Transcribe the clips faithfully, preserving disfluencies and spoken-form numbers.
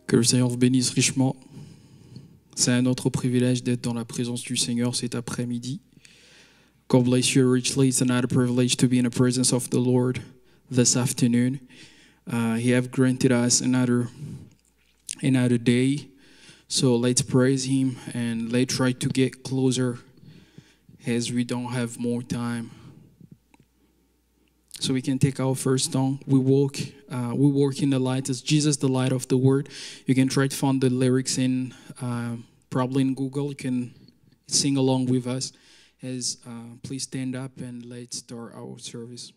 Que le Seigneur vous bénisse richement. C'est un autre privilège d'être dans la présence du Seigneur cet après-midi. God bless you richly. It's another privilege to be in the presence of the Lord this afternoon. Uh, he have granted us another another day. So let's praise Him and let's try to get closer as we don't have more time. So we can take our first song. We walk, uh, we walk in the light. As Jesus, the light of the world. You can try to find the lyrics in uh, probably in Google. You can sing along with us. As uh, please stand up and let's start our service.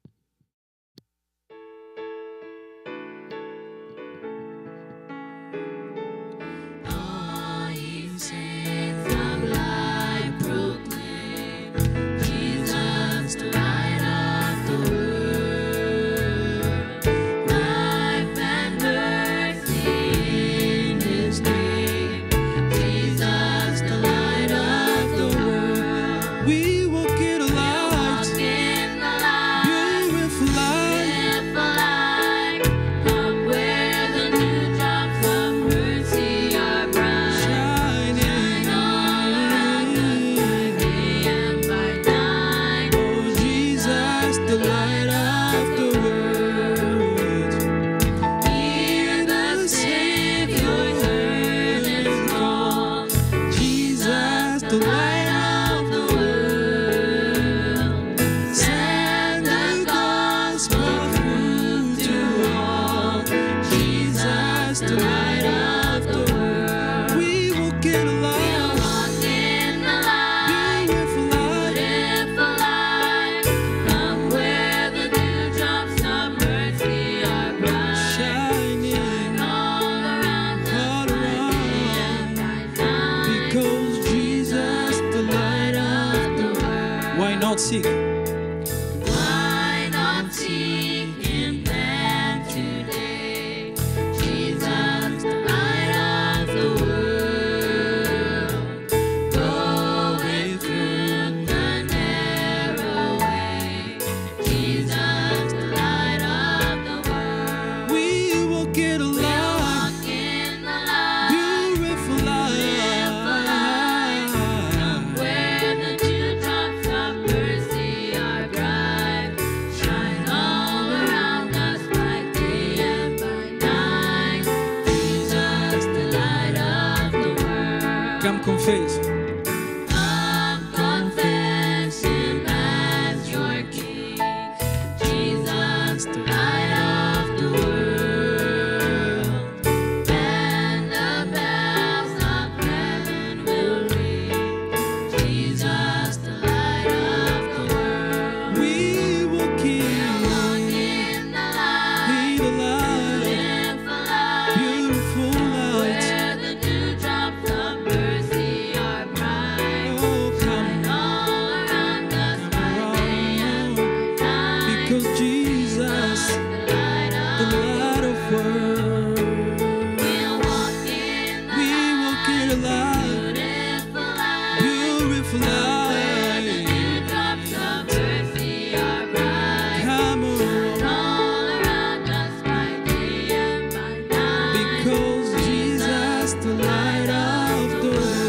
Seek. Why not seek Him then today? Jesus, the light of the world, going through the narrow way. Jesus, the light of the world. We walk in the light, walk in the light, beautiful light. beautiful light, from where the dewdrops of mercy are bright, shine all around us by day and by night. Jesus, the light of the world. Come confess. Come confess Him as your King. Jesus, the light of the world. And the bells of heaven will ring. Jesus, the light of the world. We walk in, Walk in the light, in the light, beautiful light, beautiful light. where the dewdrops of mercy are bright. Oh, come Shine all around us by day and by night. because Jesus, The light the of light of world. we'll walk in the We walk in the light, beautiful light, beautiful where the light. dewdrops of mercy are bright. Come on, All around us by day and by night. because Jesus, the light of the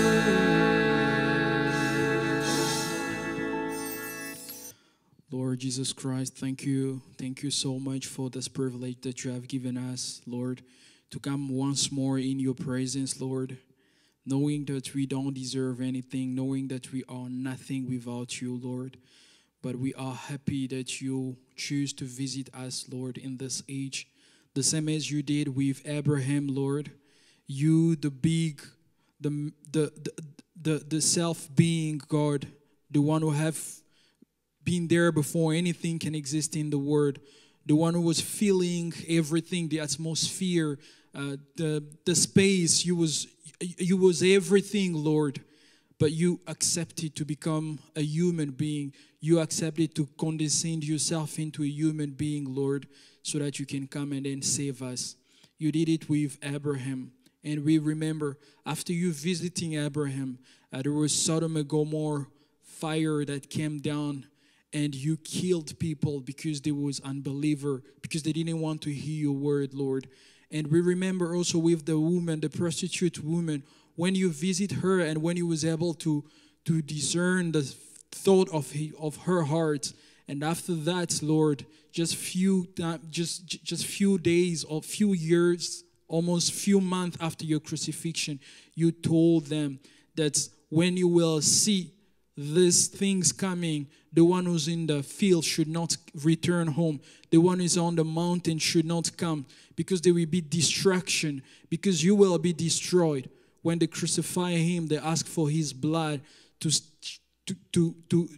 world. Lord Jesus Christ, thank you. Thank you so much for this privilege that you have given us, Lord, to come once more in your presence, Lord, knowing that we don't deserve anything, knowing that we are nothing without you, Lord. But we are happy that you choose to visit us, Lord, in this age, the same as you did with Abraham, Lord. You, the big, the the the, the, the self-being God, the one who have been there before anything can exist in the world, the one who was feeling everything, the atmosphere, uh, the the space. You was you was everything, Lord. But you accepted to become a human being. You accepted to condescend yourself into a human being, Lord, so that you can come and then save us. You did it with Abraham. And we remember, after you visiting Abraham, uh, there was Sodom and Gomorrah fire that came down, and you killed people because they was unbeliever, because they didn't want to hear your word, Lord. And we remember also with the woman, the prostitute woman, when you visit her and when you was able to, to discern the thought of, he, of her heart. And after that, Lord, just few just just few days or few years, almost few months after your crucifixion, you told them that when you will see these things coming, the one who's in the field should not return home. The one who's on the mountain should not come, because there will be destruction, because you will be destroyed. When they crucify him, they ask for his blood to to to to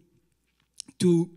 to,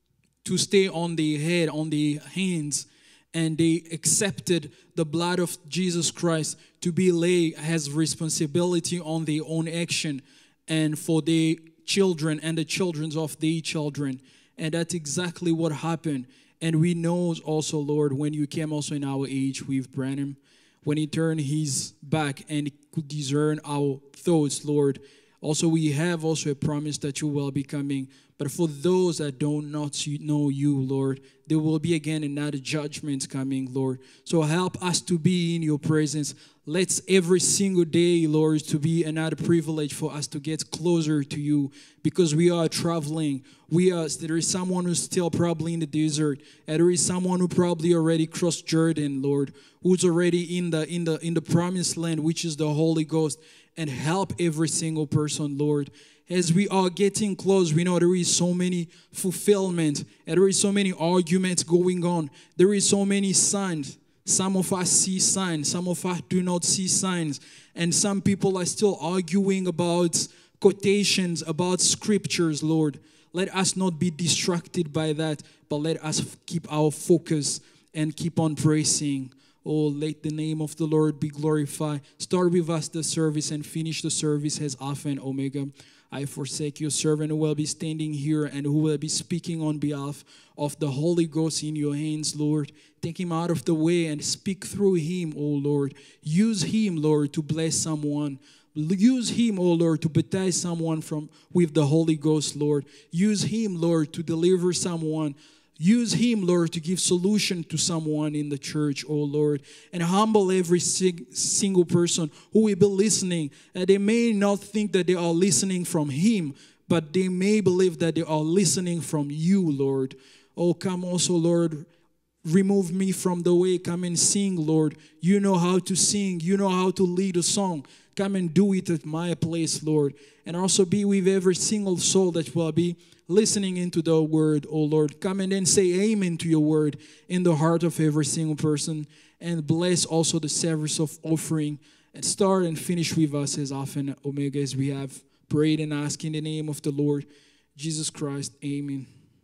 to stay on the head, on the hands. And they accepted the blood of Jesus Christ to be laid as responsibility on their own action and for their children and the children of their children. And that's exactly what happened. And we know also, Lord, when you came also in our age with Branham, when he turned his back and could discern our thoughts, Lord, also we have also a promise that you will be coming. But for those that do not know you, Lord, there will be again another judgment coming, Lord. So help us to be in your presence. Let's every single day, Lord, to be another privilege for us to get closer to you, because we are traveling. We are. There is someone who's still probably in the desert, and there is someone who probably already crossed Jordan, Lord, who's already in the in the in the promised land, which is the Holy Ghost. And help every single person, Lord. As we are getting close, we know there is so many fulfillment, and there is so many arguments going on. There is so many signs. Some of us see signs, some of us do not see signs. And some people are still arguing about quotations, about scriptures, Lord. Let us not be distracted by that, but let us keep our focus and keep on praising. Oh, let the name of the Lord be glorified. Start with us the service and finish the service as Alpha and Omega. I forsake your servant who will be standing here and who will be speaking on behalf of the Holy Ghost in your hands, Lord. Take him out of the way and speak through him, oh Lord. Use him, Lord, to bless someone. Use him, oh Lord, to baptize someone from with the Holy Ghost, Lord. Use him, Lord, to deliver someone. Use him, Lord, to give solution to someone in the church, oh Lord. And humble every sig- single person who will be listening. And they may not think that they are listening from him, but they may believe that they are listening from you, Lord. Oh, come also, Lord. Remove me from the way. Come and sing, Lord. You know how to sing. You know how to lead a song. Come and do it at my place, Lord. And also be with every single soul that will be listening into the word, oh Lord. Come and then say amen to your word in the heart of every single person. And bless also the service of offering. And start and finish with us as Alpha and Omega, as we have prayed and asked in the name of the Lord Jesus Christ. Amen.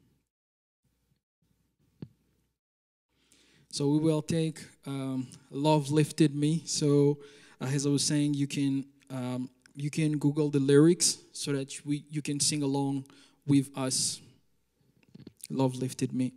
So we will take um, Love Lifted Me. So uh, as I was saying, you can um, you can Google the lyrics so that we you can sing along with us. Love Lifted Me.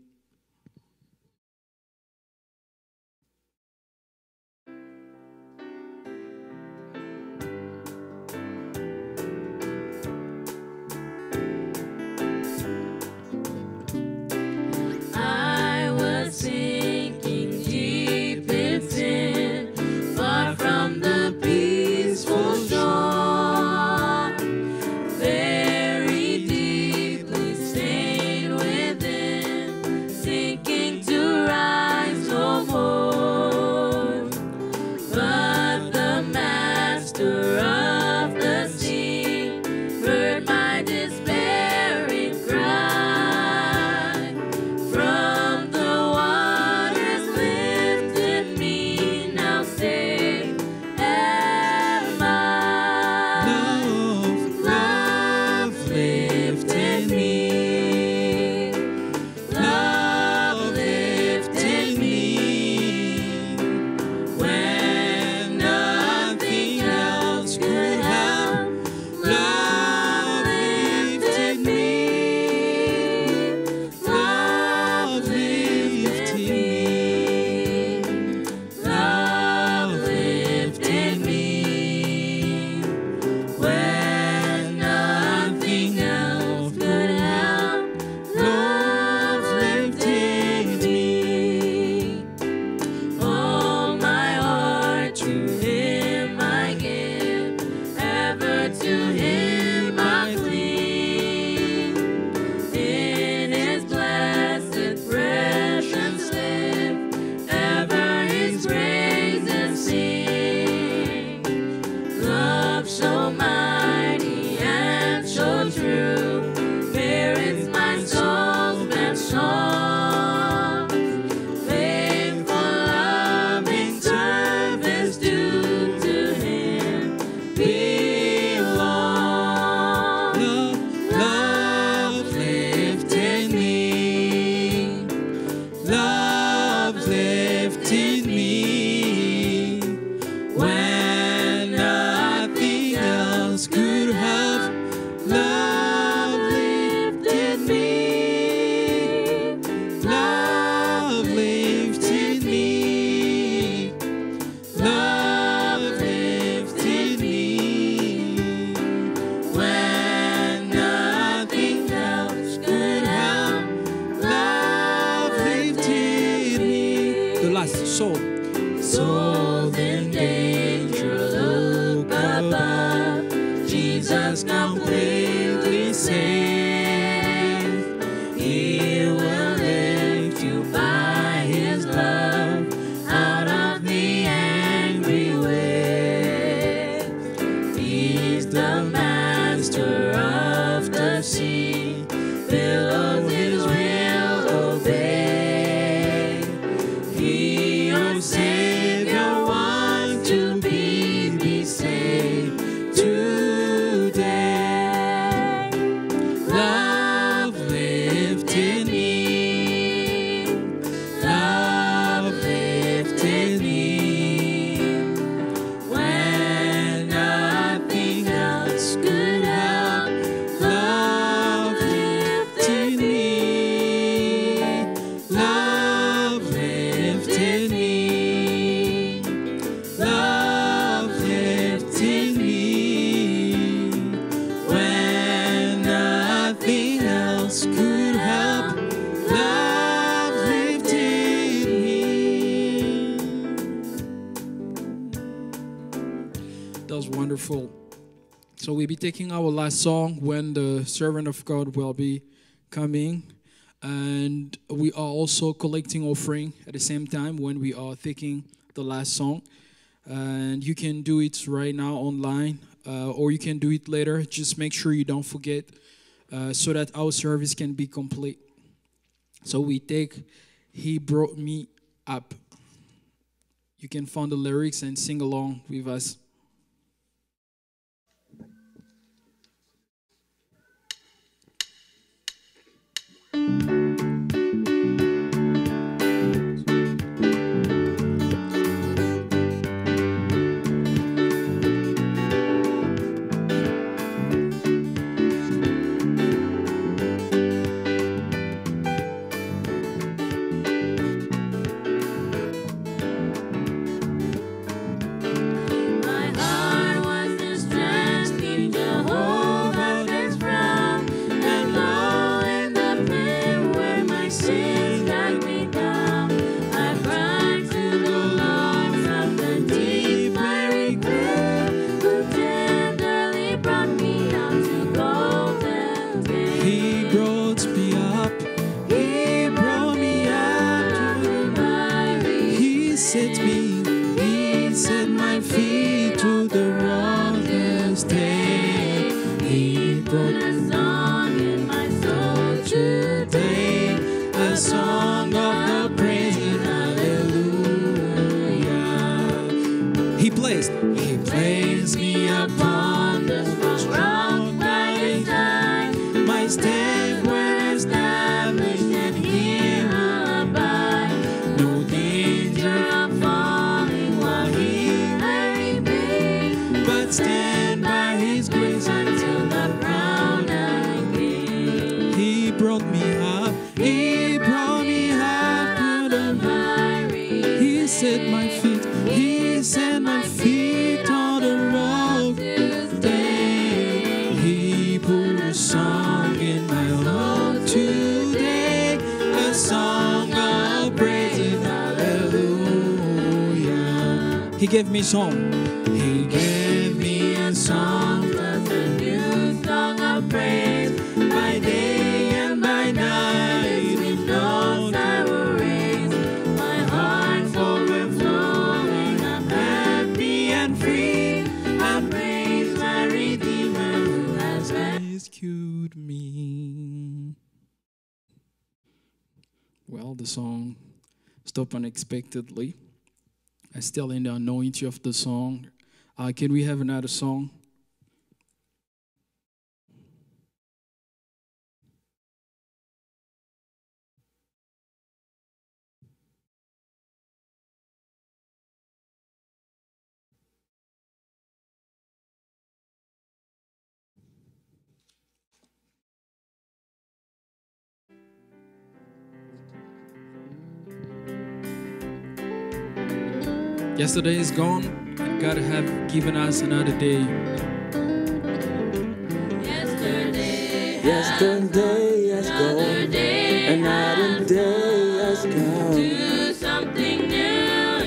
I was sinking deep in sin, far from the peaceful shore, very deeply stained within. soul. Souls in danger, look above. Jesus completely saves. He will lift you by His love out of the angry waves. He's the master of the sea. Billows His will obey. He, your Savior, wants to be, be saved today. Love lifted me. Love lifted me. When nothing else could help, love lifted me. Love lifted me. Love lifted me. When nothing else could help, love lifted me. That was wonderful. So we'll be taking our last song when the servant of God will be coming. And we are also collecting offering at the same time when we are taking the last song. And you can do it right now online, uh, or you can do it later. Just make sure you don't forget, uh, so that our service can be complete. So we take He Brought Me Up. You can find the lyrics and sing along with us. My heart was distressed in Jehovah's best friend, and low in the pit where my sins dragged me down, I cried to the Lord from the deep miry grave, who tenderly brought me out to golden days. He brought me up. He brought me up. He set me. He set my feet to the rottenness day. He Put brought a song in my soul today, a song of the praise. Hallelujah. He placed. He placed me upon the rock by His side. my step were established, and He will abide. No danger of falling while He carried me, but stand by His grace until the crown and King. He brought me up. He brought me up to the Miry He set my feet. He set my feet on the rock. Tuesday, He put a song in my heart today, a song of praise. Hallelujah. He gave me song. He gave me a song plus a new song of praise. by day and by night. With notes I will raise, my heart's overflowing. I'm happy and free. I praise my Redeemer who has Rescued me. Well, the song stopped unexpectedly. I still in the anointing of the song. Uh, can we have another song? Yesterday is gone, and God have given us another day. yesterday. Yesterday has Another gone, day another day has come. do something new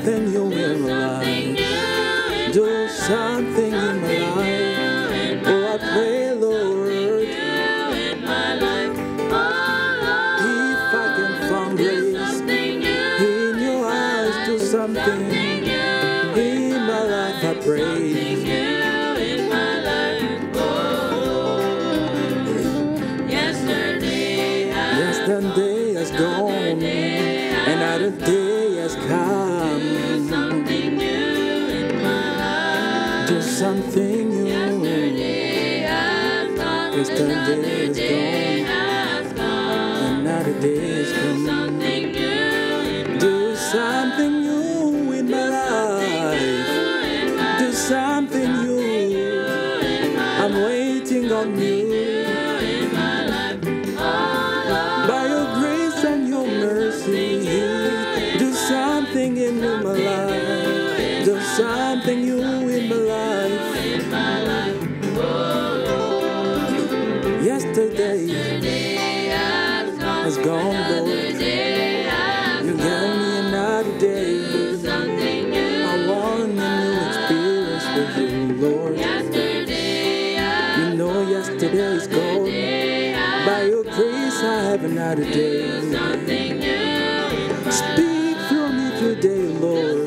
something new in my life. Do something in my life. Oh, I pray, Lord, if I can find grace in your eyes, do something in my life. I pray. Yesterday has gone, another day has come. Do something new. Yesterday has gone, another day has come. Do something new in my life. Do something new. I'm waiting on you. By your grace and your mercy, do something in my life. Do something new in my life. Yesterday has gone, Lord. You gave me another day. I want a new experience with you, Lord. You know yesterday is gone. By your grace I have another day. Speak through me today, Lord.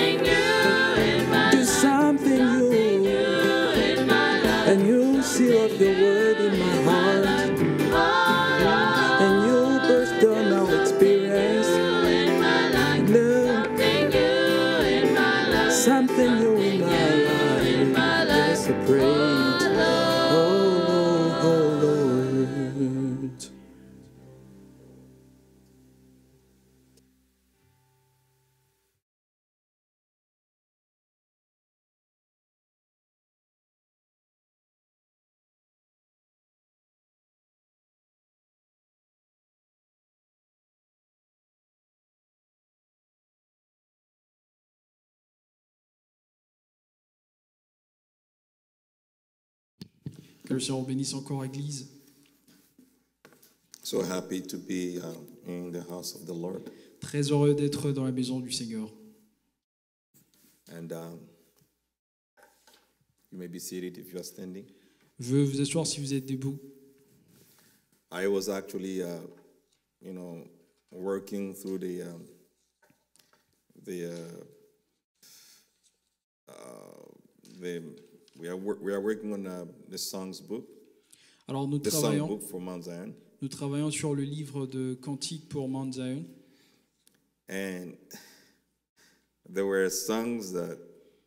Do something new. And you seal up your word in my heart. And you burst on our experience. Love. Something new in my life. Just a praise. Oh, oh, Lord. Que le Seigneur bénisse encore l'Église. So happy to be uh, in the house of the Lord. Très heureux d'être dans la maison du Seigneur. And um, you may be seated if you are standing. Je veux vous asseoir si vous êtes debout. I was actually, uh, you know, working through the um, the uh, uh, the we are wor- we are working on uh, the songs book, Alors nous the song travaillons, book for Mount Zion, nous travaillons sur le livre de Cantiques pour Mount Zion. and there were songs that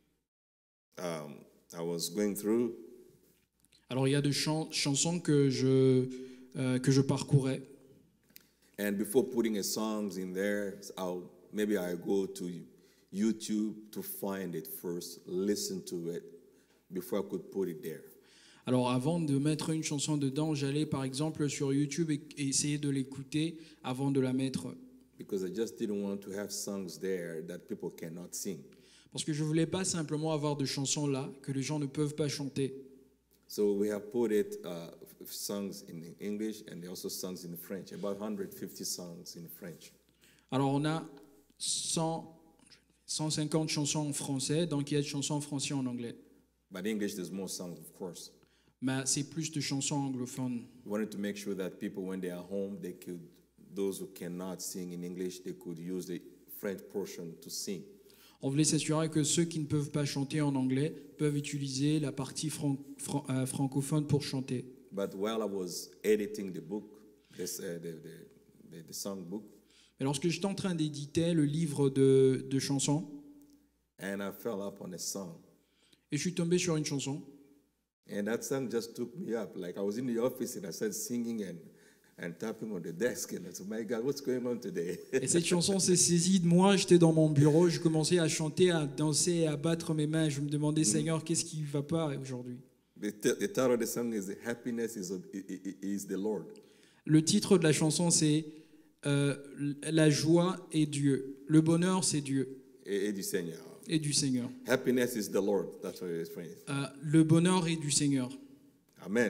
um, I was going through. Alors il y a de chan- chansons que je, euh, que je parcourais. And before putting a songs in there, I'll maybe I go to YouTube to find it first, listen to it before I could put it there. Alors avant de mettre une chanson dedans, j'allais par exemple sur YouTube et, et essayer de l'écouter avant de la mettre. Because I just didn't want to have songs there that people cannot sing. Parce que je voulais pas simplement avoir de chansons là que les gens ne peuvent pas chanter. So we have put it uh, songs in English and also songs in French, about one hundred fifty songs in French. Alors on a cent, cent cinquante chansons en français, donc il y a des chansons en français et en anglais. But English, there's more songs, of course. Mais c'est plus de chansons anglophones. We wanted to make sure that people, when they are home, they could, those who cannot sing in English, they could use the French portion to sing. On voulait s'assurer que ceux qui ne peuvent pas chanter en anglais peuvent utiliser la partie fran- fran- euh, francophone pour chanter. But while I was editing the book, this, uh, the, the, the, the song book, Et lorsque j'étais en train d'éditer le livre de, de chansons, and I fell up on a song, et je suis tombé sur une chanson, and that song just took me up. Like I was in the office and I started singing and, and tapping on the desk, and I said, "My God, what's going on today?" et cette chanson s'est saisie de moi, j'étais dans mon bureau, je commençais à chanter, à danser, à battre mes mains, je me demandais, Seigneur, qu'est-ce qui ne va pas aujourd'hui? The, t- the title of the song is "Happiness is, of- i- i- i- is the Lord." Le titre de la chanson, c'est euh, La joie est Dieu, le bonheur, c'est Dieu Et, et du Seigneur. et du Seigneur. Happiness is the Lord. That's what it's phrase. Euh, le bonheur est du Seigneur. Amen.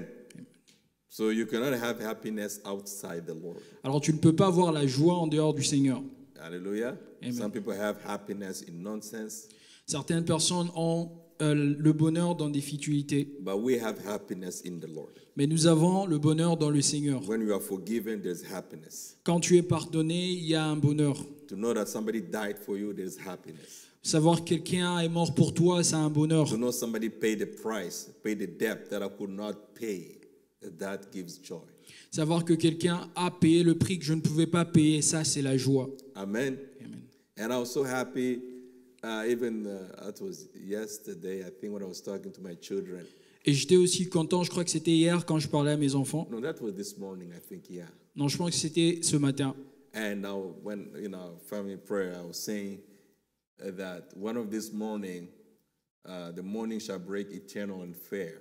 So you cannot have happiness outside the Lord. Alors tu ne peux pas avoir la joie en dehors du Seigneur. Hallelujah. Amen. Some people have happiness in nonsense, Certaines personnes ont euh, le bonheur dans des futilités, but we have happiness in the Lord. mais nous avons le bonheur dans le Seigneur. When you are forgiven, there's happiness. Quand tu es pardonné, il y a un bonheur. To know that somebody died for you, there's happiness. Savoir que quelqu'un est mort pour toi, c'est un bonheur. To know somebody paid the price, paid the debt that I could not pay, that gives joy. Savoir que quelqu'un a payé le prix que je ne pouvais pas payer, ça c'est la joie. Amen. Amen. And I was so happy, uh, even uh, it was yesterday, I think, when I was talking to my children. Et j'étais aussi content, je crois que c'était hier quand je parlais à mes enfants. No, that was this morning, I think, yeah. Non, je pense que c'était ce matin. And now, when, you know, family prayer, I was saying uh, that one of this morning, uh, the morning shall break eternal and fair.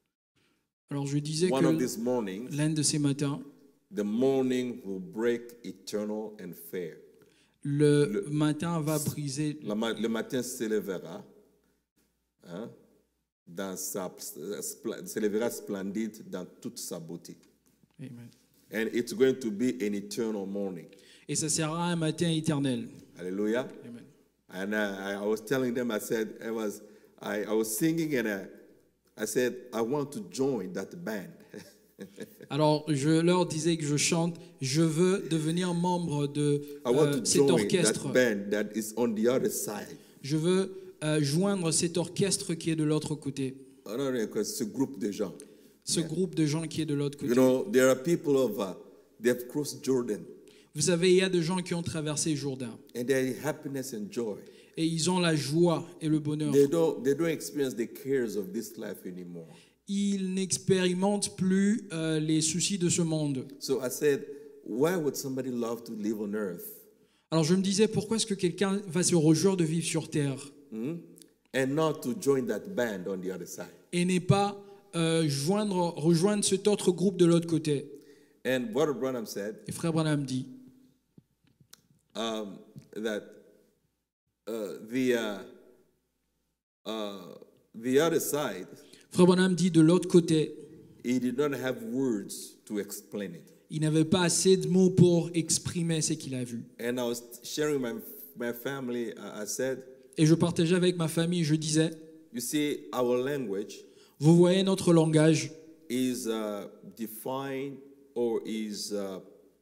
Alors je disais One of que these mornings, l'un de ces matins, the morning will break eternal and fair. le matin va briser, Le, ma- le matin s'élèvera, hein, dans sa, spl- s'élèvera splendide dans toute sa beauté. Amen. And it's going to be an eternal morning. Et ça sera un matin éternel. Hallelujah. Amen. And uh, I was telling them, I said, I was, I, I was singing and I, I said, I want to join that band. Alors je leur disais que je chante, je veux devenir membre de I want euh, to cet join orchestre. that band that is on the other side. Je veux euh, joindre cet orchestre qui est de l'autre côté. I don't know, because ce groupe de gens. Ce groupe de gens qui est de l'autre You côté. know, there are people of, uh, they've crossed Jordan Vous savez, il y a des gens qui ont traversé Jourdain. and they have happiness and joy. Et ils ont la joie et le bonheur. They don't, they don't experience the cares of this life anymore. Ils n'expérimentent plus euh, les soucis de ce monde. So I said, why would somebody love to live on earth Alors je me disais, pourquoi est-ce que quelqu'un va se réjouir de vivre sur Terre hmm, and not to join that band on the other side? et n'est pas euh, joindre, rejoindre cet autre groupe de l'autre côté? And Brother Branham said Et Frère Branham dit um, that uh, the, uh, uh, the other side, Frère Branham dit de l'autre côté, he did not have words to explain it. il n'avait pas assez de mots pour exprimer ce qu'il a vu. And I was sharing my, my family, uh, I said, Et je partageais avec ma famille, je disais, you see, our language vous voyez, notre langage is uh, defined or is, uh,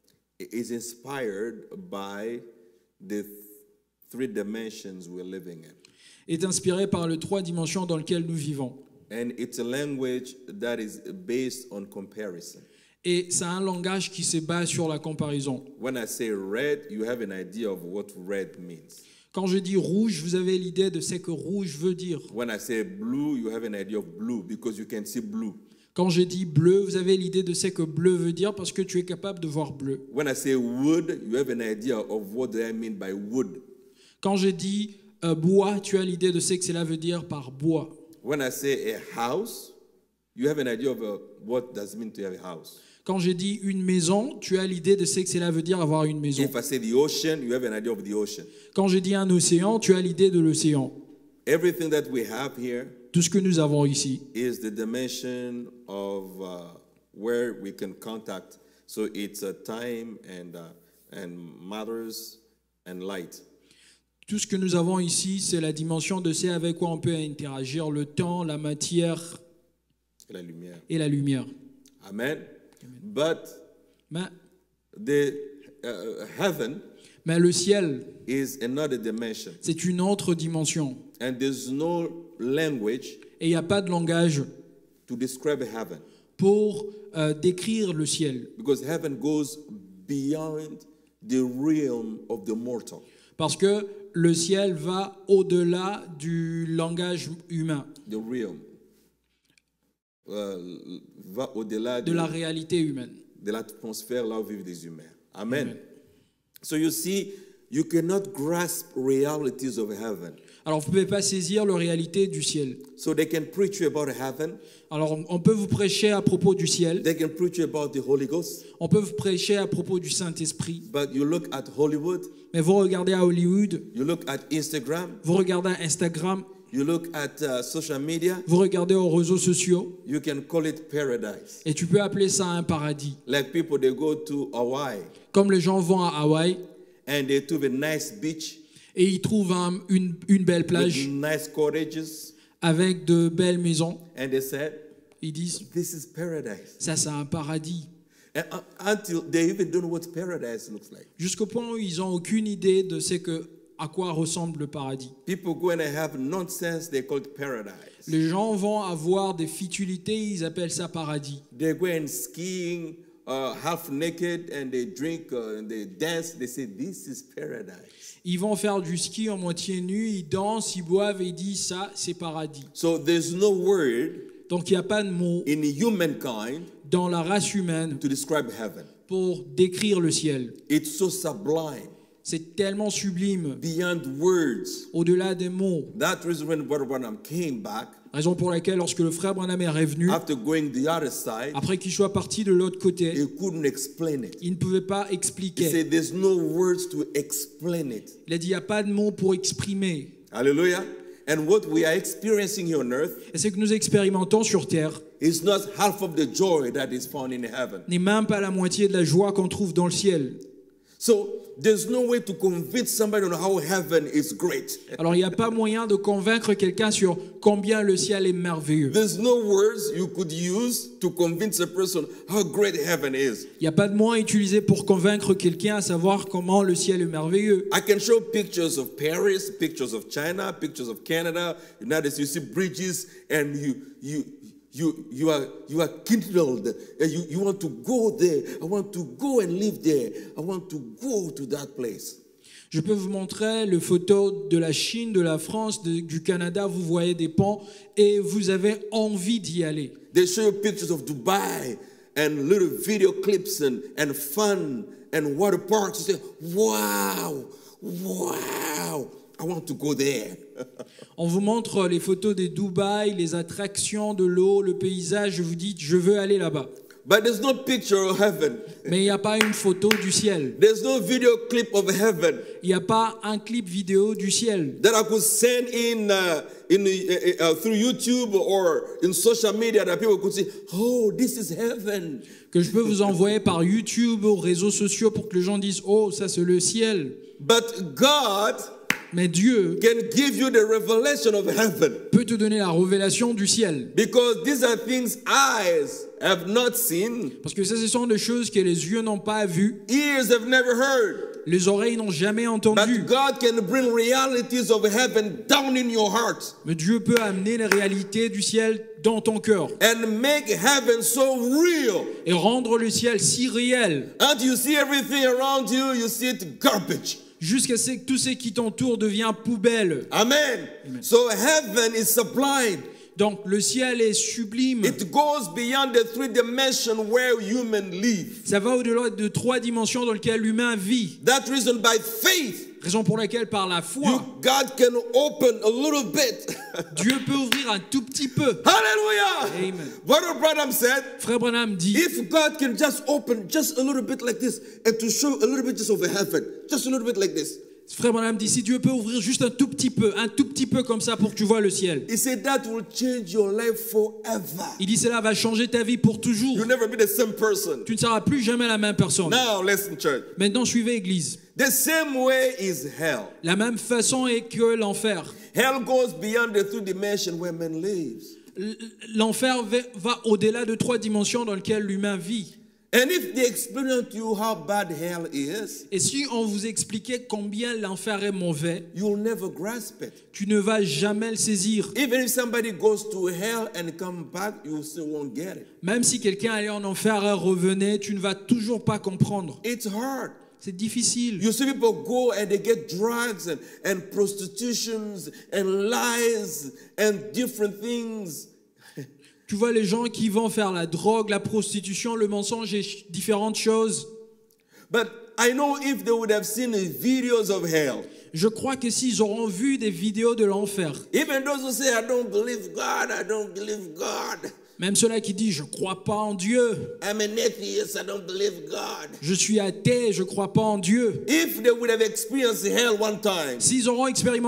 is inspired by the th- three dimensions we're living in. est inspiré par les trois dimensions dans lesquelles nous vivons. And it's a language that is based on comparison. Et c'est un langage qui se base sur la comparaison. When I say red, you have an idea of what red means. Quand je dis rouge, vous avez l'idée de ce que rouge veut dire. When I say blue, you have an idea of blue because you can see blue. Quand je dis bleu, vous avez l'idée de ce que bleu veut dire parce que tu es capable de voir bleu. When I say wood, you have an idea of what do I mean by wood. Quand je dis euh, bois, tu as l'idée de ce que cela veut dire par bois. When I say a house, you have an idea of uh, what does it mean to have a house. Quand je dis une maison, tu as l'idée de ce que cela veut dire avoir une maison. If I say the ocean, you have an idea of the ocean. Quand je dis un océan, tu as l'idée de l'océan. Everything that we have here Tout ce que nous avons ici, is the dimension of uh, where we can contact. So it's a time and uh, and matters and light. tout ce que nous avons ici, c'est la dimension de ce avec quoi on peut interagir, le temps, la matière Et la lumière. et la lumière. Amen. But Mais, the uh, heaven mais le ciel, is another dimension, c'est une autre dimension. and there's no language Et il n'y a pas de langage to describe heaven pour euh, décrire le ciel. because heaven goes beyond the realm of the mortal. Parce que le ciel va au-delà du langage humain, The realm uh, va au-delà de de, la réalité humaine. de l'atmosphère là où vivent des humains. Amen. Amen. So you see, you cannot grasp realities of heaven. Alors, vous ne pouvez pas saisir la réalité du ciel. So they can preach you about heaven. Alors, on- on peut vous prêcher à propos du ciel, They can preach you about the Holy Ghost. on peut vous prêcher à propos du Saint-Esprit, But you look at Hollywood, mais vous regardez à Hollywood, you look at Instagram, vous regardez à Instagram, you look at uh, social media, vous regardez aux réseaux sociaux, you can call it paradise. et tu peux appeler ça un paradis. Like people, they go to Hawaii Comme les gens vont à Hawaï, and they took a nice beach et ils trouvent un- une, une belle plage with nice cottages, avec de belles maisons. and they said, Ils disent, "This is paradise." ça c'est un paradis. And uh, until they even don't know what paradise looks like. Jusqu'au point où ils n'ont aucune idée de ce que, à quoi ressemble le paradis. People go and have nonsense, they call it paradise. Les gens vont avoir des futilités, ils appellent ça paradis. They go and skiing uh, half naked and they drink uh, and they dance. They say, "This is paradise." Ils vont faire du ski en moitié nu, ils dansent, ils boivent et ils disent ça, c'est paradis. So there's no word Donc il n'y a pas de mot in humankind dans la race humaine to describe heaven. pour décrire le ciel. It's so sublime, C'est tellement sublime, beyond words. au-delà des mots. That reason when Brother Branham came back, Raison pour laquelle lorsque le frère Branham est revenu, after going the other side, après qu'il soit parti de l'autre côté, he couldn't explain it. il ne pouvait pas He expliquer. said, "There's no words to explain it." Il a dit, il n'y a pas de mots pour exprimer. Hallelujah. And what we are experiencing here on earth Et ce que nous expérimentons sur Terre is not half of the joy that is found in heaven. n'est même pas la moitié de la joie qu'on trouve dans le ciel. So there's no way to convince somebody on how heaven is great. Alors il n'y a pas moyen de convaincre quelqu'un sur combien le ciel est merveilleux. There's no words you could use to convince a person how great heaven is. Il n'y a pas de moyen utilisé pour convaincre quelqu'un à savoir comment le ciel est merveilleux. I can show pictures of Paris, pictures of China, pictures of Canada, United States. You see bridges and you you you you are you are kindled and you, you want to go there. I want to go and live there. I want to go to that place. Je peux vous montrer les photos de la Chine, de la France, de- du Canada. Vous voyez des ponts et vous avez envie d'y aller. They show you pictures of Dubai and little video clips and, and fun and water parks. You say, wow, wow, I want to go there. On vous montre les photos des Dubaï, les attractions de l'eau, le paysage. Vous dites, je veux aller là-bas. But there's no picture of heaven. Mais il n'y a pas une photo du ciel. There's no video clip of heaven Il n'y a pas un clip vidéo du ciel that I could send in, uh, in uh, uh, through YouTube or in social media that people could say, oh, this is heaven. que je peux vous envoyer par YouTube, aux réseaux sociaux pour que les gens disent, oh, ça c'est le ciel. But God Mais Dieu can give you the revelation of heaven peut te donner la révélation du ciel. because these are things eyes have not seen, Parce que ça, ce sont des choses que les yeux n'ont pas vues, ears have never heard. les oreilles n'ont jamais entendues. But God can bring realities of heaven down in your heart Mais Dieu peut amener les réalités du ciel dans ton cœur and make heaven so real. et rendre le ciel si réel And you see everything around you, you see it garbage. jusqu'à ce que tout ce qui t'entoure devient poubelle. Amen. So heaven is sublime. Donc le ciel est sublime. It goes beyond the three dimensions where humans live. Ça va au-delà de trois dimensions dans lesquelles l'humain vit. That reason, by faith, Raison pour laquelle par la you, foi, God can open a little bit. Dieu peut ouvrir un tout petit peu. Hallelujah. Amen. Brother Branham said, Frère Branham dit, if God can just open just a little bit like this and to show a little bit just of heaven, just a little bit like this. Frère Branham dit, si Dieu peut ouvrir juste un tout petit peu, un tout petit peu comme ça pour que tu vois le ciel. He said that will change your life forever. Il dit, cela va changer ta vie pour toujours. You'll never be the same person. Tu ne seras plus jamais la même personne. Now listen, church. Maintenant, suivez Église. The same way is hell. La même façon est que l'enfer. Hell goes beyond the three dimensions where man lives. L- L'enfer va- va au-delà de trois dimensions dans lesquelles l'humain vit. And if they explain to you how bad hell is, Et si on vous expliquait combien l'enfer est mauvais, you'll never grasp it. tu ne vas jamais le saisir. Even if somebody goes to hell and come back, you still won't get it. Même si quelqu'un allait en enfer et revenait, tu ne vas toujours pas comprendre. It's hard. C'est difficile. You see people go and they get drugs and, and prostitutions and lies and different things. Tu vois les gens qui vont faire la drogue, la prostitution, le mensonge et ch- différentes choses. But I know if they would have seen the videos of hell, Je crois que s'ils auront vu des vidéos de l'enfer, even those who say, I don't believe God, I don't believe God, même ceux-là qui disent « je crois pas en Dieu, I'm an atheist, I don't believe God. je suis athée, je crois pas en Dieu », If they would have experienced hell one time, s'ils auront expérimenté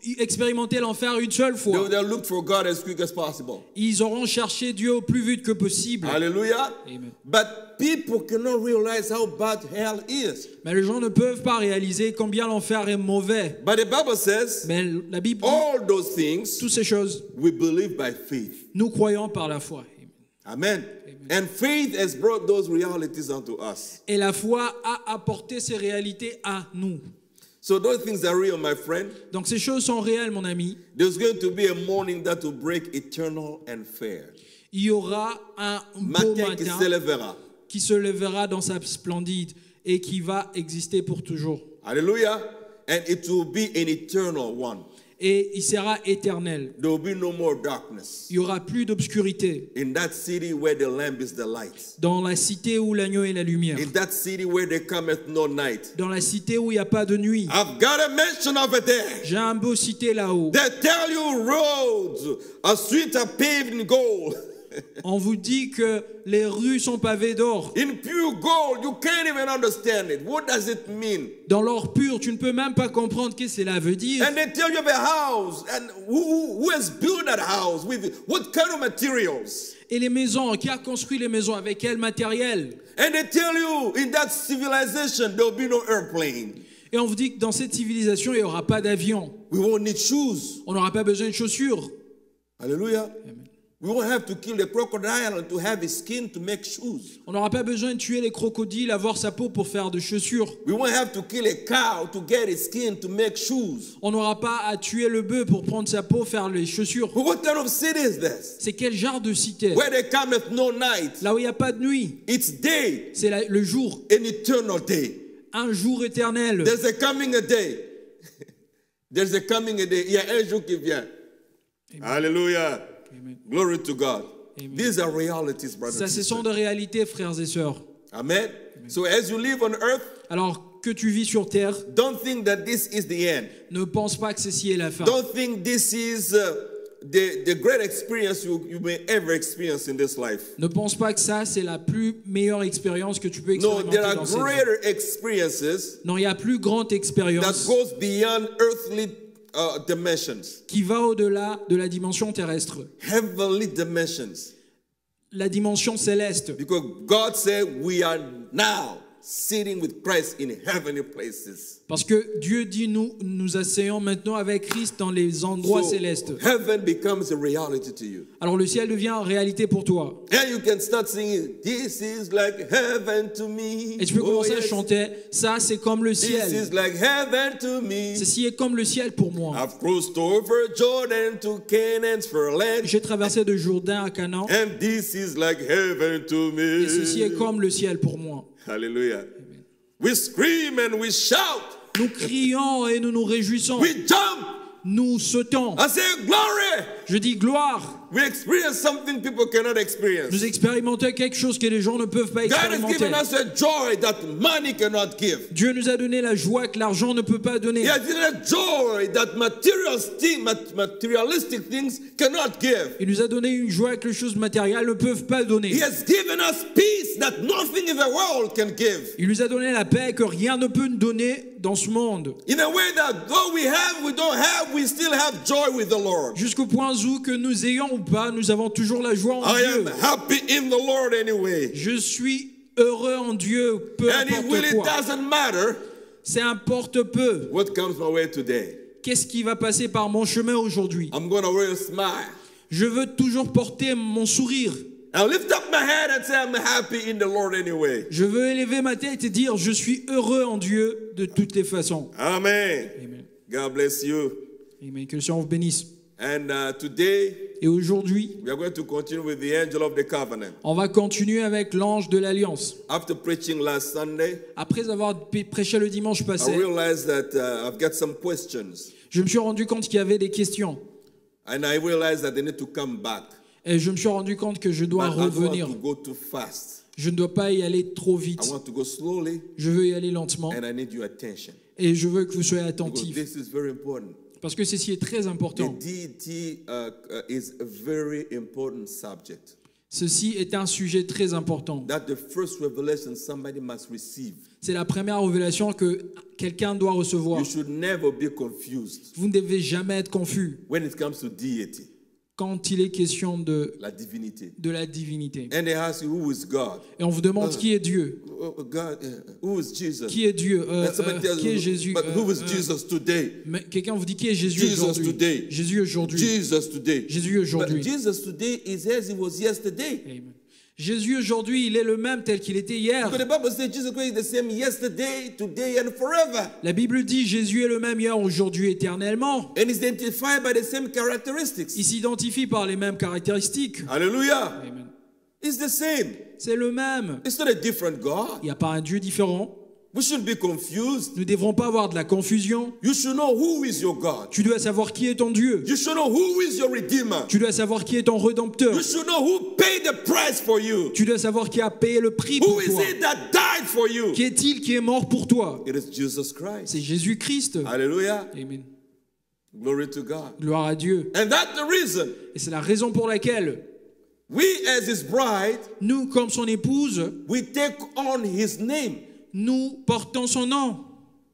expérimenté l'enfer une seule They fois. would have looked for God as quick as possible. Ils auront cherché Dieu au plus vite que possible. Hallelujah. Amen. But people cannot realize how bad hell is. Mais les gens ne peuvent pas réaliser combien l'enfer est mauvais. But the Bible says Mais la Bible dit all those things toutes ces choses, we believe by faith. nous croyons par la foi. Amen. And faith has brought those realities unto us. Et la foi a apporté ces réalités à nous. So those things are real, my friend. Donc ces choses sont réelles, mon ami. There's going to be a morning that will break eternal and fair. Il y aura un beau Matin qui matin s'élèvera. qui se lèvera dans sa splendide et qui va exister pour toujours. Hallelujah. And it will be an eternal one. Et il sera éternel. There will be no more darkness. Il n'y aura plus d'obscurité. In that city where the lamp is the light. Dans la cité où l'agneau est la lumière. In that city where there cometh no night. Dans la cité où il n'y a pas de nuit. I've got a mention of it there. J'ai un beau cité là-haut. They tell you roads, a street are paved in gold. On vous dit que les rues sont pavées d'or. In pure gold, you can't even understand it. What does it mean? Dans l'or pur, tu ne peux même pas comprendre ce que cela veut dire. And they tell you of a house, and who, who has built that house with what kind of materials? Et les maisons, qui a construit les maisons, avec quel matériel? And they tell you in that civilization there will be no airplane. Et on vous dit que dans cette civilisation, il n'y aura pas d'avion. We won't need shoes. On n'aura pas besoin de chaussures. Hallelujah. We won't have to kill the crocodile to have his skin to make shoes. On n'aura pas besoin de tuer les crocodiles, avoir sa peau pour faire de chaussures. We won't have to kill a cow to get its skin to make shoes. On n'aura pas à tuer le bœuf pour prendre sa peau, faire les chaussures. But what kind of city is this? C'est quel genre de cité? Where there cometh no night. Là où il n'y a pas de nuit. It's day, C'est la- le jour. an eternal day. Un jour éternel. There's a coming a day. There's a coming a day. Il y a un jour qui vient. Hallelujah. Amen. Glory to God. Amen. These are realities, brothers Ça, and ce sont sisters. des réalités, frères et sœurs. Amen. So as you live on earth, Alors que tu vis sur terre, don't think that this is the end. ne pense pas que ceci est la fin. Don't think this is uh, the, the great experience you, you may ever experience in this life. Ne pense pas que ça, c'est la plus meilleure expérience que tu peux No, expérimenter there are dans cette vie. greater experiences Non, il y a plus grande that expérience goes beyond earthly uh, dimensions, qui va au-delà de la dimension terrestre, heavenly dimensions. la dimension céleste. Because God said we are now sitting with Christ in heavenly places. Parce que Dieu dit, nous nous asseyons maintenant avec Christ dans les endroits So célestes. heaven becomes a reality to you. Alors le ciel devient réalité pour toi. And you can start singing, this is like heaven to me. Et tu peux Oh, commencer à yes. chanter, ça c'est comme le This ciel. is like heaven to me. Ceci est comme le ciel pour moi. I've crossed over Jordan to Canaan's fair land. J'ai traversé de Jourdain à Canaan And this is like heaven to me. et ceci est comme le ciel pour moi. Hallelujah. We scream and we shout. Nous crions et nous nous réjouissons. We jump. Nous sautons. I say glory. Je dis gloire. We experience something people cannot experience. Nous expérimentons quelque chose que les gens ne peuvent pas God has expérimenter. given us a joy that money cannot give. Dieu nous a donné la joie que l'argent ne peut pas donner. He has given us joy that material thing, mat- materialistic things cannot give. Il nous a donné une joie que les choses matérielles ne peuvent pas donner. He has given us peace that nothing in the world can give. Il nous a donné la paix que rien ne peut nous donner dans ce monde. In a way that though we have, we don't have, we still have joy with the Lord. Jusqu'au point où que nous ayons ou pas, nous avons toujours la joie en I Dieu. am happy in the Lord anyway. Je suis heureux en Dieu, peu And it importe really quoi. doesn't matter C'est importe peu. what comes my way today. Qu'est-ce qui va passer par mon chemin aujourd'hui? I'm going to wear a smile. Je veux toujours porter mon sourire. I'll lift up my head and say I'm happy in the Lord anyway. Je veux élever ma tête et dire je suis heureux en Dieu de toutes les façons. Amen. Amen. God bless you. Amen. Que le Seigneur vous bénisse. And uh, today, Et aujourd'hui, we are going to continue with the angel of the covenant. on va continuer avec l'ange de l'Alliance. After preaching last Sunday, Après avoir p- prêché le dimanche I passé, realized that uh, I've got some questions. je me suis rendu compte qu'il y avait des questions. And I realized that they need to come back. Et je me suis rendu compte que je dois But I don't revenir. want to go too fast. Je ne dois pas y aller trop vite. I want to go slowly, Je veux y aller lentement. and I need your attention. Et je veux que vous soyez Because attentifs. this is very important. Parce que ceci est très The important. deity uh, uh, is a very important subject. Ceci est un sujet très important. That's the first revelation somebody must receive. C'est la première révélation que quelqu'un doit recevoir. You should never be confused Vous ne devez jamais être confus when it comes to deity, quand il est question de, la divinité. de la divinité. And they ask you, who is God? Et on vous demande qui est Dieu. Oh, God, uh, who is Jesus? Qui est Dieu euh, And somebody euh, tells Qui est you, Jésus but who euh, is euh, Jesus today? mais quelqu'un vous dit qui est Jésus Jesus aujourd'hui. today. Jésus aujourd'hui. Jesus today. Jésus aujourd'hui. But Jesus today is as he was yesterday. Amen. Jésus aujourd'hui, il est le même tel qu'il était hier. But the Bible says Jesus Christ is the same yesterday, today, and forever. La Bible dit Jésus est le même hier, aujourd'hui, éternellement. And is identified by the same characteristics. Il s'identifie par les mêmes caractéristiques. Hallelujah. Amen. It's the same. C'est le même. It's not a different God. Il n'y a pas un Dieu différent. We shouldn't be confused. Nous ne devrons pas avoir de la confusion. You should know who is your God. Tu dois savoir qui est ton Dieu. You should know who is your Redeemer. Tu dois savoir qui est ton Rédempteur. You should know who paid the price for you. Tu dois savoir qui a payé le prix Who pour is toi. it that died for you? Qui est-il qui est mort pour toi? It is Jesus Christ. C'est Jésus-Christ. Hallelujah. Amen. Glory to God. Gloire à Dieu. And that's the reason Et c'est la raison pour laquelle we, as his bride, nous, comme son épouse, we take on his name. nous portons son nom.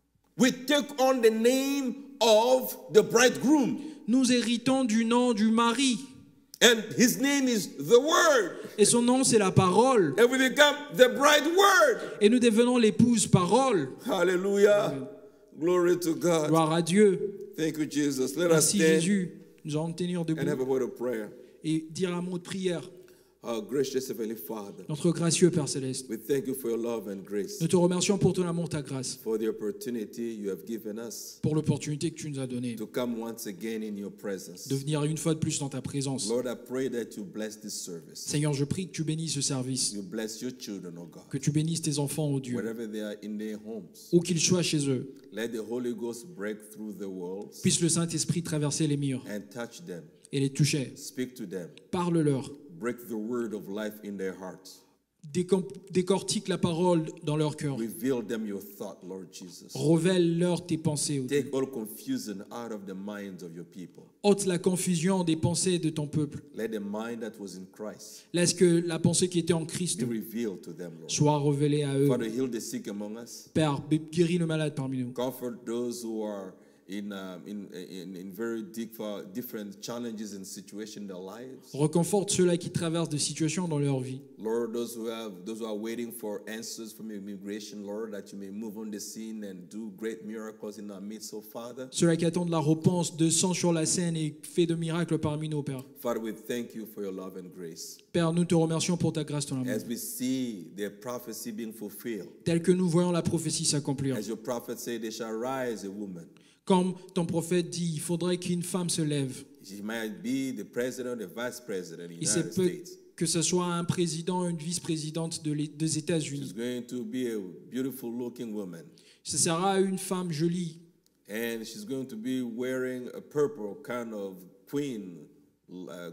We take on the name of the bridegroom. Nous héritons du nom du mari. And his name is the Word. Et son nom, c'est la parole. And we become the bride Word. Et nous devenons l'épouse parole. Hallelujah. Glory to God. Gloire à Dieu. Thank you, Jesus. Let us Merci stand Jésus. Nous allons tenir and have debout a word of prayer. et dire un mot de prière. Our gracious Heavenly Father, Notre gracieux Père Céleste, we thank you for your love and grace, nous te remercions pour ton amour, ta grâce, for the opportunity you have given us pour l'opportunité que tu nous as donnée to come once again in your presence. de venir une fois de plus dans ta présence. Lord, I pray that you bless this service. Seigneur, je prie que tu bénisses ce service, You bless your children, oh God, que tu bénisses tes enfants, ô Dieu, wherever they are in their homes. où qu'ils soient chez eux. Let the Holy Ghost break through the walls Puisse le Saint-Esprit traverser les murs and touch them. et les toucher. Speak to them. Parle-leur. Break the word of life in their hearts. Décom- Décortique la parole dans leur cœur. Reveal them your thought, Lord Jesus. Révèle-leur tes pensées, ô Dieu. Take all confusion out of the minds of your people. Ôte la confusion des pensées de ton peuple. Let the mind that was in Christ Laisse que la pensée qui était en Christ be revealed to them, Lord. soit révélée à eux. Father, heal the sick among us. Père, guéris le malade parmi nous. Comfort those who are in, um, in, in, in very deep, uh, different challenges and situations in their lives. Reconforte ceux-là qui traversent des situations dans leur vie. Lord, those who have, those who are waiting for answers from immigration, Lord, that you may move on the scene and do great miracles in our midst, oh Father. Ceux-là qui attendent la réponse de sang sur la scène et fait de miracles parmi nous, Père. Father, we thank you for your love and grace. Père, nous te remercions pour ta grâce, ton amour. As we see their prophecy being fulfilled, Tel que nous voyons la prophétie s'accomplir. as your prophet said, they shall rise a woman. Comme ton prophète dit, il faudrait qu'une femme se lève. She might be the president, the vice president in the Il se United peut States. que ce soit un président, une vice-présidente de les- des She's États-Unis. going to be a beautiful looking woman. Ce sera une femme jolie. And she's going to be wearing a purple kind of queen uh,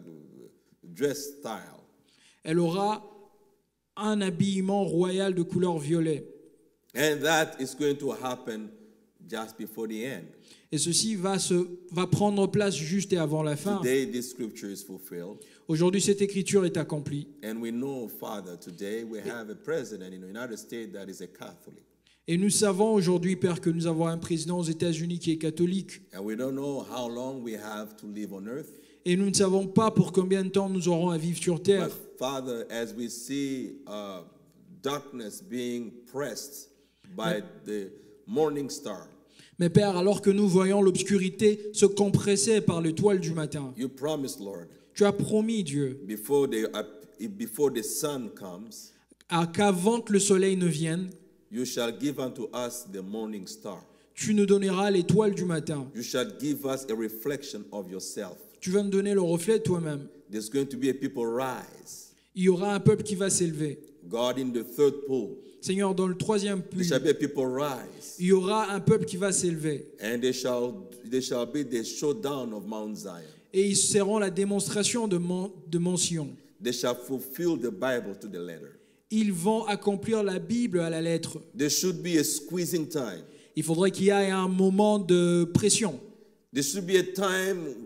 dress style. Elle aura un habillement royal de couleur violet. And that is going to happen just before the end. Et ceci va, se, va prendre place juste et avant la fin. Today, this scripture is fulfilled. Aujourd'hui, cette écriture est accomplie. And we know, Father, today we have a president in the United States that is a Catholic. Et nous savons aujourd'hui, Père, que nous avons un président aux États-Unis qui est catholique. And we don't know how long we have to live on earth. Et nous ne savons pas pour combien de temps nous aurons à vivre sur terre. But Father, as we see uh, darkness being pressed by the morning star, Mais Père, alors que nous voyons l'obscurité se compresser par l'étoile du matin, you promised, Lord, tu as promis, Dieu, before the, uh, before the sun comes, à qu'avant que le soleil ne vienne, you shall give unto us the morning star. tu nous donneras l'étoile du matin. You shall give us a reflection of yourself. Tu vas nous donner le reflet de toi-même. There's going to be a people rise. Il y aura un peuple qui va s'élever. God, in the third pool, Seigneur, dans le troisième there puits, shall be a people rise. il y aura un peuple qui va s'élever. And they shall, they shall be the showdown of Mount Zion. Et ils seront la démonstration de, mon- de mention. They shall fulfill the Bible to the letter. Ils vont accomplir la Bible à la lettre. There should be a squeezing time. Il faudrait qu'il y ait un moment de pression. There should be a time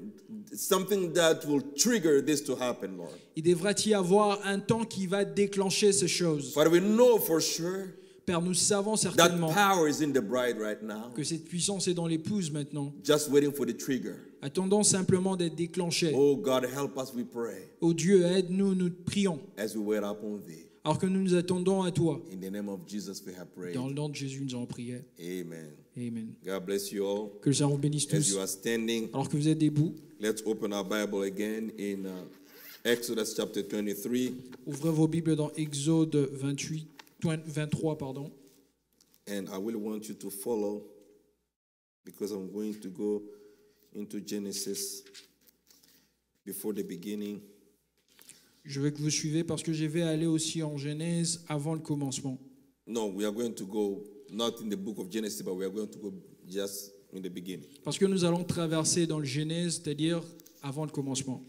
something that will trigger this to happen, Lord. Il devrait y avoir un temps qui va déclencher ces choses. Father, we know for sure Père, nous savons that certainement power is in the bride right now, que cette puissance est dans l'épouse maintenant, just waiting for the trigger. attendant simplement d'être déclenchée. Oh God, help us, we pray, Oh Dieu, aide-nous, nous te prions, as we wait upon thee. alors que nous nous attendons à toi. In the name of Jesus, we have prayed. Dans le nom de Jésus, nous avons prié. Amen. Amen. God bless you all. Que le Seigneur vous bénisse As you tous. are standing, Alors que vous êtes debout, let's open our Bible again in uh, Exodus chapter twenty-three. ouvrez vos Bibles dans Exode vingt-huit, vingt-trois, pardon. And I really want you to follow because I'm going to go into Genesis before the beginning. Je veux que vous suivez parce que je vais aller aussi en Genèse avant le commencement. No, we are going to go not in the book of Genesis, but we are going to go just in the beginning. Parce que nous allons traverser dans le Genèse, c'est-à-dire avant le commencement.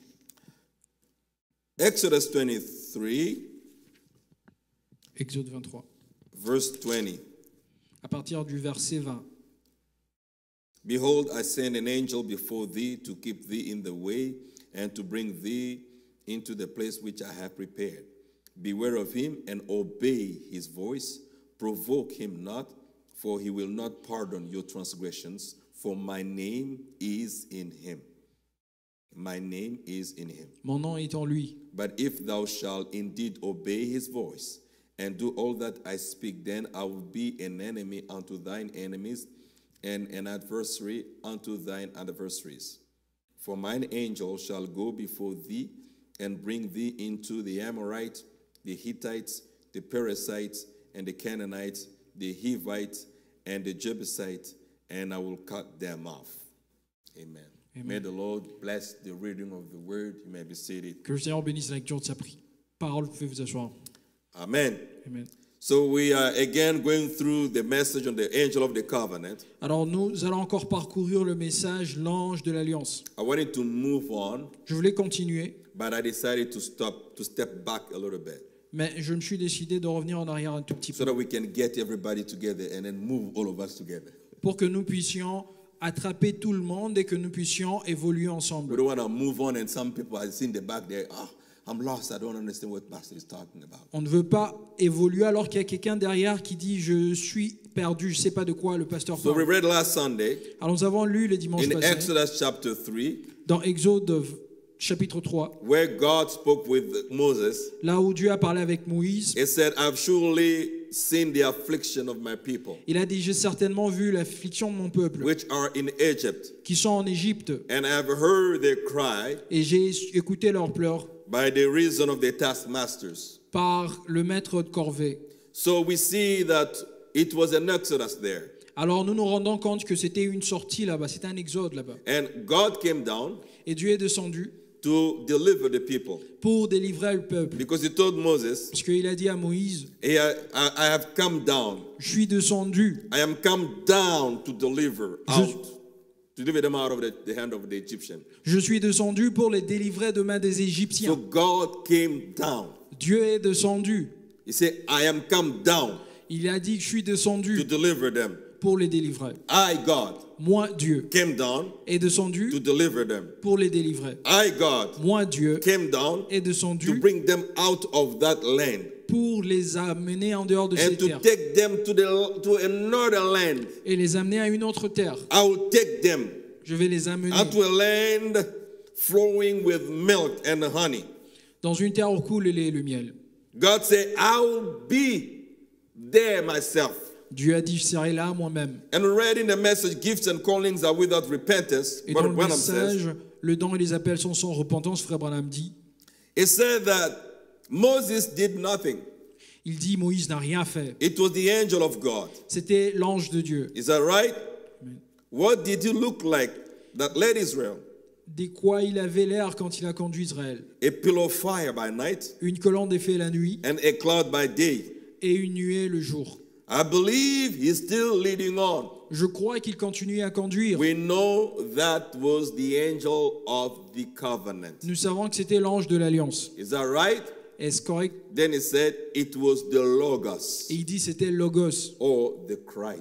Exodus twenty-three, Exode vingt-trois. verse twenty. À partir du verset vingt. Behold, I send an angel before thee to keep thee in the way and to bring thee into the place which I have prepared. Beware of him and obey his voice. Provoke him not, for he will not pardon your transgressions, for my name is in him. My name is in him. Mon nom est en lui. But if thou shalt indeed obey his voice and do all that I speak, then I will be an enemy unto thine enemies and an adversary unto thine adversaries. For mine angel shall go before thee and bring thee into the Amorites, the Hittites, the Perizzites, and the Canaanites, the Hivites, and the Jebusites, and I will cut them off. Amen. Amen. May the Lord bless the reading of the word. You may be seated. Que le Seigneur bénisse la lecture de sa pri- parole. Vous pouvez vous asseoir. Amen. Amen. So we are again going through the message on the angel of the covenant. Alors nous allons encore parcourir le message, l'ange de l'alliance. I wanted to move on, Je voulais continuer, but I decided to stop, to step back a little bit mais je me suis décidé de revenir en arrière un tout petit so peu that we can get everybody together and then move all of us together. pour que nous puissions attraper tout le monde et que nous puissions évoluer We ensemble. don't want to move on and some people I see in the back there, oh, I'm lost, I don't understand what pastor is talking about. On ne veut pas évoluer alors qu'il y a quelqu'un derrière qui dit « Je suis perdu, je ne sais pas de quoi le pasteur So we parle read last Sunday ». Alors nous avons lu les dimanches in passés Exodus chapter three, dans Exode chapitre trois, where God spoke with Moses. là où Dieu a parlé avec Moïse. He said, I've surely seen the affliction of my people, Il a dit « J'ai certainement vu l'affliction de mon peuple which are in Egypt, qui sont en Égypte and I have heard their cry et j'ai écouté leurs pleurs by the reason of their taskmasters. par le maître de corvée. » So we see that it was an exodus there. Alors nous nous rendons compte que c'était une sortie là-bas, c'était un exode là-bas. And God came down Et Dieu est descendu to deliver the people. pour délivrer le peuple. Because he told Moses, Parce qu'il a dit à Moïse, hey, I, I I have come down. je suis descendu, I am come down to deliver Je- out, to deliver them out of the, the hand of the Egyptian. je suis descendu pour les délivrer de main des So Égyptiens. God came down. Dieu est descendu. He said, I am come down Il a dit que je suis to descendu deliver them. pour les délivrer. I, God, Moi, Dieu, came down est to descendu deliver them. pour les délivrer. I, God, Moi, Dieu, came down est to descendu bring them out of that land pour les amener en dehors de and ces to terres take them to the to another land. et les amener à une autre terre. I will take them Je vais les amener unto a land flowing with milk and honey. dans une terre où coule le lait et le miel. God said, I will be there myself. Dieu a dit, je serai là moi-même. And we read in the message, gifts and callings are without repentance. Et dans Brother le Branham says, message, le don et les appels sont sans repentance, frère Branham dit. it said that Moses did nothing. Il dit, Moïse n'a rien fait. It was the angel of God. C'était l'ange de Dieu. Is that right? What did he look like that led Israel? De quoi il avait l'air quand il a conduit Israël? A pillar of fire by night Une colonne d'effet la nuit and a cloud by day. et une nuée le jour. I believe he's still leading on. Je crois qu'il continue à conduire. We know that was the angel of the covenant. Nous savons que c'était l'ange de l'alliance. Is that right? Est-ce correct? Then he said it was the Logos Et il dit c'était Logos or the Christ. ou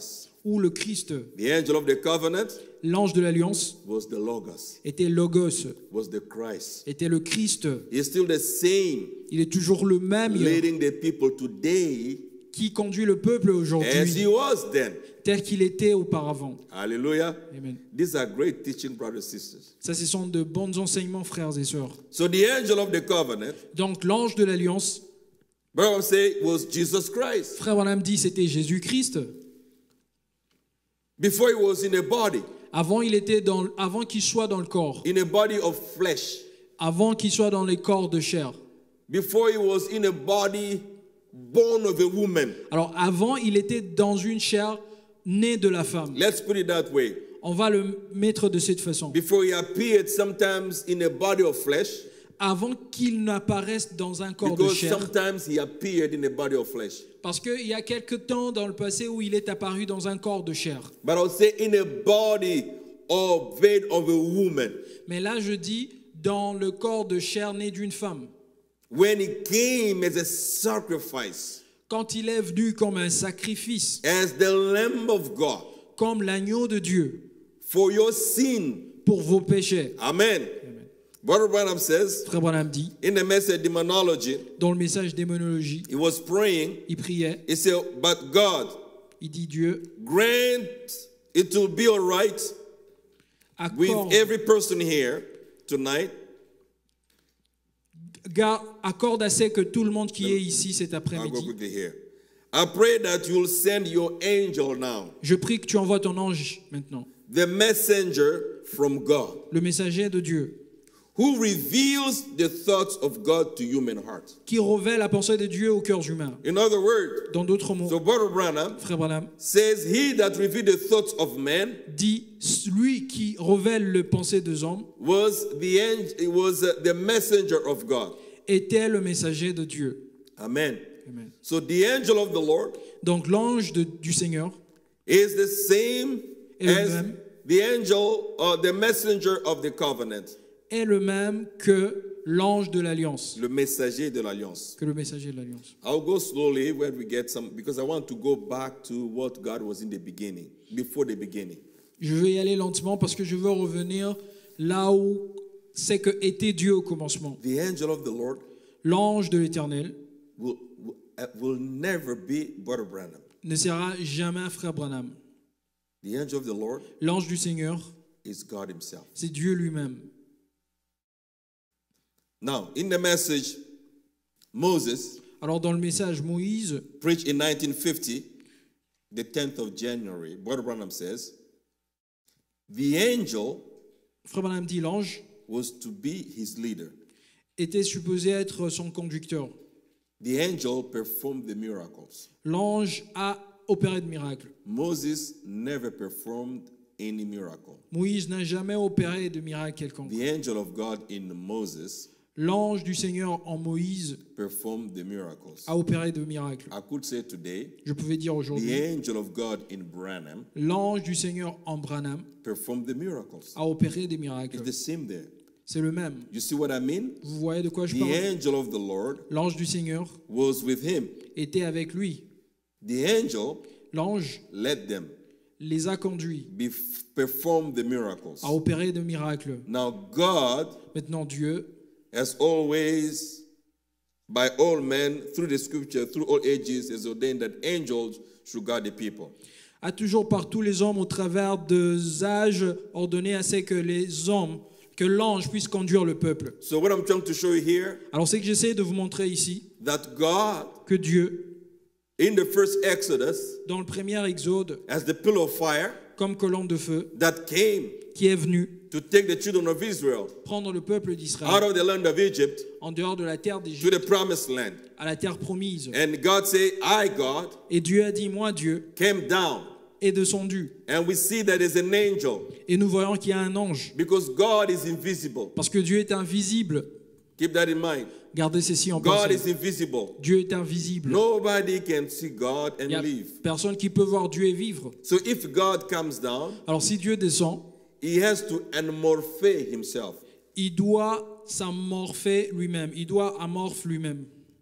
ou le Christ, The angel of the covenant l'ange de l'alliance, was the Logos, était Logos, was the Christ. était le Christ. He's still the same, Il est toujours le même hier, leading the people today qui conduit le peuple as he aujourd'hui, was then. tel qu'il était auparavant. Hallelujah. Amen. These are great teaching, brothers and sisters. Ça, ce sont de bons enseignements, frères et sœurs. So the angel of the covenant, Donc, l'ange de l'alliance, Brother say, was Jesus Christ. frère Branham dit, c'était Jésus-Christ. Before he was in a body, Avant, il était dans, avant qu'il soit dans le corps, in a body of flesh. avant qu'il soit dans les corps de chair. Before he was in a body born of a woman. Alors, avant, il était dans une chair née de la femme. Let's put it that way. On va le mettre de cette façon. Before he appeared sometimes in a body of flesh, Avant qu'il n'apparaisse dans un corps de because chair. sometimes he appeared in a body of flesh. Parce qu'il y a quelque temps dans le passé où il est apparu dans un corps de chair. But I would say in a body of made of a woman. Mais là, je dis dans le corps de chair né d'une femme. When he came as a sacrifice, Quand il est venu comme un sacrifice, as the Lamb of God, comme l'agneau de Dieu, for your sin. pour vos péchés. Amen. Brother Branham says, Frère Branham dit, in the message demonology, dans le message démonologie, he was praying. il priait, He said, but God, il dit Dieu, grant it will be all right with accorde, every person here tonight gar- accorde assez que tout le monde qui est ici cet I'll go après-midi. quickly here. I pray that you will send your angel now, Je prie que tu envoies ton ange maintenant, the messenger from God, le messager de Dieu, who reveals the thoughts of God to human hearts. qui révèle la pensée de Dieu aux cœurs humains. In other words, Dans d'autres mots, so Brother Branham Frère Branham says, he that revealed the thoughts of men dit, lui qui révèle les pensées des hommes was the angel, it was uh, the messenger of God. était le messager de Dieu. Amen. Amen. So the angel of the Lord Donc l'ange de- du Seigneur is the same Et le as même. the angel or the messenger of the covenant, est le même que l'ange de l'alliance, le messager de l'alliance. que le messager de l'alliance. I'll go slowly where we get some, because I want to go back to what God was in the beginning, before the beginning. Je vais y aller lentement parce que je veux revenir là où c'est que était Dieu au commencement. The angel of the Lord L'ange de l'Éternel will, will, uh, will never be Brother Branham. ne sera jamais un frère Branham. The angel of the Lord L'ange du Seigneur, is God himself. c'est Dieu lui-même. Now, in the message, Moses Alors dans le message Moïse, preached in nineteen fifty, the tenth of January, Brother Branham says, the angel frère Branham dit l'ange was to be his leader. était supposé être son conducteur. The angel performed the miracles. L'ange a opéré de miracles. Moses never performed any miracle. Moïse n'a jamais opéré de miracle quelconque. The angel of God in Moses L'ange du Seigneur en Moïse performed the miracles. a opéré de miracles. I could say today, Je pouvais dire the aujourd'hui, angel of God in Branham l'ange du Seigneur en Branham performed the miracles. a opéré des It's miracles. the same there. C'est le même. You see what I mean? Vous voyez de quoi je The parle? angel of the Lord L'ange du Seigneur was with him. était avec lui. The angel L'ange led them, les a conduits be, perform the miracles. à opérer de miracles. Now, God Maintenant, Dieu, has always, by all men, through the scripture, through all ages, has ordained that angels should guard the people. a toujours par tous les hommes au travers des âges ordonné à ce que les hommes, que l'ange puisse conduire le peuple. So what I'm trying to show you here, Alors c'est que j'essaie de vous montrer ici that God, que Dieu, in the first Exodus, dans le premier Exode, as the pillar of fire comme colonne de feu, that came qui est venu to take the children of Israel prendre le peuple out d'Israël of the land of Egypt en dehors de la terre to d'Égypte the promised land. à la terre promise. And God said, I, God, Et Dieu a dit, moi Dieu, came down. est descendu. And we see that there's an angel Et nous voyons qu'il y a un ange. because God is invisible. Parce que Dieu est invisible. Keep that in mind. Gardez ceci en God pensée. is invisible. Dieu est invisible. Nobody can see God Il n'y and a live. personne qui peut voir Dieu et vivre. So if God comes down, Alors si Dieu descend, he has to anamorphe himself. il doit s'amorpher lui-même. Il doit amorphe lui-même.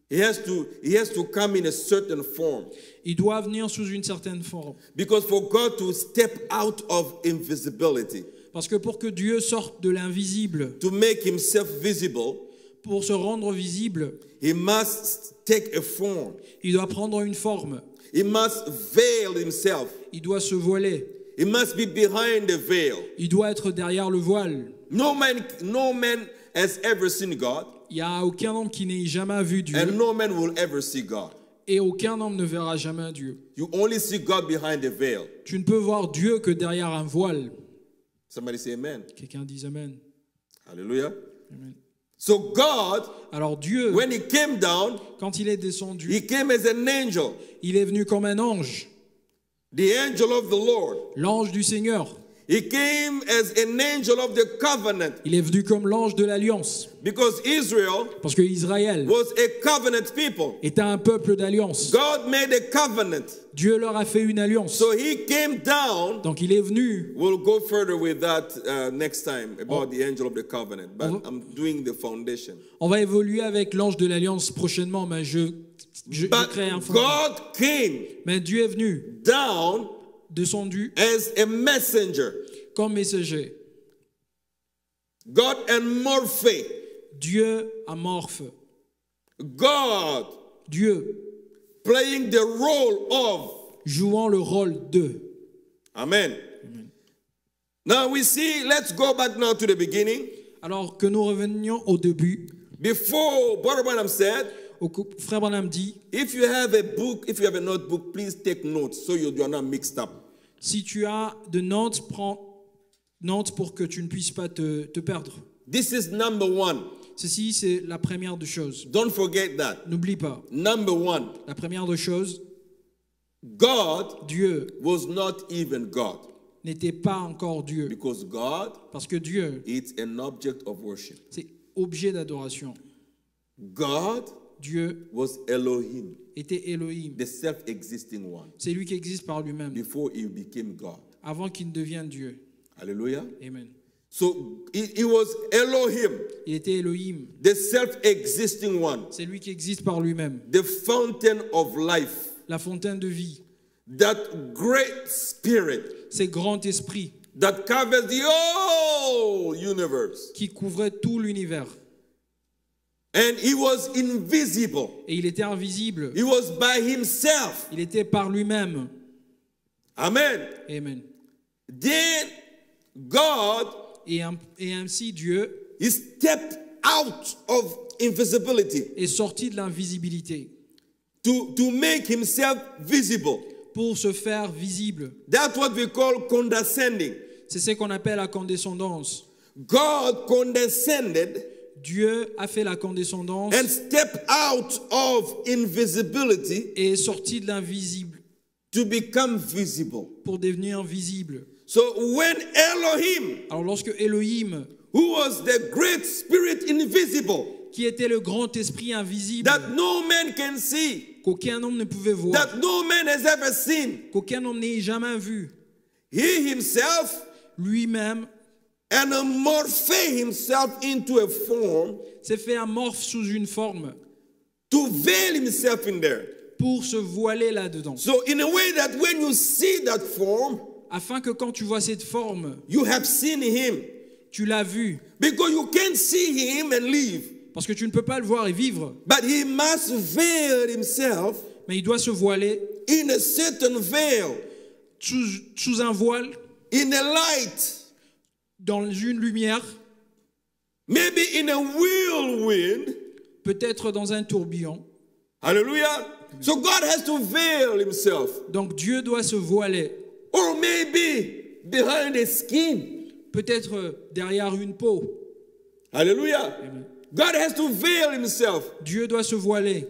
He has to, he has to come in a certain form. Il doit venir sous une certaine forme. Because for God to step out of invisibility, Parce que pour que Dieu sorte de l'invisible, to make himself visible, pour se rendre visible, he must take a form. il doit prendre une forme. He must veil himself. Il doit se voiler. He must be behind the veil. Il doit être derrière le voile. No man, no man has ever seen God, Il n'y a aucun homme qui n'ait jamais vu Dieu. and no man will ever see God. Et aucun homme ne verra jamais Dieu. You only see God behind the veil. Tu ne peux voir Dieu que derrière un voile. Somebody say amen. Quelqu'un dise Amen. Hallelujah. Amen. So God, Alors Dieu, when he came down, quand il est descendu, he came as an angel, il est venu comme un ange, the angel of the Lord. l'ange du Seigneur. He came as an angel of the covenant, Il est venu comme l'ange de l'alliance. because Israel Parce que Israël was a covenant people. était un peuple d'alliance. God made a covenant. Dieu leur a fait une alliance. So he came down. Donc il est venu. We'll go further with that uh, next time about the angel of the covenant, but Oh. I'm doing the foundation. On va évoluer avec l'ange de l'alliance prochainement, mais je, je, je But crée un fondement. God came Mais Dieu est venu, down descendu as a messenger. comme messager. God amorphe. Dieu amorphe. God Dieu playing the role of. jouant le rôle de. Amen. Now we see, let's go back now to the beginning. Alors que nous revenions au début, Before Brother Branham said, au cou- frère Branham dit, if you have a book, if you have a notebook, please take notes so you are not mixed up. si tu as de notes, prends notes pour que tu ne puisses pas te, te perdre. This is number one. Ceci, c'est la première des choses. Don't forget that. N'oublie pas, Number one, la première des choses, God Dieu was not even God, n'était pas encore Dieu. because God Parce que Dieu, is an object of worship. c'est objet d'adoration. God Dieu was Elohim, était Elohim. the self-existing one, C'est lui qui existe par lui-même, before he became God. avant qu'il ne devienne Dieu. Hallelujah. Amen. So he, he was Elohim, Il était Elohim. the self-existing one, C'est lui qui existe par lui-même. the fountain of life, La fontaine de vie. that great spirit C'est grand esprit that covers the whole universe. qui couvrait tout l'univers. And he was invisible. Et il était invisible. He was by himself. Il était par lui-même. Amen. Amen. Then God, Et, un- et ainsi Dieu he stepped out of invisibility est sorti de l'invisibilité to, to make himself visible. pour se faire visible. That's what we call condescending. C'est ce qu'on appelle la condescendance. God condescended Dieu a fait la condescendance and stepped out of invisibility et est sorti de l'invisible to become visible. pour devenir visible. So when Elohim, Alors lorsque Elohim, who was the great spirit invisible, qui était le grand esprit invisible, that no man can see, qu'aucun homme ne pouvait voir, that no man has ever seen, qu'aucun homme n'ait jamais vu, he himself lui-même anamorphe himself into a form s'est fait amorphe sous une forme to veil himself in there. pour se voiler là-dedans. So in a way that when you see that form, Afin que quand tu vois cette forme, you have seen him. tu l'as vu. Because you can't see him and leave. Parce que tu ne peux pas le voir et vivre. But he must veil himself Mais il doit se voiler in a certain veil, sous, sous un voile, in a light, dans une lumière, maybe in a whirlwind. peut-être dans un tourbillon. Hallelujah. So God has to veil himself. Donc Dieu doit se voiler. Or maybe behind a skin. Peut-être derrière une peau. Hallelujah. God has to veil himself. Dieu doit se voiler.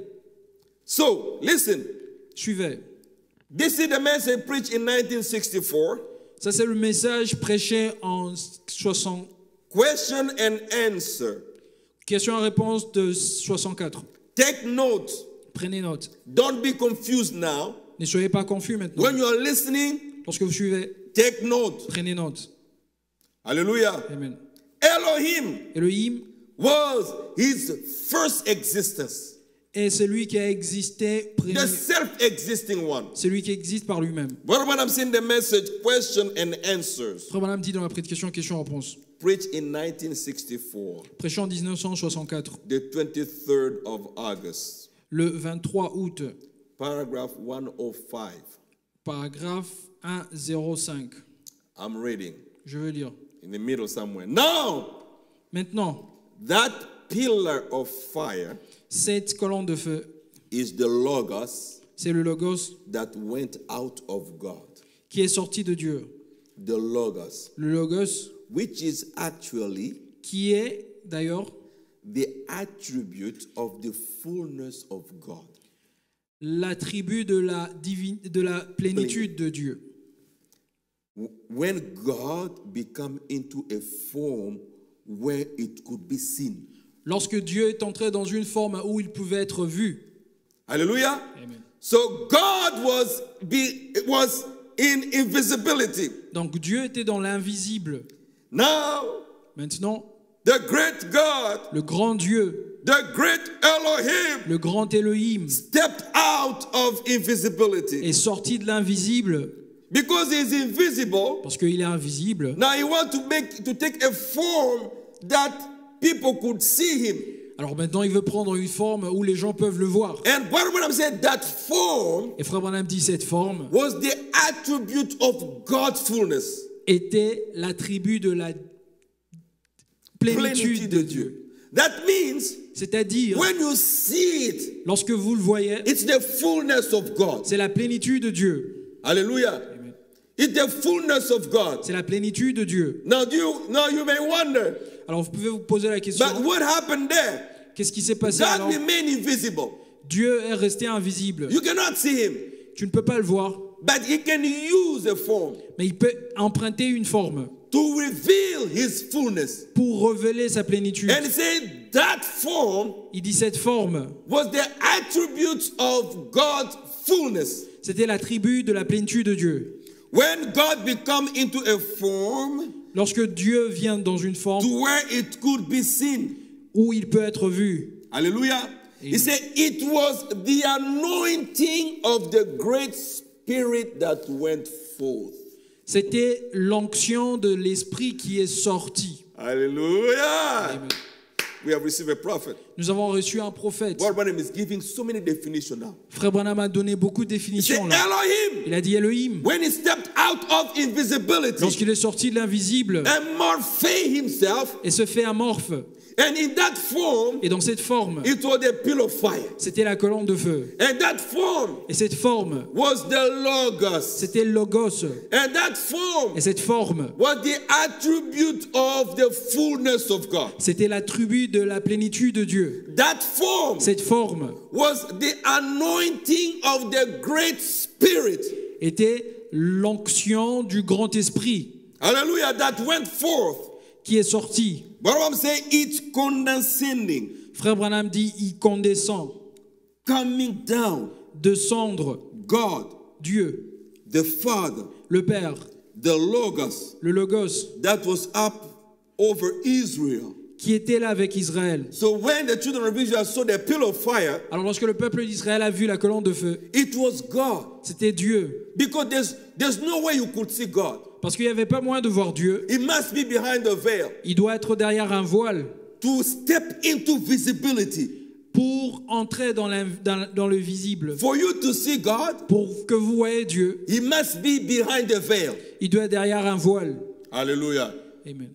So, listen. Suivez. This is the message preached in nineteen sixty-four. Ça, c'est le message prêché en soixante. Question and answer. Question-réponse de soixante-quatre. Take note. Prenez note. Don't be confused now. Ne soyez pas confus maintenant. When you are listening, Lorsque vous suivez, take note. prenez note. Hallelujah. Amen. Elohim Elohim was his first existence. est celui qui a existé, the prému- self-existing one. celui qui existe par lui-même. But when I'm seeing the message, question and answers, Frère Branham dit dans la prédication, question-réponse. preached in nineteen sixty-four, Prêché en dix-neuf cent soixante-quatre, the twenty-third of August, le vingt-trois août, paragraph one oh five. paragraphe un zéro cinq. I'm reading Je vais lire. in the middle somewhere. Now, Maintenant, that pillar of fire cette colonne de feu, is the Logos c'est le Logos that went out of God. qui est sorti de Dieu. The Logos, Le Logos which is actually qui est d'ailleurs the attribute of the fullness of God. l'attribut de la, divine, de la plénitude de Dieu. When God became into a form where it could be seen. Lorsque Dieu est entré dans une forme où il pouvait être vu. Hallelujah. Amen. So God was be was in invisibility. Donc Dieu était dans l'invisible. Now Maintenant, the great God, le grand Dieu, the great Elohim, le grand Elohim stepped out of invisibility. est sorti de l'invisible Because he is invisible, parce qu'il est invisible. now he wants to make to take a form that people could see him. Alors maintenant, il veut prendre une forme où les gens peuvent le voir. And what when I'm saying that form Et Frère Branham dit cette forme was the attribute of God's fullness. était l'attribut de la plénitude de Dieu. That means C'est-à-dire, when you see it, lorsque vous le voyez, it's the fullness of God. c'est la plénitude de Dieu. Hallelujah. It's the fullness of God. C'est la plénitude de Dieu. Now, do you, now you may wonder, Alors vous pouvez vous poser la question, but what happened there? qu'est-ce qui s'est passé God alors? remained invisible. Dieu est resté invisible. You cannot see him, Tu ne peux pas le voir, but he can use a form mais il peut emprunter une forme to reveal his fullness. pour révéler sa plénitude. And he said that form Il dit cette forme, was the attribute of God's fullness. c'était l'attribut de la plénitude de Dieu. When God become into a form Lorsque Dieu vient dans une forme to where it could be seen. où il peut être vu, Hallelujah. He said it was the anointing of the great spirit that went forth. c'était l'onction de l'Esprit qui est sorti. Hallelujah. Amen. We have received a prophet. Nous avons reçu un prophète. God Branham is giving so many definitions now. Frère Branham a donné beaucoup de He said définitions là. Elohim, Il a dit Elohim. when he stepped out of invisibility Lorsqu'il est sorti de l'invisible and morphed himself, et se fait amorphe, and in that form, et dans cette forme, it was a pillar of fire. c'était la colonne de feu. And that form Et cette forme, was the Logos. c'était le Logos. And that form Et cette forme, was the attribute of the fullness of God. c'était l'attribut de la plénitude de Dieu. That form Cette forme was the anointing of the great spirit. était l'onction du grand esprit Hallelujah, that went forth. qui est sorti. But I'm saying it's condescending, Frère Branham dit, il condescend, coming down. descendre, God, Dieu, the Father, le Père, the Logos, le Logos, that was up over Israel. qui était là avec Israël. So when the children of Israel saw the pillar of fire, Alors lorsque le peuple d'Israël a vu la colonne de feu, it was God. c'était Dieu. Because there's, there's no way you could see God. Parce qu'il n'y avait pas moyen de voir Dieu. It must be behind the veil. Il doit être derrière un voile To step into visibility. pour entrer dans, la- dans- dans le visible. For you to see God, Pour que vous voyez Dieu, He must be behind the veil. il doit être derrière un voile. Hallelujah. Amen.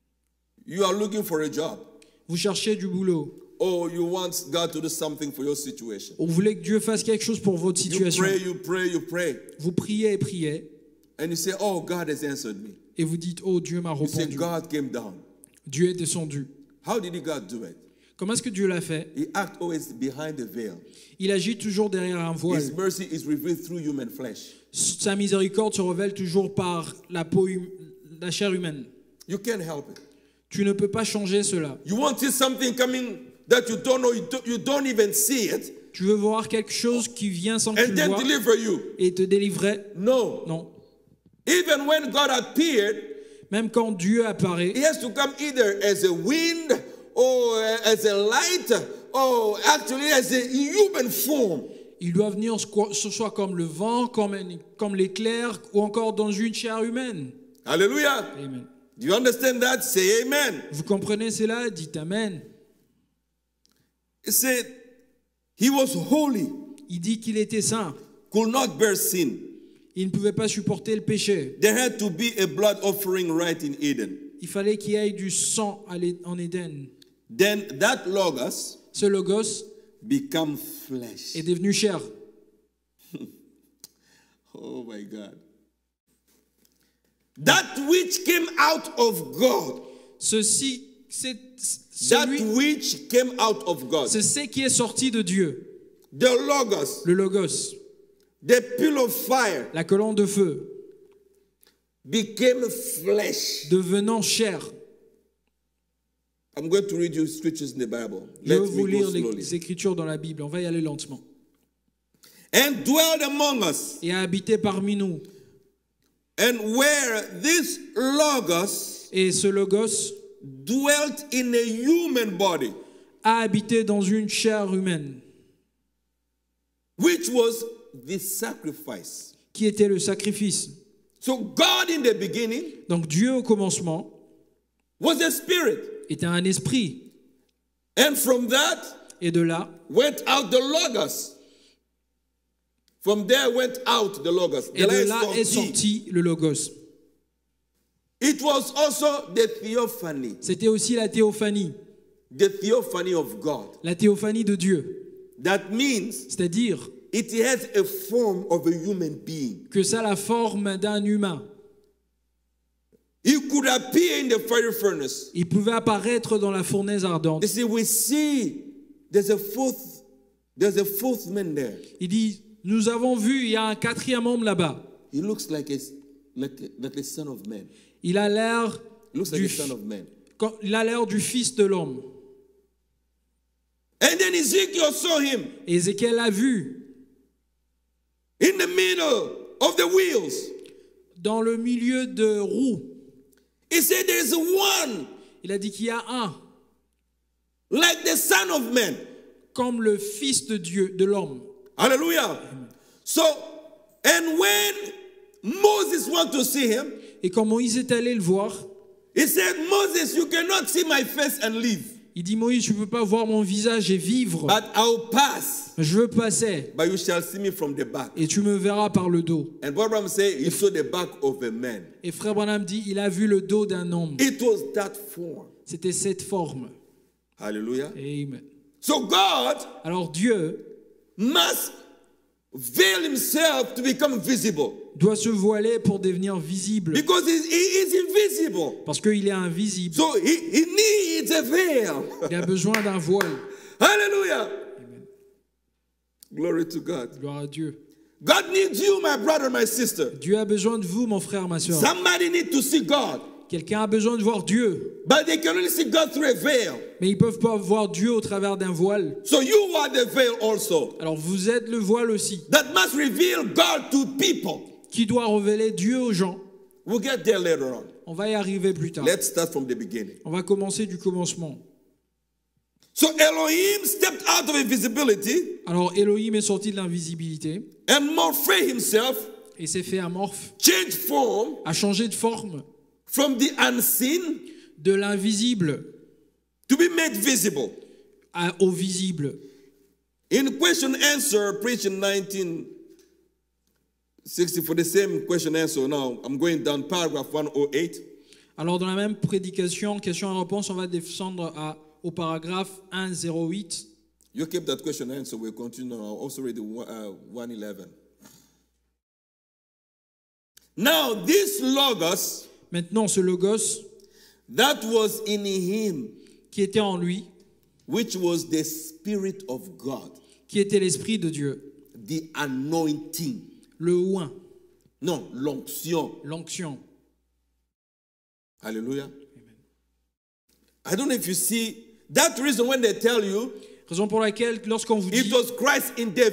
You are looking for a job. Vous cherchez du boulot. Oh, you want God to do something for your situation. Vous voulez que Dieu fasse quelque chose pour votre You situation. pray, you pray, you pray. Vous priez et priez And you say, oh, God has answered me. et vous dites, oh Dieu m'a You say, répondu. God came down. Dieu est descendu. How did he God do it? Comment est-ce que Dieu l'a fait? He acts always behind the veil. Il agit toujours derrière un His voile. mercy is revealed through human flesh. Sa miséricorde se révèle toujours par la peau, hum- la chair humaine. You can't help it. Tu ne peux pas changer cela. You want to see something coming that you don't know, you don't, you don't even see it, Tu veux voir quelque chose qui vient sans que tu and le then vois deliver you. et te délivrer? No. Non. Even when God appeared, Même quand Dieu apparaît, he has to come either as a wind or as a light oh, actually as a human form. Il doit venir squ- ce soit comme le vent, comme, un- comme l'éclair ou encore dans une chair humaine. Hallelujah. Amen. Do you understand that? Say amen. Vous comprenez cela? Dites Amen. It said he was holy, Il dit qu'il était saint. could not bear sin. Il ne pouvait pas supporter le péché. There had to be a blood offering right in Eden. Il fallait qu'il y ait du sang à l'É- en Éden. Then that logos Ce logos become flesh. est devenu chair. Oh my God. That which came out of God. Ceci, c'est That celui, which came out of God. c'est ce qui est sorti de Dieu. The logos, Le logos, the pillar of fire, la colonne de feu, became flesh. devenant chair. I'm going to read you scriptures in the Bible. Je Let veux vous me go lire slowly. les écritures dans la Bible. On va y aller lentement. And dwelled among us. Et a habité parmi nous. And where this logos Et ce logos dwelt in a human body, a habité dans une chair humaine, which was the sacrifice. qui était le sacrifice. So God in the beginning Donc Dieu au commencement was a spirit. était un esprit. And from that Et de là, went out the logos. From there went out the logos. et The de last là song, est he. sorti le logos. It was also the theophany, C'était aussi la théophanie, the theophany of God. la théophanie de Dieu. That means C'est-à-dire it has a form of a human being. que ça a la forme d'un humain. He could appear in the fiery furnace. Il pouvait apparaître dans la fournaise ardente. You see, we see there's a fourth, there's a fourth man there. Il dit, nous avons vu, il y a un quatrième homme là-bas. He looks like a, like a, like a son of man. Il a l'air He looks like du, a son of man. quand- il a l'air du fils de l'homme. And then Ezekiel saw him Et Ézéchiel l'a vu in the middle of the wheels. dans le milieu de roues. He said, there's one Il a dit qu'il y a un, like the son of man. comme le fils de Dieu, de l'homme. Hallelujah. So, and when Moses wanted to see him, Et quand Moïse est allé le voir, he said, Moses, you cannot see my face and live, il dit, Moïse, je ne peux pas voir mon visage et vivre. but I'll pass, Je passer, but you shall see me from the back. et tu me verras par le dos. And Brother Branham said, he saw the back of a man. Et frère Branham dit, il a vu le dos d'un homme. It was that form. C'était cette forme. Hallelujah. Amen. So God Alors Dieu must veil himself to become visible, doit se voiler pour devenir visible. because he, he is invisible. Parce qu'il est invisible. So he, he needs a veil. Il a besoin d'un voile. Hallelujah. Glory to God. Gloire à Dieu. God needs you, my brother, my sister. Dieu a besoin de vous, mon frère, ma soeur. Somebody needs to see God, Quelqu'un a besoin de voir Dieu. but they can only see God through a veil. Mais ils ne peuvent pas voir Dieu au travers d'un voile. So you are the veil also, Alors vous êtes le voile aussi, that must reveal God to people. qui doit révéler Dieu aux gens. We'll get there later on. On va y arriver plus tard. Let's start from the beginning. On va commencer du commencement. So Elohim stepped out of invisibility Alors Elohim est sorti de l'invisibilité and morphed himself, et s'est fait amorphe, changed form a changé de forme from the unseen de l'invisible to be made visible. à- au visible. In question answer, preaching nineteen sixty, for the same question answer now, I'm going down paragraph one oh eight. Alors dans la même prédication, question et réponse, on va descendre à, au paragraphe un zéro huit. You keep that question answer, we'll continue. I'll also read the one- uh, one eleven. Now, this Logos Maintenant, ce logos that was in him, qui était en lui, which was the Spirit of God, qui était l'Esprit de Dieu, the anointing. le oint, No, l'onction. l'onction. Hallelujah. I don't know if you see that reason when they tell you Raison pour laquelle, lorsqu'on vous it dit was Christ in David.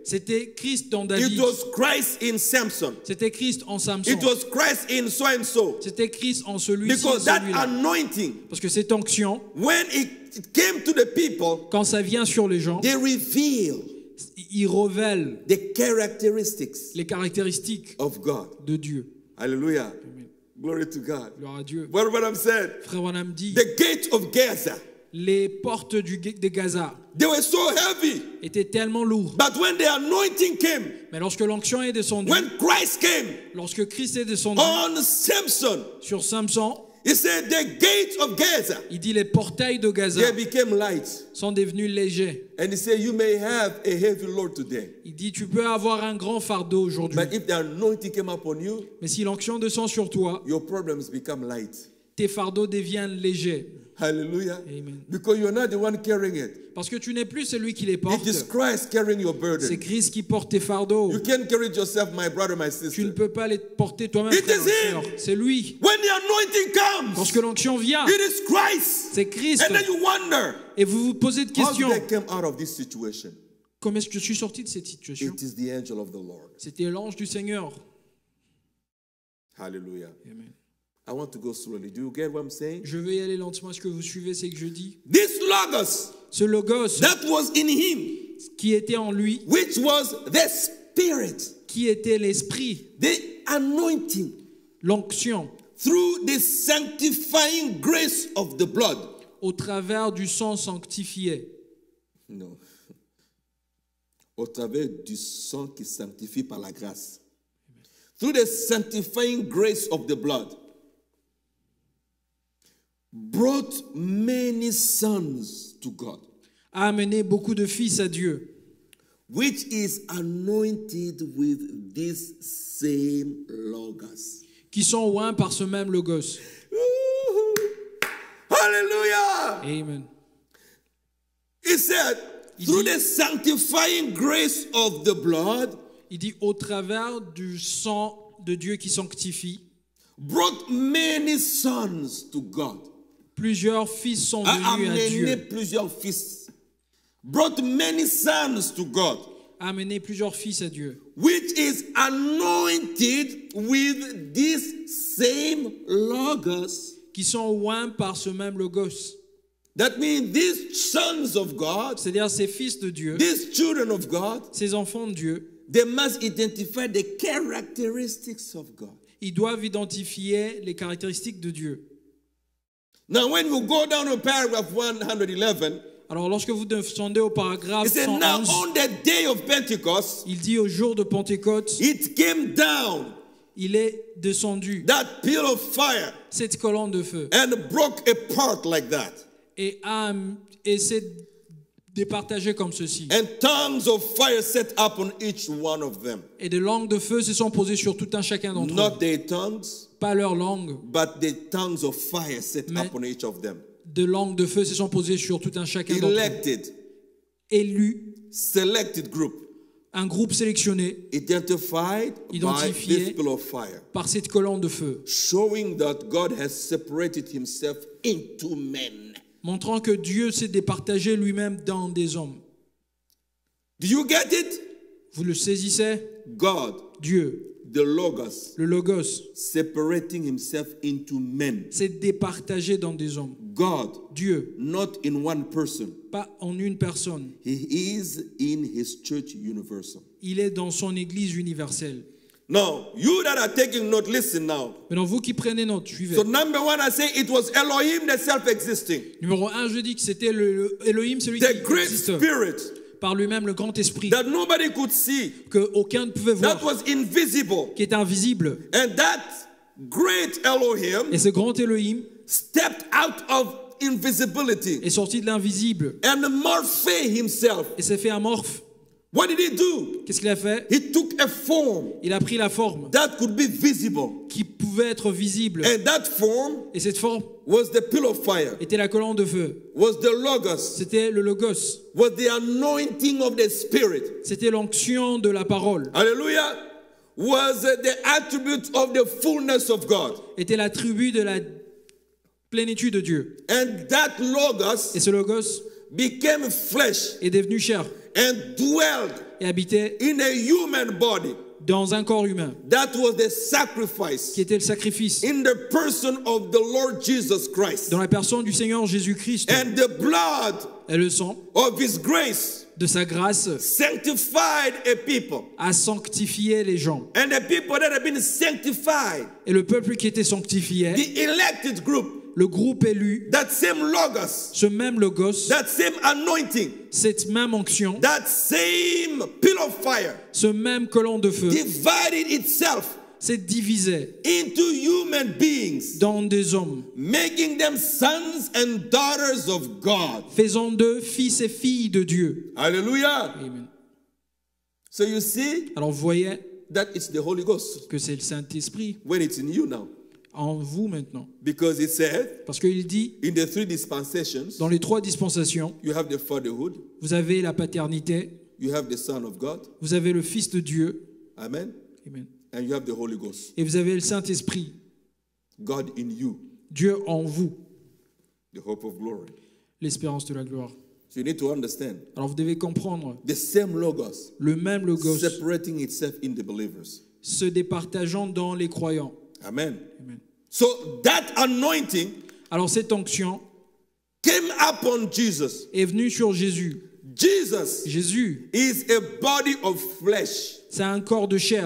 C'était Christ dans It David. was Christ in Samson. C'était Christ en Samson. It was Christ in so and so. C'était Christ en celui-ci, Because that celui-là. anointing, Parce que cette onction, when it it came to the people, quand ça vient sur les gens, they reveal il révèle the characteristics les caractéristiques of God. de Dieu. Hallelujah. Glory to God. Gloire à Dieu. What what I'm saying? Frère Branham dit, The gate of Gaza, les portes du, de Gaza they were so heavy. étaient tellement lourdes. But when the anointing came, Mais lorsque l'onction est descendue, when Christ came lorsque Christ est descendu on Samson, sur Samson, he said the gate of Gaza, il dit les portails de Gaza they became light. sont devenus légers. And he said, you may have a heavy load today. Il dit, tu peux avoir un grand fardeau aujourd'hui. But if the anointing came upon you, Mais si l'onction descend sur toi, your problems become light. tes fardeaux deviennent légers. Hallelujah. Amen. Because you're not the one carrying it. Parce que tu n'es plus celui qui les It porte. is Christ carrying your C'est burden. Christ qui porte tes fardeaux. You can't carry it yourself, my brother, my Tu ne sister. peux pas les porter toi-même, It frère is et him. sœur. C'est lui. When the anointing comes, Lorsque l'onction vient, it is Christ. c'est Christ. And then you wonder, Et vous vous posez de how questions. did I come out of this situation? Comment est-ce que je suis sorti de cette situation? It is the angel of the Lord. C'était l'ange du Seigneur. Hallelujah. Amen. I want to go slowly. Do you get what I'm saying? Je vais y aller lentement. Est-ce que vous suivez ce que je dis? This Logos Ce logos that was in him, qui était en lui, which was the Spirit, qui était l'esprit, the anointing, l'onction, through the sanctifying grace of the blood. au travers du sang sanctifié. Non. Au travers du sang qui sanctifie par la grâce. Through the sanctifying grace of the blood. Brought many sons to God, A amené beaucoup de fils à Dieu, which is anointed with this same Logos. qui sont oints par ce même logos. Woo-hoo. Hallelujah! Amen. He said, through the sanctifying grace of the blood, Il dit au travers du sang de Dieu qui sanctifie, brought many sons to God. plusieurs fils sont A venus à amené Dieu. plusieurs fils. Brought many sons to God, A amené plusieurs fils à Dieu, which is anointed with this same Logos. qui sont oints par ce même logos. That means these sons of God, C'est-à-dire ces fils de Dieu, these children of God, ces enfants de Dieu, they must identify the characteristics of God. ils doivent identifier les caractéristiques de Dieu. Now, when you go down to paragraph one eleven, Alors lorsque vous descendez au it paragraphe says, now cent onze, on the day of Pentecost, il dit au jour de Pentecôte, it came down, il est descendu, that pillar of fire, cette colonne de feu, and broke apart like that. et, a, et s'est départagé comme ceci. And tongues of fire set upon each one of them. Et des langues de feu se sont posées sur tout un chacun d'entre eux. Not their tongues, Pas leur langue, but the tongues of fire set Mais- upon each of them. de langues de feu se sont posées sur tout un chacun d'entre eux. Elected, Élus, selected group, un groupe sélectionné identified by Identifié. this pillar of fire, par cette colonne de feu, showing that God has separated himself into men. montrant que Dieu s'est départagé lui-même dans des hommes. Do you get it? Vous le saisissez? God, Dieu, the Logos, le Logos, separating himself into men. s'est départagé dans des hommes. God, Dieu, not in one person. pas en une personne. He is in his church universal. Il est dans son Église universelle. Now, you that are taking note, listen now. Maintenant, vous qui prenez note, suivez. So number one, I say it was Elohim, the self-existing, Numéro un, je dis que c'était le, le Elohim, celui the qui great existe spirit par lui-même, le grand esprit, that nobody could see, que aucun ne pouvait that voir, was invisible. qui est invisible. And that great Elohim Et ce grand Elohim stepped out of invisibility est sorti de l'invisible and morphed himself. et s'est fait amorphe. What did he do? Qu'est-ce qu'il a fait? He took a form Il a pris la forme that could be visible. qui pouvait être visible. And that form Et cette forme was the pillar of fire, était la colonne de feu. was the Logos, C'était le Logos. was the anointing of the Spirit. C'était l'onction de la parole. Hallelujah. Was the attribute of the fullness of God. Était l'attribut de la plénitude de Dieu. And that Logos Et ce Logos became flesh est devenu chair and dwelled et habitait in a human body. dans un corps humain, That was the sacrifice qui était le sacrifice in the person of the Lord Jesus Christ. dans la personne du Seigneur Jésus-Christ. And the blood Et le sang of his grace de sa grâce sanctified a people. a sanctifié les gens. And the people that have been sanctified, Et le peuple qui était sanctifié, the elected group, le groupe élu, that same logos, ce même logos, that same anointing, cette même onction, that same pillar of fire ce même colon de feu divided itself s'est divisé into human beings, dans des hommes, making them sons and daughters of God. faisant d'eux fils et filles de Dieu. Hallelujah. Amen. So you see Alors vous voyez that it's the Holy Ghost que c'est le Saint-Esprit when it's in you now. en vous maintenant. Because it said Parce qu'il dit, in the three dispensations, dans les trois dispensations, you have the fatherhood, vous avez la paternité, you have the Son of God, vous avez le Fils de Dieu, amen, Amen, and you have the Holy Ghost, et vous avez le Saint-Esprit, God in you, Dieu en vous, the hope of glory. l'espérance de la gloire. So you need to understand Alors vous devez comprendre, the same logos le même logos separating itself in the believers. se départageant dans les croyants. Amen. Amen. So that anointing Alors cette onction came upon Jesus. est venue sur Jésus. Jesus Jésus, is a body of flesh. c'est un corps de chair.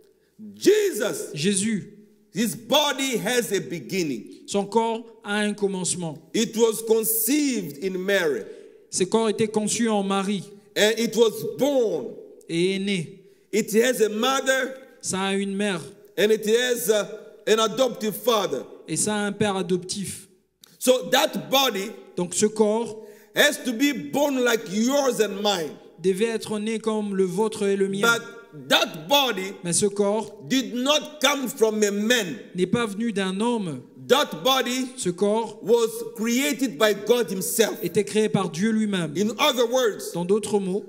Jesus, Jésus, his body has a beginning. son corps a un commencement. It was conceived in Mary, Ce corps était conçu en Marie and it was born. et est né. It has a mother, Ça a une mère and it has a, an adoptive father. et ça a un père adoptif. So that body Donc ce corps has to be born like yours and mine. devait être né comme le vôtre et le mien. But that body Mais ce corps did not come from a man. n'est pas venu d'un homme. That body Ce corps was created by God himself. était créé par Dieu lui-même. In other words, Dans d'autres mots,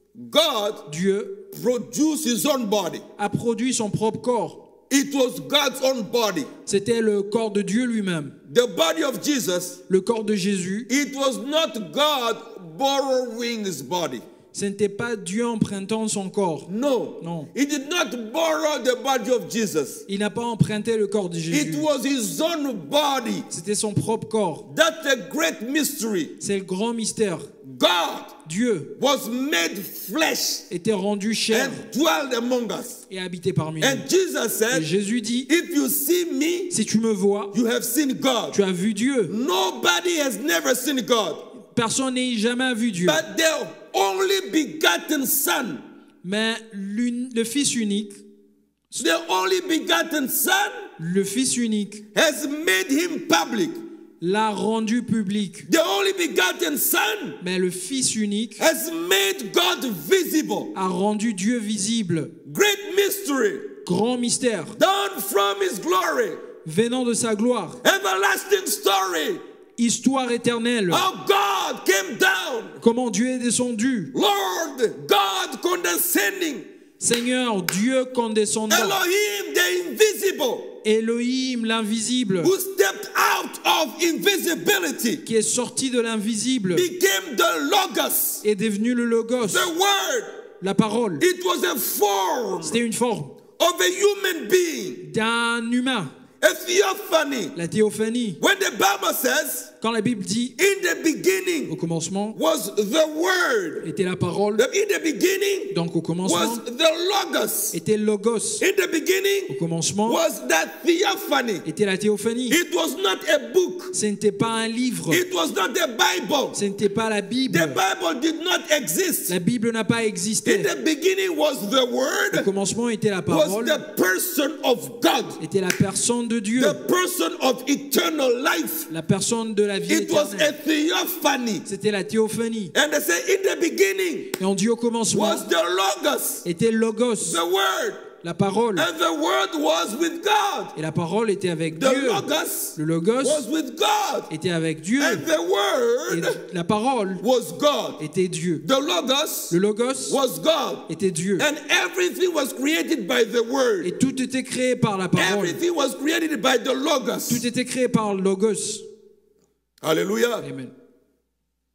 God Dieu produced his own body. a produit son propre corps. It was God's own body. C'était le corps de Dieu lui-même. The body of Jesus, Le corps de Jésus, it was not God borrowing his body. ce n'était pas Dieu empruntant son corps. No. Non. He did not borrow the body of Jesus. Il n'a pas emprunté le corps de It Jésus. was his own body. C'était son propre corps. That's a great mystery. C'est le grand mystère. God Dieu was made flesh était rendu chair and dwelled among us. et habité parmi nous. And Jesus Et said, Jésus dit, if you see me, si tu me vois, you have seen God. tu as vu Dieu. Nobody has never seen God. Personne n'a jamais vu Dieu. But the only begotten Son, Mais l'une- le Fils unique, the only begotten Son le Fils unique, has made him public. l'a rendu public. The only begotten Son Mais le Fils unique has made God visible. a rendu Dieu visible. Great mystery. Grand mystère, Down from his glory. venant de sa gloire. Everlasting story. Histoire éternelle. How God came down. Comment Dieu est descendu. Lord God condescending. Seigneur, Dieu condescendant. Elohim the invisible. Elohim, l'invisible, Who stepped out of invisibility. qui est sorti de l'invisible, Became the Logos. est devenu le Logos, The Word. la parole. It was a form C'était une forme of a human being. d'un humain, A theophany. la théophanie. When the Bible says, Quand la Bible dit, in the au beginning commencement, was the Word. était la parole, The- In the beginning donc au commencement, was the Logos. était le Logos. In the Au beginning commencement, was that theophany. était la théophanie. It was not a book. Ce n'était pas un livre, It was not the Bible. ce n'était pas la The Bible. Bible did not exist. La Bible n'a pas In existé. the beginning was the Au Word. commencement était la Was parole, the person of God. était la personne de Dieu, The person of eternal life. la personne de la vie It was éternelle. a theophany. C'était la théophanie. And they say in the beginning Et on dit au commencement, was the Logos, était le Logos, the Word, la parole. and the Word was with God. Et la parole était avec The Dieu. Logos Le Logos was with God, était avec Dieu. and the Et Word la parole was God. était Dieu. The Logos Le Logos was God, était Dieu. and everything was created by the Word. Et tout était créé par la parole. Everything was created by the Logos. Tout était créé par le Logos. Hallelujah. Amen.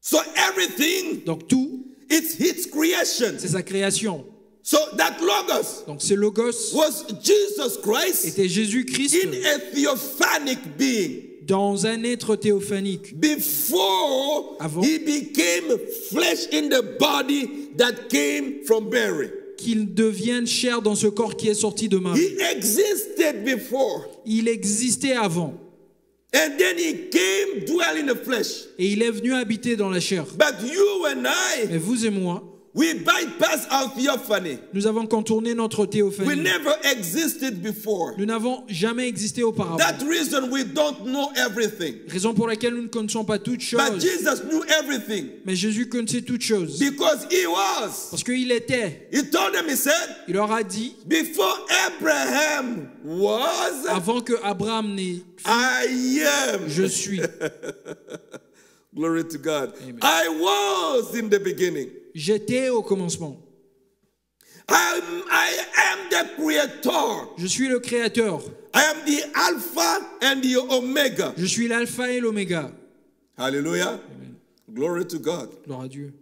So everything, Donc tout, it's his creation. c'est sa création. So that logos Donc ce logos was Jesus Christ était Jésus-Christ in a theophanic being. dans un être théophanique. Before Avant. he became flesh in the body that came from Mary. Qu'il devienne chair dans ce corps qui est sorti de Marie. He existed before. Il existait avant. And then he came dwell in the flesh. Et il est venu habiter dans la chair. But you and I, Mais vous et moi, we bypass our theophany. nous avons contourné notre We théophanie. never existed before. Nous n'avons jamais existé auparavant. That reason we don't know everything. Raison pour laquelle nous ne connaissons pas toutes But choses. Jesus knew everything Mais Jésus connaissait toutes choses. because he was. Parce qu'il était. He told them, he said, Il leur a dit, before Abraham was, avant que Abraham n'ait, I am. je suis. Glory to God. Amen. I was in the beginning. J'étais au commencement. I am, I am the creator. Je suis le créateur. I am the Alpha and the Omega. Je suis l'alpha et l'oméga. Hallelujah. Glory to God. Gloire à Dieu.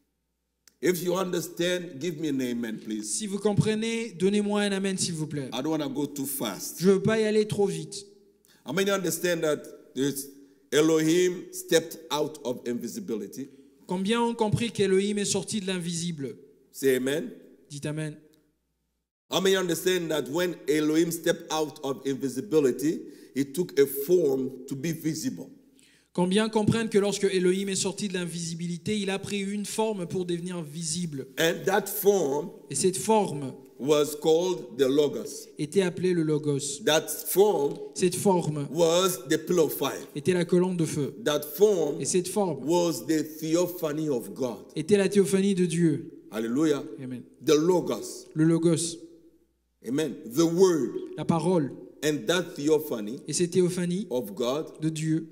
If you understand, give me an amen, please. Si vous comprenez, donnez-moi un amen s'il vous plaît. I don't want to go too fast. Je ne veux pas y aller trop vite. How many understand that there's Elohim stepped out of invisibility? Combien ont compris qu'Elohim est sorti de l'invisible? Say amen. Dites amen. How many understand that when Elohim stepped out of invisibility, he took a form to be visible? Combien comprennent que lorsque Elohim est sorti de l'invisibilité, il a pris une forme pour devenir visible? And that form Et cette forme was called the Logos. était appelée le Logos. That form Cette forme was the pillar of fire. était la colonne de feu. That form Et cette forme was the theophany of God. était la théophanie de Dieu. Hallelujah. Amen. The Logos. Le Logos, Amen. The Word. la parole. And that theophany Et cette théophanie of God de Dieu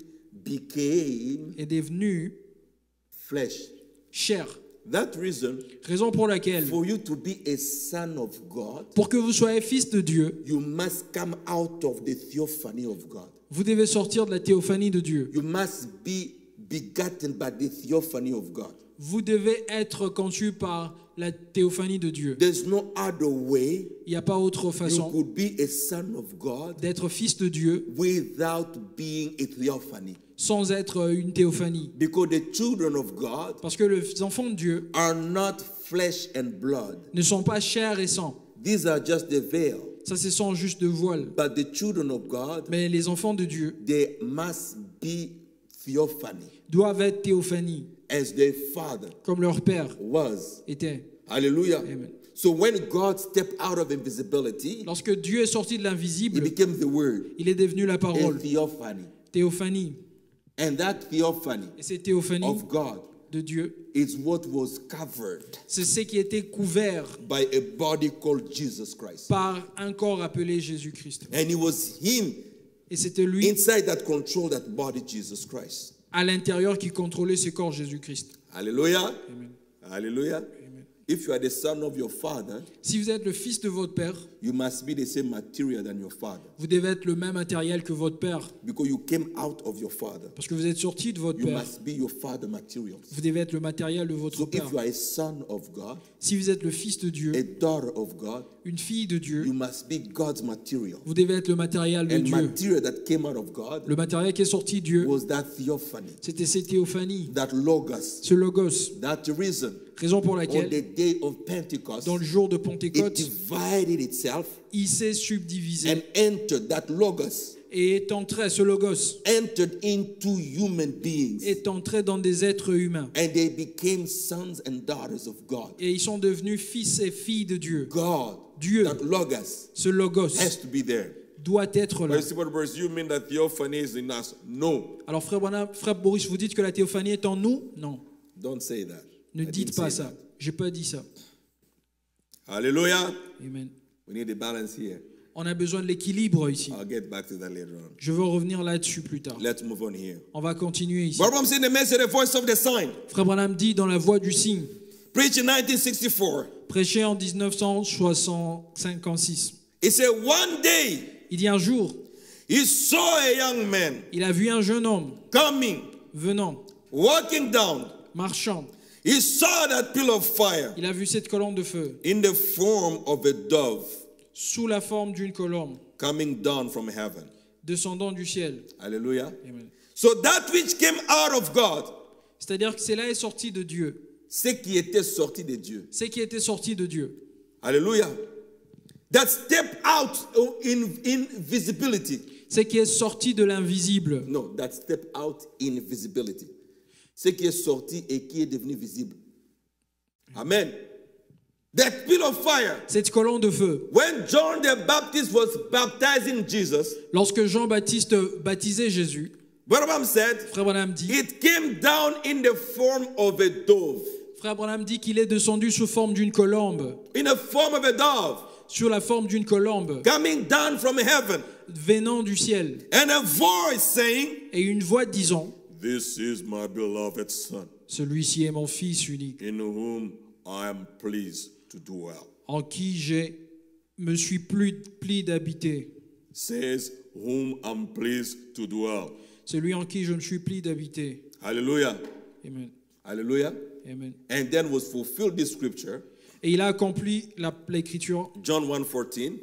became est devenue flesh. chair. That reason, Raison pour laquelle, for you to be a son of God, pour que vous soyez fils de Dieu, you must come out of the theophany of God. vous devez sortir de la théophanie de Dieu. You must be begotten by the theophany of God. Vous devez être conçu par la théophanie de Dieu. There's no other way Il n'y a pas autre you façon could be a son of God d'être fils de Dieu without being a theophany. sans être une théophanie. Because the children of God Parce que les enfants de Dieu are not flesh and blood. ne sont pas chair et sang. These are just the veil. Ça, c'est sans juste de voile. But the children of God, Mais les enfants de Dieu they must be theophany doivent être théophanie, as their father comme leur père was. était. Hallelujah. Amen. So when God stepped out of invisibility, Lorsque Dieu est sorti de he l'invisible, became the word, il est devenu la a parole, theophany. théophanie. And that theophany Et cette théophanie of God de Dieu, is what was covered c'est ce qui était couvert by a body called Jesus Christ. par un corps appelé Jésus-Christ. And it was him Et c'était lui, inside that controlled that body, Jesus Christ. à l'intérieur, qui contrôlait ce corps Jésus-Christ. Hallelujah. Amen. Hallelujah. If you are the son of your father, Si vous êtes le fils de votre père, you must be the same material than your father. vous devez être le même matériel que votre père. Because you came out of your father. Parce que vous êtes sorti de votre You père. must be your father materials. Vous devez être le matériel de votre So père. if you are a son of God, Si vous êtes le fils de Dieu, a daughter of God, une fille de Dieu, you must be God's material. vous devez être le matériel de And Dieu. material that came out of God Le matériel qui est sorti de Dieu, was that theophany, c'était cette théophanie, that logos. ce logos. That reason, Raison pour on laquelle, the day of Pentecost, dans le jour de it Pentecôte, divided itself il s'est subdivisé and entered that logos, et est entré, ce logos, entered into human beings. est entré dans des êtres humains. And they became sons and daughters of God. Et ils sont devenus fils et filles de Dieu. God, Dieu, that logos ce logos, has to be there. doit être But là. you see what verse you mean that theophany is in us? No, Alors frère, Branham, frère Boris, vous dites que la théophanie est en nous? Non, don't say that. ne I dites didn't pas say ça. that. J'ai pas dit ça. Hallelujah. Amen. We need a balance here. On a besoin de l'équilibre ici. I'll get back to that later on. Je veux revenir là-dessus plus tard. Let's move on here. On va continuer ici. Barbara said the message, the voice of the sign. Frère Branham dit dans la voix du signe, Preached in nineteen sixty-four. prêché en dix-neuf cent cinquante-six. He said one day Il dit un jour, he saw a young man il a vu un jeune homme coming, venant, walking down marchant, he saw that pillar of fire il a vu cette colonne de feu in the form of a dove sous la forme d'une colombe coming down from heaven. descendant du ciel. Hallelujah. Amen. So that which came out of God, C'est-à-dire que cela est sorti de Dieu. ce qui était sorti de Dieu. C'est qui était sorti de Dieu. Hallelujah. That stepped out in invisibility. C'est qui est sorti de l'invisible. No, that stepped out in visibility. Ce qui est sorti et qui est devenu visible. Amen. That pillar of fire. Cette colonne de feu. When John the Baptist was baptizing Jesus, Lorsque Jean-Baptiste baptisait Jésus, Brother Branham said, Frère Branham dit, it came down in the form of a dove. Frère Branham dit qu'il est descendu sous forme d'une colombe, In the form of a dove. sur la forme d'une colombe, Coming down from heaven. venant du ciel, And a voice saying, et une voix disant, this is my beloved son, celui-ci est mon fils unique, in whom I am pleased to dwell. en qui j'ai me suis plus pli d'habiter. Says, whom I'm pleased to dwell. Celui en qui je me suis pli d'habiter. Hallelujah. Amen. Hallelujah. Amen. And then was fulfilled this scripture, Et il a accompli la- l'écriture, John one fourteen,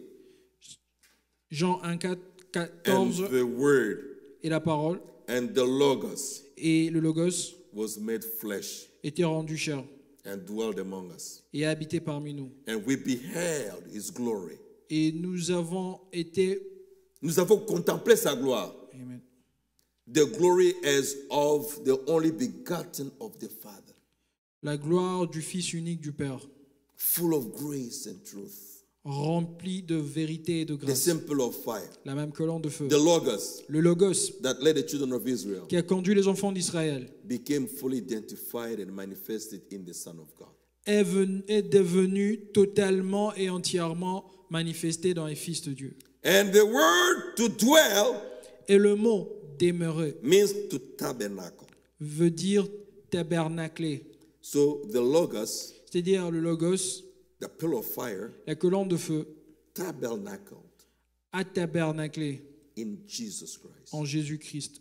Jean un, and quatorze, the word et la parole, and the logos et le Logos was made flesh était rendu chair, and dwelled among us. et a habité parmi nous. And we beheld his glory. Et nous avons été, Nous avons contemplé sa gloire. Amen, The glory as of the only begotten of the Father, la gloire du Fils unique du Père, full of grace and truth. rempli de vérité et de The grâce. simple of fire, La même colonne de feu. the logos Le Logos that led the children of Israel, qui a conduit les enfants d'Israël became fully identified and manifested in the Son of God. est, venu- est devenu totalement et entièrement manifesté dans les fils de Dieu. And the word to dwell Et le mot demeurer means to tabernacle. veut dire tabernacler. So the logos, C'est-à-dire le Logos, the pillar of fire, la colonne de feu, tabernacled a tabernaclé in Jesus Christ. en Jésus-Christ.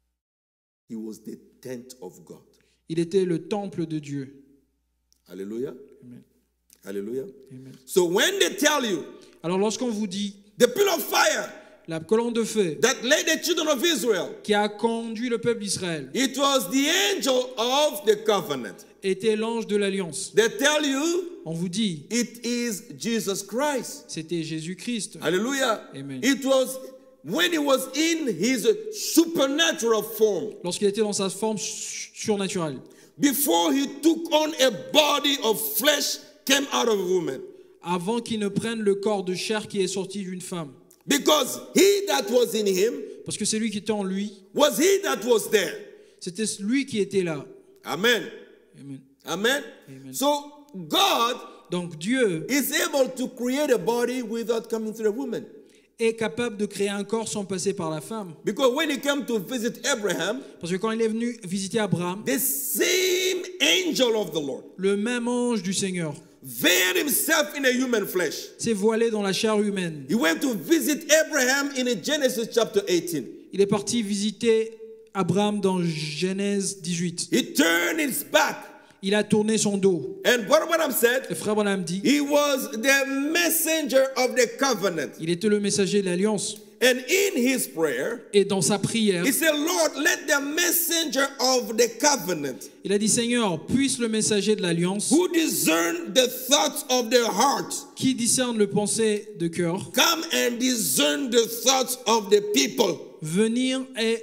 He was the tent of God. Il était le temple de Dieu. Hallelujah. Amen. Hallelujah. Amen. So when they tell you Alors lorsqu'on vous dit the pillar of fire la colonne de feu that led the children of Israel, qui a conduit le peuple d'Israël it was the angel of the covenant. était l'ange de l'alliance, They tell you on vous dit it is Jesus Christ. c'était Jésus-Christ. Hallelujah. Amen. It was when he was in his supernatural form, Lorsqu'il était dans sa forme su- surnaturelle, before he took on a body of flesh, came out of a woman. avant qu'il ne prenne le corps de chair qui est sorti d'une femme. Because he that was in him Parce que c'est lui qui était en lui, was he that was there. c'était lui qui était là. Amen. Amen. Amen. Amen. So God Donc Dieu is able to create a body without coming through a woman. est capable de créer un corps sans passer par la femme. Because when he came to visit Abraham, Parce que quand il est venu visiter Abraham, the same angel of the Lord le même ange du Seigneur veiled himself in a human flesh. s'est voilé dans la chair humaine. He went to visit Abraham in Genesis chapter eighteen. Il est parti visiter Abraham dans Genèse dix-huit. He turned his back. Il a tourné son dos. And what Abraham said, Le frère Branham dit, he was the messenger of the covenant. il était le messager de l'alliance. And in his prayer, Et dans sa prière, he said, Lord, let the messenger of the covenant, il a dit, Seigneur, puisse le messager de l'alliance, who discern the thoughts of the heart, qui discerne le pensée de cœur, come and discern the thoughts of the people. venir et...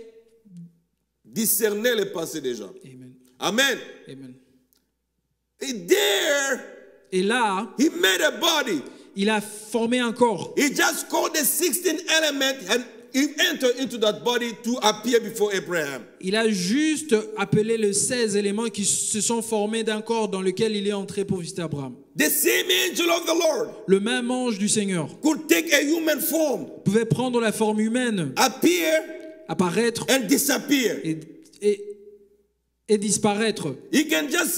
Discerner les pensées des gens. Amen. Amen. Amen. And there, Et là, he made a body. il a formé un corps. He just called the sixteen element and he entered into that body to appear before Abraham. Il a juste appelé les seize éléments qui se sont formés d'un corps dans lequel il est entré pour visiter Abraham. The same angel of the Lord Le même ange du Seigneur could take a human form, pouvait prendre la forme humaine, appear apparaître and disappear. et, et, et disparaître. He can just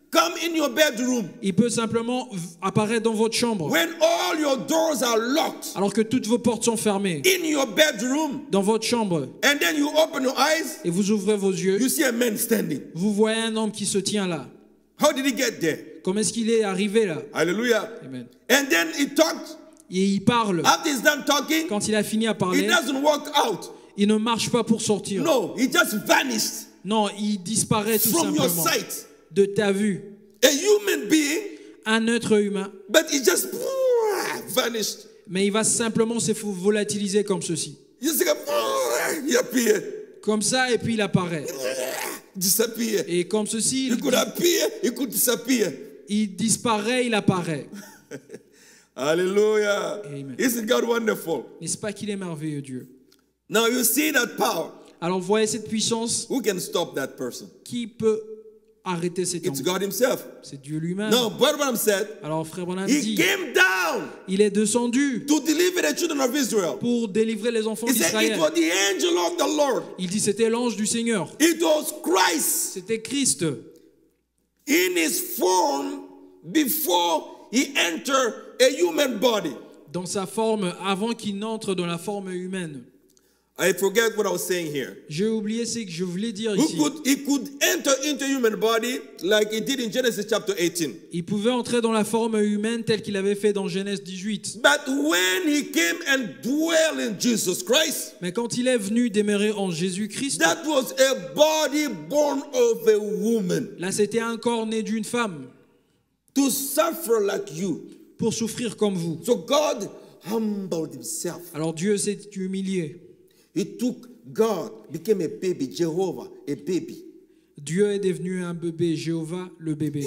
come in your bedroom Il peut simplement v- apparaître dans votre chambre. when all your doors are locked Alors que toutes vos portes sont fermées. in your bedroom, Dans votre chambre. and then you open your eyes, Et vous ouvrez vos yeux. you see a man standing. Vous voyez un homme qui se tient là. How did he get there? Comment est-ce qu'il est arrivé là? Hallelujah. Amen. And then he talked. Et il parle. After he's done talking, Quand il a fini à he parler, doesn't walk out. il ne marche pas pour sortir. No, he just vanished Non, il disparaît tout from your simplement sight. de ta vue. A human being, Un être humain, but he just vanished. mais il va simplement se volatiliser comme ceci. You see, he appeared, Comme ça, et puis il apparaît. disappear. Et comme ceci, He il, could appear, he could disappear. il disparaît, il apparaît. Hallelujah. Amen. Isn't God wonderful? N'est-ce pas qu'il est merveilleux, Dieu? Now you see that power. Alors, voyez cette puissance. Who can stop that person? Qui peut arrêter cet It's homme? God himself. C'est Dieu lui-même. No, but what I'm said, Alors, frère Branham he dit, came down il est descendu to deliver the children of Israel. pour délivrer les enfants He said it d'Israël. was the angel of the Lord. Il dit, c'était l'ange du Seigneur. It was Christ C'était Christ. in his form before he entered a human body. Dans sa forme, avant qu'il n'entre dans la forme humaine. I forget what I was saying here. J'ai oublié ce que je voulais dire Who ici. could, he could enter into human body like he did in Genesis chapter eighteen. Il pouvait entrer dans la forme humaine telle qu'il avait fait dans Genèse dix-huit. But when he came and dwelled in Jesus Christ, Mais quand il est venu demeurer en Jésus-Christ, that was a body born of a woman là c'était un corps né d'une femme to suffer like you. pour souffrir comme vous. So God humbled himself. Alors Dieu s'est humilié. He took God, became a baby, Jehovah, a baby. Dieu est devenu un bébé, Jéhovah le bébé.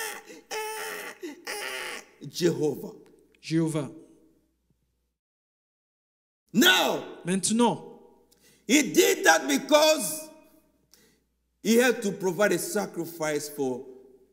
Jehovah. Jéhovah. Now, Maintenant, he did that because he had to provide a sacrifice for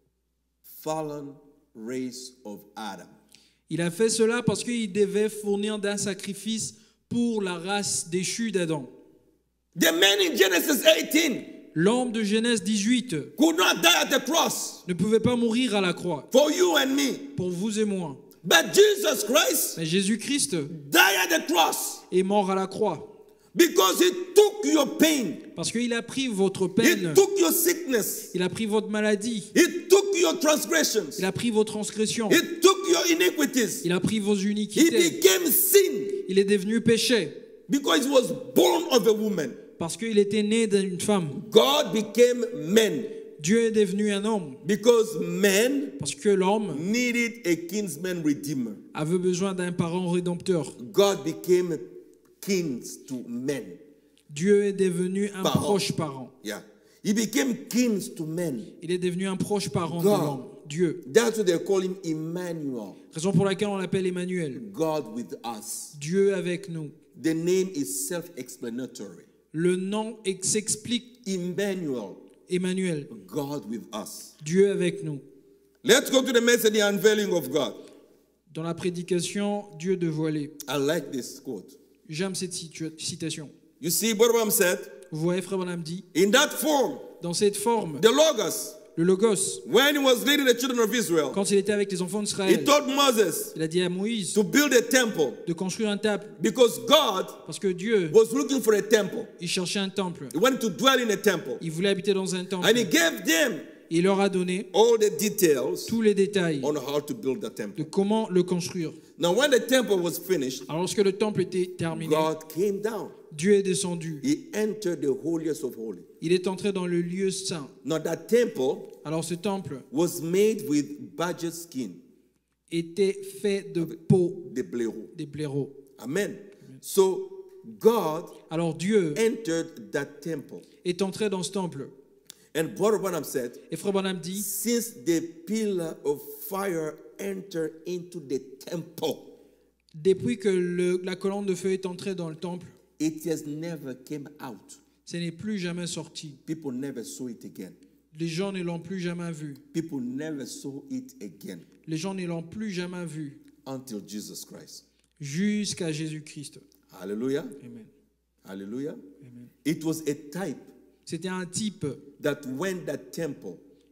fallen race of Adam. il a fait cela parce qu'il devait fournir d'un sacrifice pour la race déchue d'Adam. The man in Genesis eighteen L'homme de Genèse dix-huit could not die at the cross ne pouvait pas mourir à la croix for you and me. pour vous et moi. But Jesus Christ Mais Jésus-Christ died at the cross est mort à la croix because he took your pain. parce qu'il a pris votre He peine, took your sickness. il a pris votre maladie, He took your transgressions. il a pris vos transgressions, He took your iniquities. il a pris vos He iniquités, became sin il est devenu péché because he was born of a woman. parce qu'il était né d'une femme. God became man Dieu est devenu un homme because man parce que l'homme needed a kinsman redeemer. avait besoin d'un parent rédempteur. God became kings to men. Dieu est devenu un Parent. proche parent. Yeah. He became kings to men. Il est devenu un proche parent de God. l'homme. Dieu. That's what they call him Emmanuel. Raison pour laquelle on l'appelle Emmanuel. God with us. Dieu avec nous. The name is self-explanatory. Le nom ex- s'explique Emmanuel, Emmanuel. God with us. Dieu avec nous. Let's go to the message, the unveiling of God. Dans la prédication, Dieu dévoilé. I like this quote. J'aime cette situa- citation. You see, what Abraham said, Vous voyez, frère Branham dit, in that form, dans cette forme, the Logos, le Logos, when he was leading the children of Israel, quand il était avec les enfants he d'Israël, told Moses il a dit à Moïse to build a temple de construire un temple because God parce que Dieu, was looking for a temple. il cherchait un temple. He wanted to dwell in a temple. Il voulait habiter dans un temple. And he gave them Il leur a donné all the details tous les détails on how to build the de temple. comment le construire. Now, when the temple was finished, Alors lorsque le temple était terminé, God came down. Dieu est descendu. He entered the holiest of holy. Il est entré dans le lieu saint. Now, that temple Alors ce temple was made with badger skin, était fait de peau the blaireau. des blaireaux. Amen. So, God Alors Dieu entered that temple. est entré dans ce temple. And Brother Branham said, Et Frère Branham dit, since the pillar of fire entered into the temple, depuis que le- la colonne de feu est entrée dans le temple, it has never came out. ce n'est plus jamais sorti. People never saw it again. Les gens ne l'ont plus jamais vu. People never saw it again Les gens ne l'ont plus jamais vu until Jesus Christ. jusqu'à Jésus-Christ. Hallelujah. Amen. Hallelujah. Amen. It was a type C'était un type that when that temple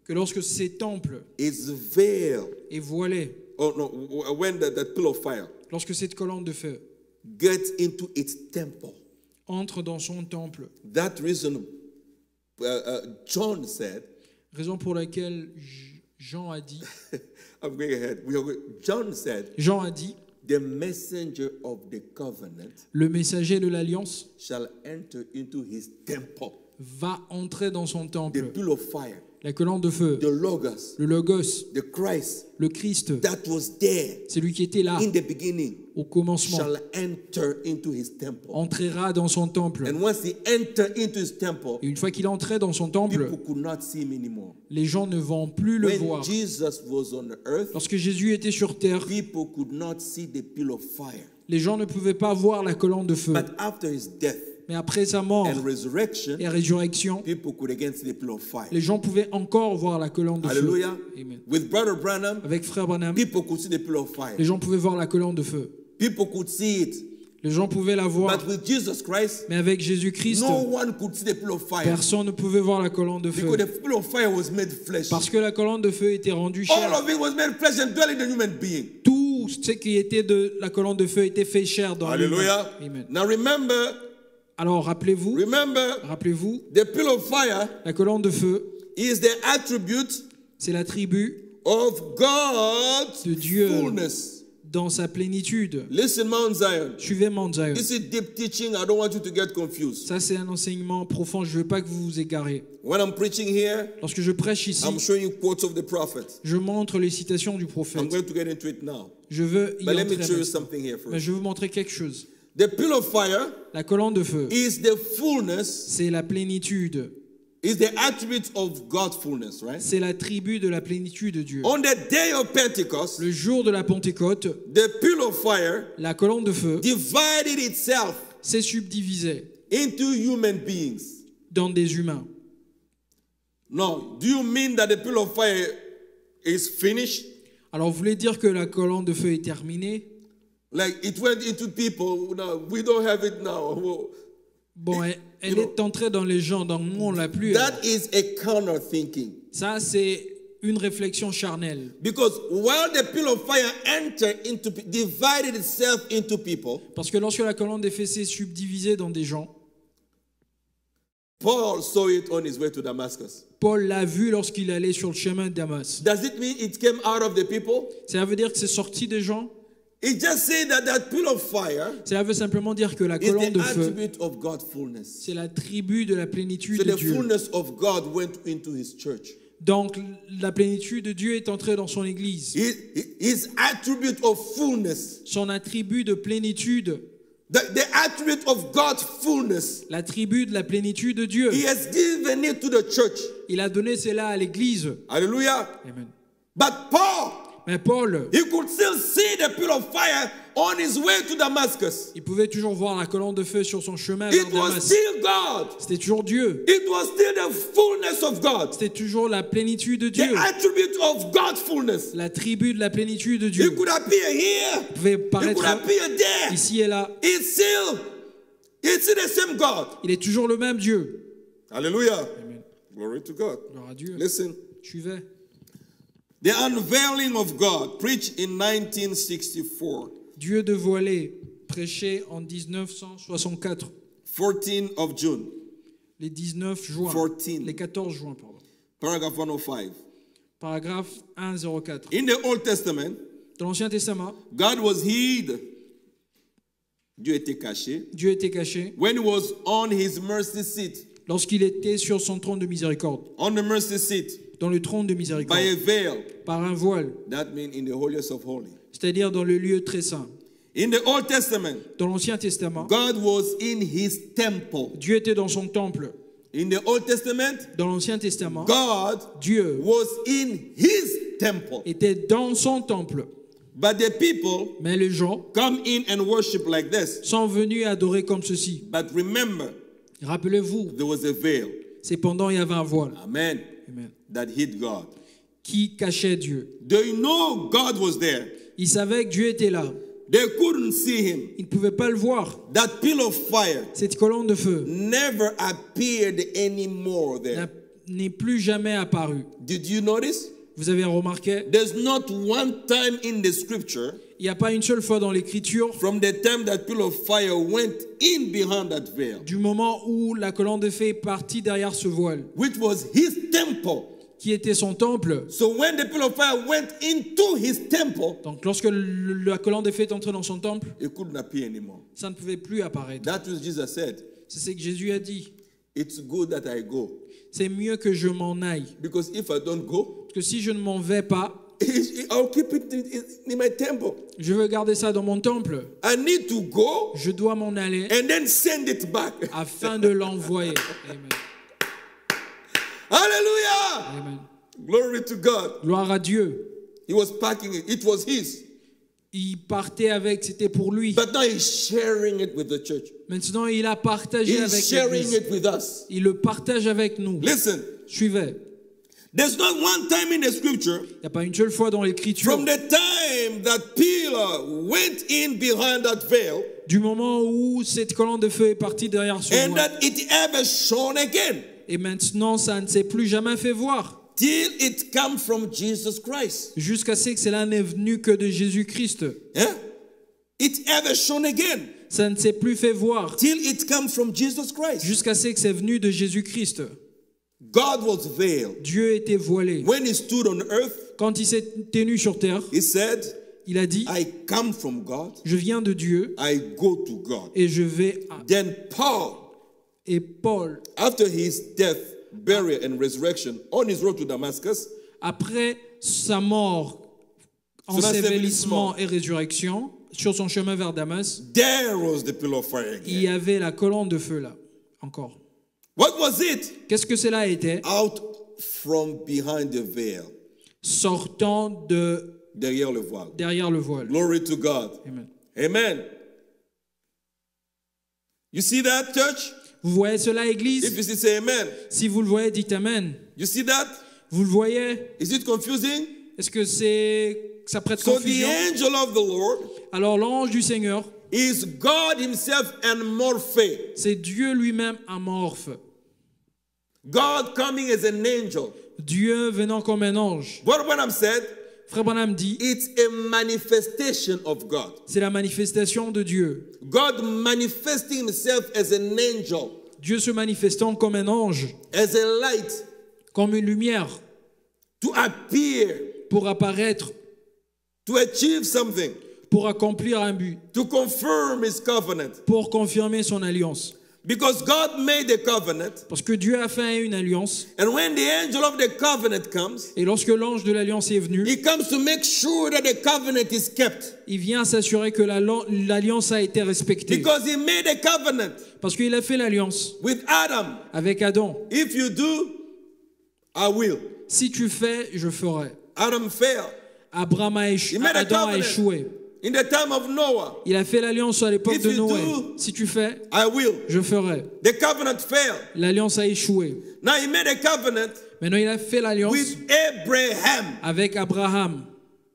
que lorsque ces temples is veiled, est voilé, oh no, when the, that pillar of fire lorsque cette colonne de feu gets into its temple, entre dans son temple, that reason uh, uh, John said, raison pour laquelle J- Jean a dit, I'm going ahead. We are going, John said, Jean a dit, the messenger of the covenant le messager de l'alliance shall enter into his temple. va entrer dans son The temple. pillar of fire, La colonne de feu, the Logos, le Logos, the Christ le Christ, that was there c'est lui qui était là in the beginning, au commencement, shall enter into his temple. entrera dans son temple. And once he entered into his temple, Et une fois qu'il entrait dans son temple, people could not see him anymore. les gens ne vont plus le When voir. Jesus was on the earth, Lorsque Jésus était sur terre, people could not see the pillar of fire. les gens ne pouvaient pas voir la colonne de feu. But after his death Mais après sa mort and resurrection, et résurrection, people could again see the pillar of fire. les gens pouvaient encore voir la colonne de feu. Hallelujah. Amen. With Brother Branham, Avec frère Branham, people could see the pillar of fire. les gens pouvaient voir la colonne de feu. People could see it. Les gens pouvaient la voir. But with Jesus Christ, Mais avec Jésus-Christ, no one could see the pillar of fire. personne ne pouvait voir la colonne de feu. Because the pillar of fire was made flesh. Parce que la colonne de feu était rendue All chair. of it was made flesh and dwelt in the human being. Tout ce qui était de la colonne de feu était fait chair dans l'humain. Hallelujah. Amen. Now remember, Alors rappelez-vous, remember, rappelez-vous, the pillar of fire la colonne de feu, is the attribute c'est l'attribut of God's de Dieu fullness. dans sa plénitude. Listen, Mount Zion. Suivez Mount Zion. This is deep teaching. I don't want you to get confused. Ça, c'est un enseignement profond. Je ne veux pas que vous vous égarez. When I'm preaching here, Lorsque je prêche ici, I'm showing you quotes of the prophet. je montre les citations du I'm prophète. going to get into it now. Je veux y But let entrer me show you maintenant. something here Mais first. je veux vous montrer quelque chose. The pillar of fire La colonne de feu, is the fullness, c'est la plénitude. is the attribute of God's fullness, right? C'est l'attribut de la plénitude de Dieu. On the day of Pentecost, Le jour de la Pentecôte, the pillar of fire la colonne de feu divided itself s'est subdivisée into human beings. dans des humains. Now, do you mean that the pillar of fire is finished? Alors, vous voulez dire que la colonne de feu est terminée? Like it went into people. No, we don't have it now. Well, Bon, elle, elle you know, est entrée dans les gens, dans nous on l'a plus. that is a carnal thinking. Ça, c'est une réflexion charnelle. Because while the pillar of fire entered into, divided itself into people, Parce que lorsque la colonne de feu s'est subdivisée dans des gens, Paul saw it on his way to Damascus. Paul l'a vu lorsqu'il allait sur le chemin de Damas. Does it mean it came out of the people? Ça veut dire que c'est sorti des gens? It just says that that pillar of fire Ça veut simplement dire que la is colonne the de feu, attribute of God's fullness. c'est l'attribut de la plénitude So de the Dieu. fullness of God went into his church. Donc, la plénitude de Dieu est entrée dans son église. His, his attribute of fullness, Son attribut de plénitude, the, the attribute of God's fullness, l'attribut de la plénitude de Dieu, he has given it to the church. il a donné cela à l'église. Hallelujah. Amen. But Paul, Mais Paul, he could still see the pillar of fire on his way to Damascus. il pouvait toujours voir la colonne de feu sur son chemin It vers was Damas. still God. C'était toujours Dieu. It was still the fullness of God. C'était toujours la plénitude de The Dieu. attribute of God's fullness. L'attribut de la plénitude de He Dieu. could appear here. Il pouvait He could paraître appear there. ici et là. It's still, it's still the same God. Il est toujours le même Dieu. Hallelujah. Amen. Glory to God. Gloire à Dieu. Listen. Suivez. The unveiling of God, preached in nineteen sixty-four, Dieu dévoilé, prêché en dix-neuf cent soixante-quatre, fourteenth of June, les dix-neuf juin, fourteen. les quatorze juin, pardon. paragraph one oh five. Paragraphe cent quatre. In the Old Testament, Dans l'Ancien Testament, God was hid. Dieu était caché. Dieu était caché When he was on his mercy seat, lorsqu'il était sur son trône de miséricorde, on the mercy seat, dans le trône de by miséricorde, a veil. par un voile, That means in the holiest of holy. c'est-à-dire dans le lieu très saint. In the Old Testament, Dans l'Ancien Testament, God was in his temple. Dieu était dans son temple. In the Old Testament, Dans l'Ancien Testament, God Dieu was in his temple. était dans son temple. But the people Mais les gens come in and worship like this. sont venus adorer comme ceci. But remember, Rappelez-vous, there was a veil. cependant il y avait un voile. Amen. Amen. That hid God. Qui cachait Dieu. They know God was there. Ils savaient que Dieu était là. They couldn't see him. Ils ne pouvaient pas le voir. That pillar of fire Cette colonne de feu never appeared anymore there. n'a- n'est plus jamais apparu. Did you notice? Vous avez remarqué, There's not one time in the scripture il n'y a pas une seule fois dans l'Écriture, from the time that pillar of fire went in behind that veil, du moment où la colonne de feu est partie derrière ce voile, which was his temple. qui était son temple. So when the pillar of fire went into his temple, Donc lorsque le- la colonne de feu est entrée dans son temple, it couldn't appear anymore. ça ne pouvait plus apparaître. That was Jesus said, C'est ce que Jésus a dit. it's good that I go. C'est mieux que je m'en aille. Because if I don't go, Parce que si je ne m'en vais pas, I'll keep it in, in my temple. je veux garder ça dans mon temple. I need to go Je dois m'en aller and then send it back. afin de l'envoyer. Amen. Hallelujah! Amen. Glory to God. Gloire à Dieu. He was packing it. It was his. Il partait avec, c'était pour lui. But now he's sharing it with the church. Maintenant, il a partagé avec He's sharing l'Église. it with us. Il le partage avec nous. Listen, Suivez. there's not one time in the scripture Il n'y a pas une seule fois dans l'Écriture, from the time that pillar went in behind that veil du moment où cette colonne de feu est partie derrière son and voile. that it ever shone again Et maintenant, ça ne s'est plus jamais fait voir. till it come from Jesus Christ. Jusqu'à ce que cela n'est venu que de Jésus-Christ. Yeah? It ever shone again Ça ne s'est plus fait voir. till it come from Jesus Christ. Jusqu'à ce que c'est venu de Jésus-Christ. God was veiled. Dieu était voilé. When he stood on earth, Quand il s'est tenu sur terre, he said, il a dit, I come from God, je viens de Dieu I go to God. et je vais à... Then Paul, Et Paul, after his death, burial, and resurrection, on his road to Damascus, après sa mort, Son ensevelissement ensevelissement. et résurrection, sur son chemin vers Damas, there was the pillar of fire il y again. avait la colonne de feu là, encore. What was it? Qu'est-ce que cela était? Out from behind the veil, Sortant de derrière le voile. derrière le voile. Glory to God. Amen. Amen. You see that, church? Vous voyez cela, If Église? you see, say amen. Si vous le voyez, dites Amen. You see that? Vous le voyez? Is it confusing? Est-ce que c'est ça prête So the confusion? angel of the Lord Alors l'ange du Seigneur, is God himself and morphe. c'est Dieu lui-même amorphe. God coming as an angel. Dieu venant comme un ange. What Branham said, Frère Branham dit, it's a manifestation of God. c'est la manifestation de Dieu. God manifesting himself as an angel, Dieu se manifestant comme un ange, as a light, comme une lumière, to appear, pour apparaître, to achieve something, pour accomplir un but, to confirm his covenant. pour confirmer son alliance. Because God made a covenant, Parce que Dieu a fait une alliance, and when the angel of the covenant comes, et lorsque l'ange de l'alliance est venu, he comes to make sure that the covenant is kept. il vient s'assurer que la- l'alliance a été respectée. Because he made a covenant Parce qu'il a fait l'alliance with Adam. avec Adam. If you do, I will. Si tu fais, je ferai. Adam failed. Abraham a échoué, He made a Adam a covenant. échoué. In the time of Noah, Il a fait l'alliance à l'époque If de you Noé. do- Si tu fais, I will. je ferai. The covenant failed. L'alliance a échoué. Now he made a covenant Maintenant, il a fait l'alliance with Abraham. avec Abraham.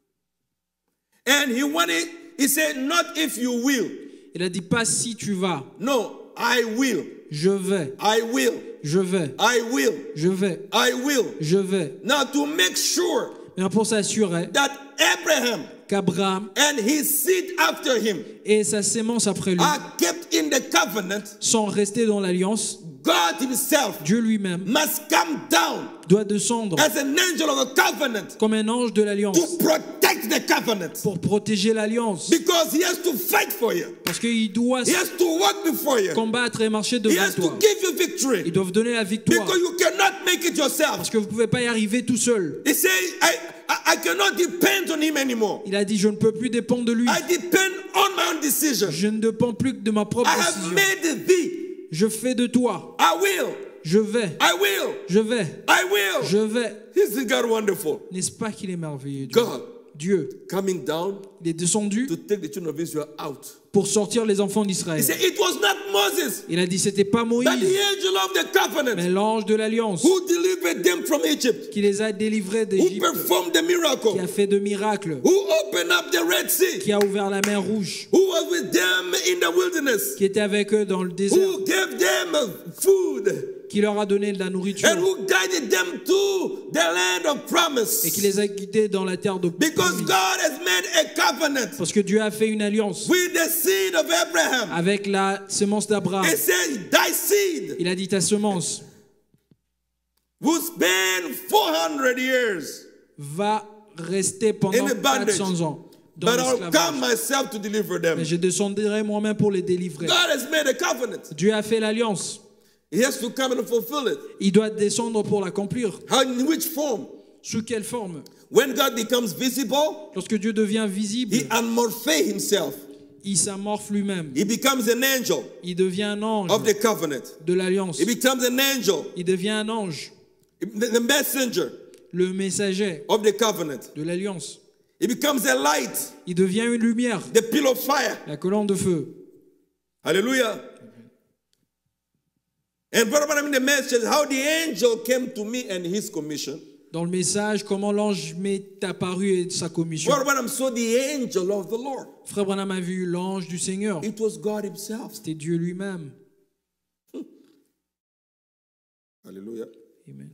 And he wanted, he said, not if you will. Il a dit pas si tu vas, No, I will. je vais, I will. je vais, I will. je vais, I will. je vais. Now to make sure Maintenant, pour s'assurer that Abraham qu'Abraham and his seed after him et sa sémence après lui are kept in the covenant, sont restés dans l'alliance, God himself Dieu lui-même must come down doit descendre as an angel of the covenant comme un ange de l'alliance to protect the covenant. pour protéger l'alliance. Because he has to fight for you. Parce qu'il doit He has to walk before you. combattre et marcher He devant has toi. to give you Ils victory. doivent donner la victoire. Because you cannot make it yourself. Parce que vous ne pouvez pas y arriver tout seul. He said, I, I, I cannot depend on him anymore. Il a dit, je ne peux plus dépendre de lui. I depend on my own decision. Je ne dépends plus que de ma propre I have décision. made thee. Je fais de toi. I will. Je vais. I will. Je vais. I will. Je vais. Isn't God wonderful? N'est-ce pas qu'il est merveilleux, Dieu? God Dieu, coming down il est descendu to take the children of Israel out pour sortir les enfants He d'Israël. said, it was not Moses, Il a dit c'était pas but the Moïse, angel of the mais covenant l'ange de l'alliance who delivered them from Egypt, qui les a délivrés who d'Égypte, performed the qui miracle, a fait de miracles, who opened up the Red Sea, qui a ouvert la mer Rouge, who was with them in the wilderness, qui était avec eux dans le désert, who gave them food, qui leur a donné de la nourriture and who guided them to the land of promise. et qui les a guidés dans la terre de Because promise. God has made a covenant Parce que Dieu a fait une alliance with the seed of Abraham. avec la semence d'Abraham. It says, thy seed Il a dit ta semence will spend four hundred years, va rester pendant In the bondage. quatre cents ans dans but I'll come l'esclavage. myself to deliver them. Mais je descendrai moi-même pour les délivrer. God has made a covenant. Dieu a fait l'alliance. He has to come and fulfill it. Il doit descendre pour l'accomplir. How, in which form? Sous quelle forme? When God becomes visible, Lorsque Dieu devient visible, he unmorphes himself. il s'amorphe lui-même. He becomes an angel Il devient un ange of the covenant. de l'alliance. He becomes an angel, Il devient un ange, the the messenger le messager of the covenant. de l'alliance. He becomes a light, Il devient une lumière, the pillar of fire. la colonne de feu. Hallelujah. And Brother Branham in the message, how the angel came to me and his commission. Dans le message, comment l'ange m'est apparu et sa commission. Brother Branham saw the angel of the Lord. Frère Branham a vu l'ange du Seigneur. It was God himself. C'était Dieu lui-même. Hallelujah. Amen.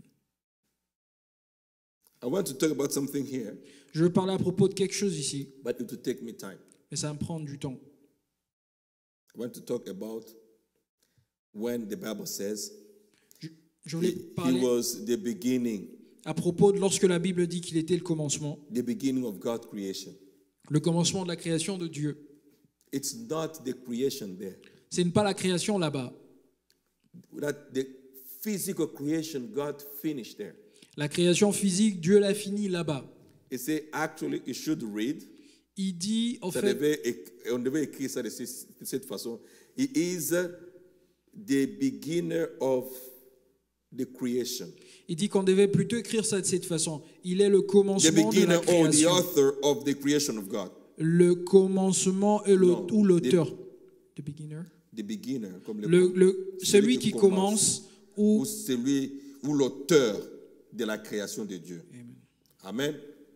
I want to talk about something here, Je veux parler à propos de quelque chose ici, but it will take me time. mais ça va me prendre du temps. I want to talk about when the Bible says Je, je voulais he, he parler was the beginning, à propos de lorsque la Bible dit qu'il était le commencement, the beginning of God's creation. le commencement de la création de Dieu. It's not the creation there. Ce n'est pas la création là-bas. That the physical creation God finished there. La création physique, Dieu l'a fini là-bas. It say actually you should read. Il dit, en Ça fait, devait, éc- on devait écrire ça de ce- de cette façon. He is uh, the beginner of the creation. il dit qu'on devait plutôt écrire ça de cette façon. Il est le The commencement de beginner la or the création. author of the creation of God. Le commencement et le, Non, ou l'auteur. The beginner. The beginner, comme le, Le, le- celui qui commence ou ou celui ou l'auteur de la création de Dieu. Amen.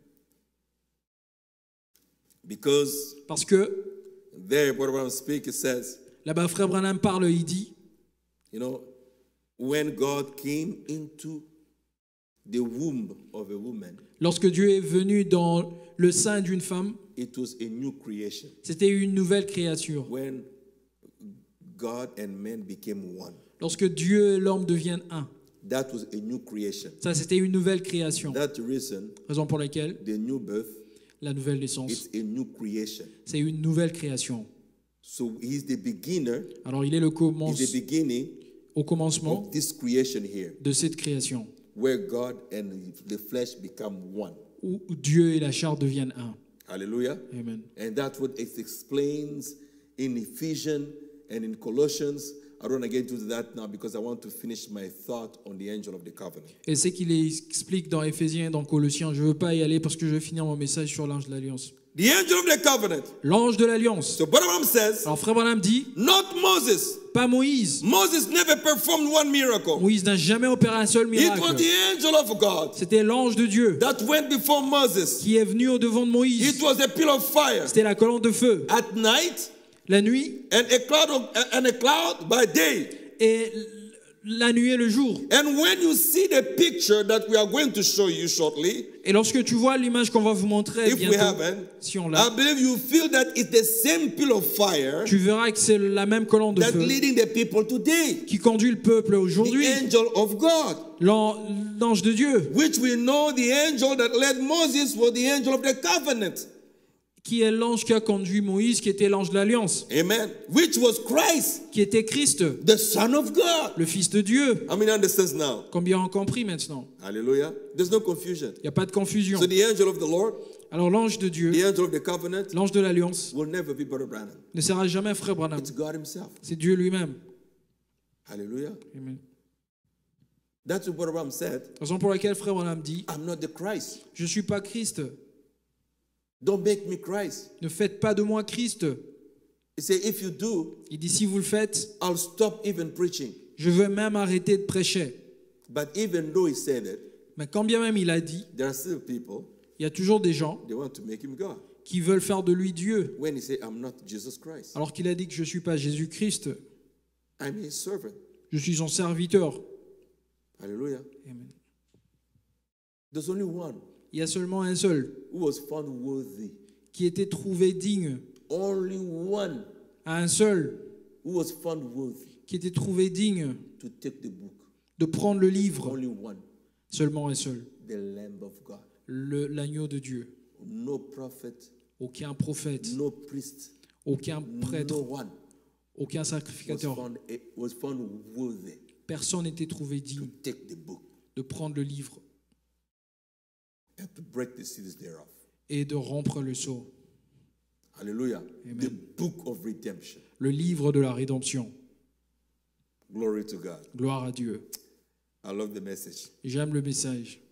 Because parce que there, what I'm speaking says, là-bas, Frère Branham parle, il dit, you know, when God came into the womb of a woman, lorsque Dieu est venu dans le sein d'une femme, it was a new creation. c'était une nouvelle créature. When God and man became one, Lorsque Dieu et l'homme deviennent un, that was a new creation. ça c'était une nouvelle création. That reason, Raison pour laquelle the new birth, la nouvelle naissance, it's a new creation. c'est une nouvelle création. So he's the beginner, Alors il est le he's commence, the beginning au commencement of this creation here, de cette création, where God and the flesh become one. où Dieu et la chair deviennent un. Hallelujah. Amen. And that's what it explains in Ephesians and in Colossians. I don't want to get into that now because I want to finish my thought on the angel of the covenant. Et c'est qu'il explique dans Éphésiens et dans Colossiens. Je ne veux pas y aller parce que je vais finir mon message sur l'ange de l'Alliance. The angel of the covenant. L'ange de l'Alliance. So Branham says, Alors Frère Branham dit, not Moses. pas Moïse. Moses never performed one miracle. Moïse n'a jamais opéré un seul It was miracle. the angel of God C'était l'ange de Dieu that went before Moses. qui est venu au devant de It Moïse. was a pillar of fire C'était la colonne de feu. at night La nuit and a cloud of, and a cloud by day. et la nuit et le jour. And when you see the picture that we are going to show you shortly, Et lorsque tu vois l'image qu'on va vous montrer if we bientôt, haven't, si on I l'a, believe you feel that it's the same pillar of fire tu verras que c'est la même colonne de that feu leading the people today. qui conduit le peuple The aujourd'hui. angel of God, L'an- L'ange de Dieu, which we know the angel that led Moses was the angel of the covenant. qui est l'ange qui a conduit Moïse, qui était l'ange de l'Alliance, Amen. Which was Christ, qui était Christ, the Son of God. le Fils de Dieu. How many understands now? Combien ont compris maintenant? Hallelujah. There's no confusion. Il n'y a pas de confusion. So the angel of the Lord, Alors l'ange de Dieu, the angel of the covenant, l'ange de l'Alliance, will never be Brother Branham. ne sera jamais Frère Branham. It's God himself. C'est Dieu lui-même. Hallelujah. Amen. That's what Brother Branham said. Raison pour laquelle Frère Branham dit, I'm not the Christ. je ne suis pas Christ. Don't make me Christ. Ne faites pas de moi Christ. He said, if you do, Il dit, si vous le faites, I'll stop even preaching. je vais même arrêter de prêcher. But even though he said it, Mais quand bien même il a dit, there are still people, il y a toujours des gens they want to make him God. qui veulent faire de lui Dieu. When he said, I'm not Jesus Christ, Alors qu'il a dit que je ne suis pas Jésus-Christ, I'm his servant. je suis son serviteur. Hallelujah. Amen. There's only one Il y a seulement un seul who was found worthy. qui était trouvé digne. Only one Un seul who was found worthy qui était trouvé digne to take the book. de prendre le livre. Only one. Seulement un seul. The Lamb of God. Le- L'agneau de Dieu. No prophet, Aucun prophète, no priest, aucun no prêtre, one aucun was sacrificateur. found, was found worthy Personne n'était trouvé to digne take the book de prendre le livre and to break the seals thereof. et de rompre le sceau. Hallelujah. Amen. The book of redemption. Le livre de la rédemption. Glory to God. Gloire à Dieu. I love the message. J'aime le message.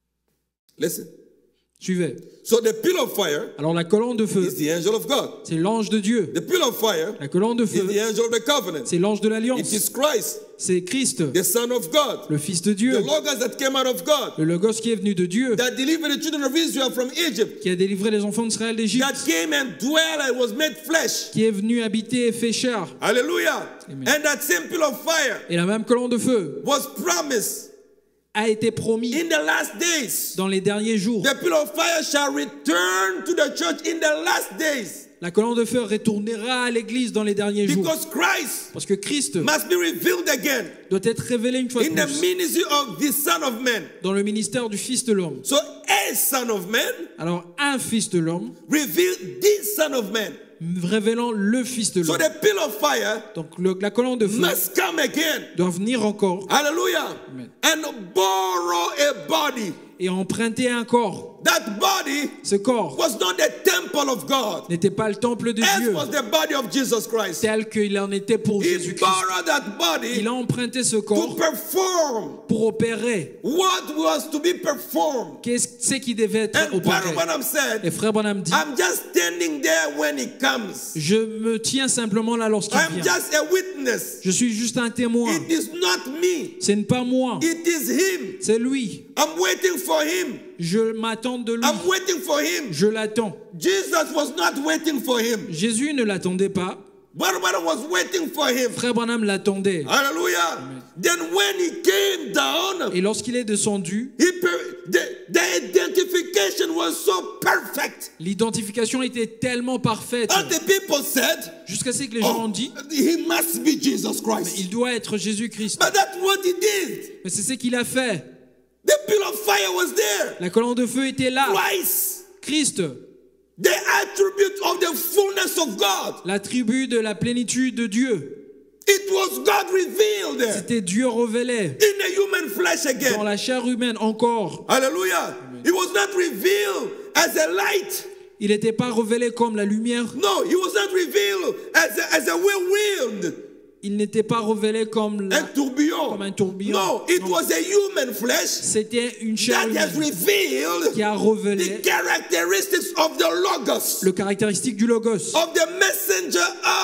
Listen. Suivez. So the pillar of fire Alors la colonne de feu, is the angel of God. c'est l'ange de Dieu. The pillar of fire La colonne de is feu, the angel of the covenant. c'est l'ange de It l'alliance. is Christ, C'est Christ, the Son of God, le Fils de the Dieu, Logos that came out of God, le Logos qui est venu de Dieu, that delivered the children of Israel from Egypt, qui a délivré les enfants d'Israël d'Égypte, that came and dwelt and was made flesh. qui est venu habiter et fait chair. Hallelujah. Amen. And that same pillar of fire Et la même colonne de feu was promised a été promis in the last days. dans les derniers jours. The pillar of fire shall return to the church in the last days. La colonne de feu retournera à l'église dans les derniers jours. Because Christ Parce que Christ must be revealed again doit être révélé une fois de in the plus ministry of the Son of Man. dans le ministère du Fils de l'homme. So a Son of Man Alors, un Fils de l'homme revealed the Son of Man. révélant le Fils de So l'homme. the pillar of fire Donc, le- la colonne de feu must come again. doit venir encore Hallelujah. Amen. And borrow a body. et emprunter un corps. That body Ce corps was not the temple of God, n'était pas le temple de as Dieu was the body of Jesus Christ. tel qu'il en était pour He Jésus-Christ. borrowed that body Il a emprunté ce to corps perform pour opérer. what was to be performed. Qu'est-ce que c'est qui devait être And Brother opéré? Branham Et said, frère Branham dit, I'm just standing there when he comes. je me tiens simplement là lorsqu'il I'm vient. just a witness. Je suis juste un témoin. It is not me. Ce n'est pas moi, It is him. c'est lui. I'm waiting for him. Je m'attends de lui. I'm waiting for him. Je l'attends. Jesus was not waiting for him. Jésus ne l'attendait pas. Brother Branham was waiting for him. Frère Branham l'attendait. Hallelujah. Then when he came down, Et lorsqu'il est descendu, he per- the, the identification was so perfect. l'identification était tellement parfaite And the people said, jusqu'à ce que les gens ont oh, dit, he must be Jesus Christ. il doit être Jésus-Christ. But that's what he did. Mais c'est ce qu'il a fait. The pillar of fire was there. La colonne de feu était là. Christ, Christ, the attribute of the fullness of God. l'attribut de la plénitude de Dieu. It was God revealed C'était Dieu révélé in the human flesh dans again. la chair humaine encore. Hallelujah. It was not revealed as a light. Il n'était pas révélé comme la lumière. No, he was not revealed as a, as a whirlwind Il n'était pas révélé comme, la- and tourbillon. comme un tourbillon. No, it Non. was a human flesh C'était une chair that has humaine revealed qui a révélé the characteristics of the Logos, le caractéristique du Logos, of the messenger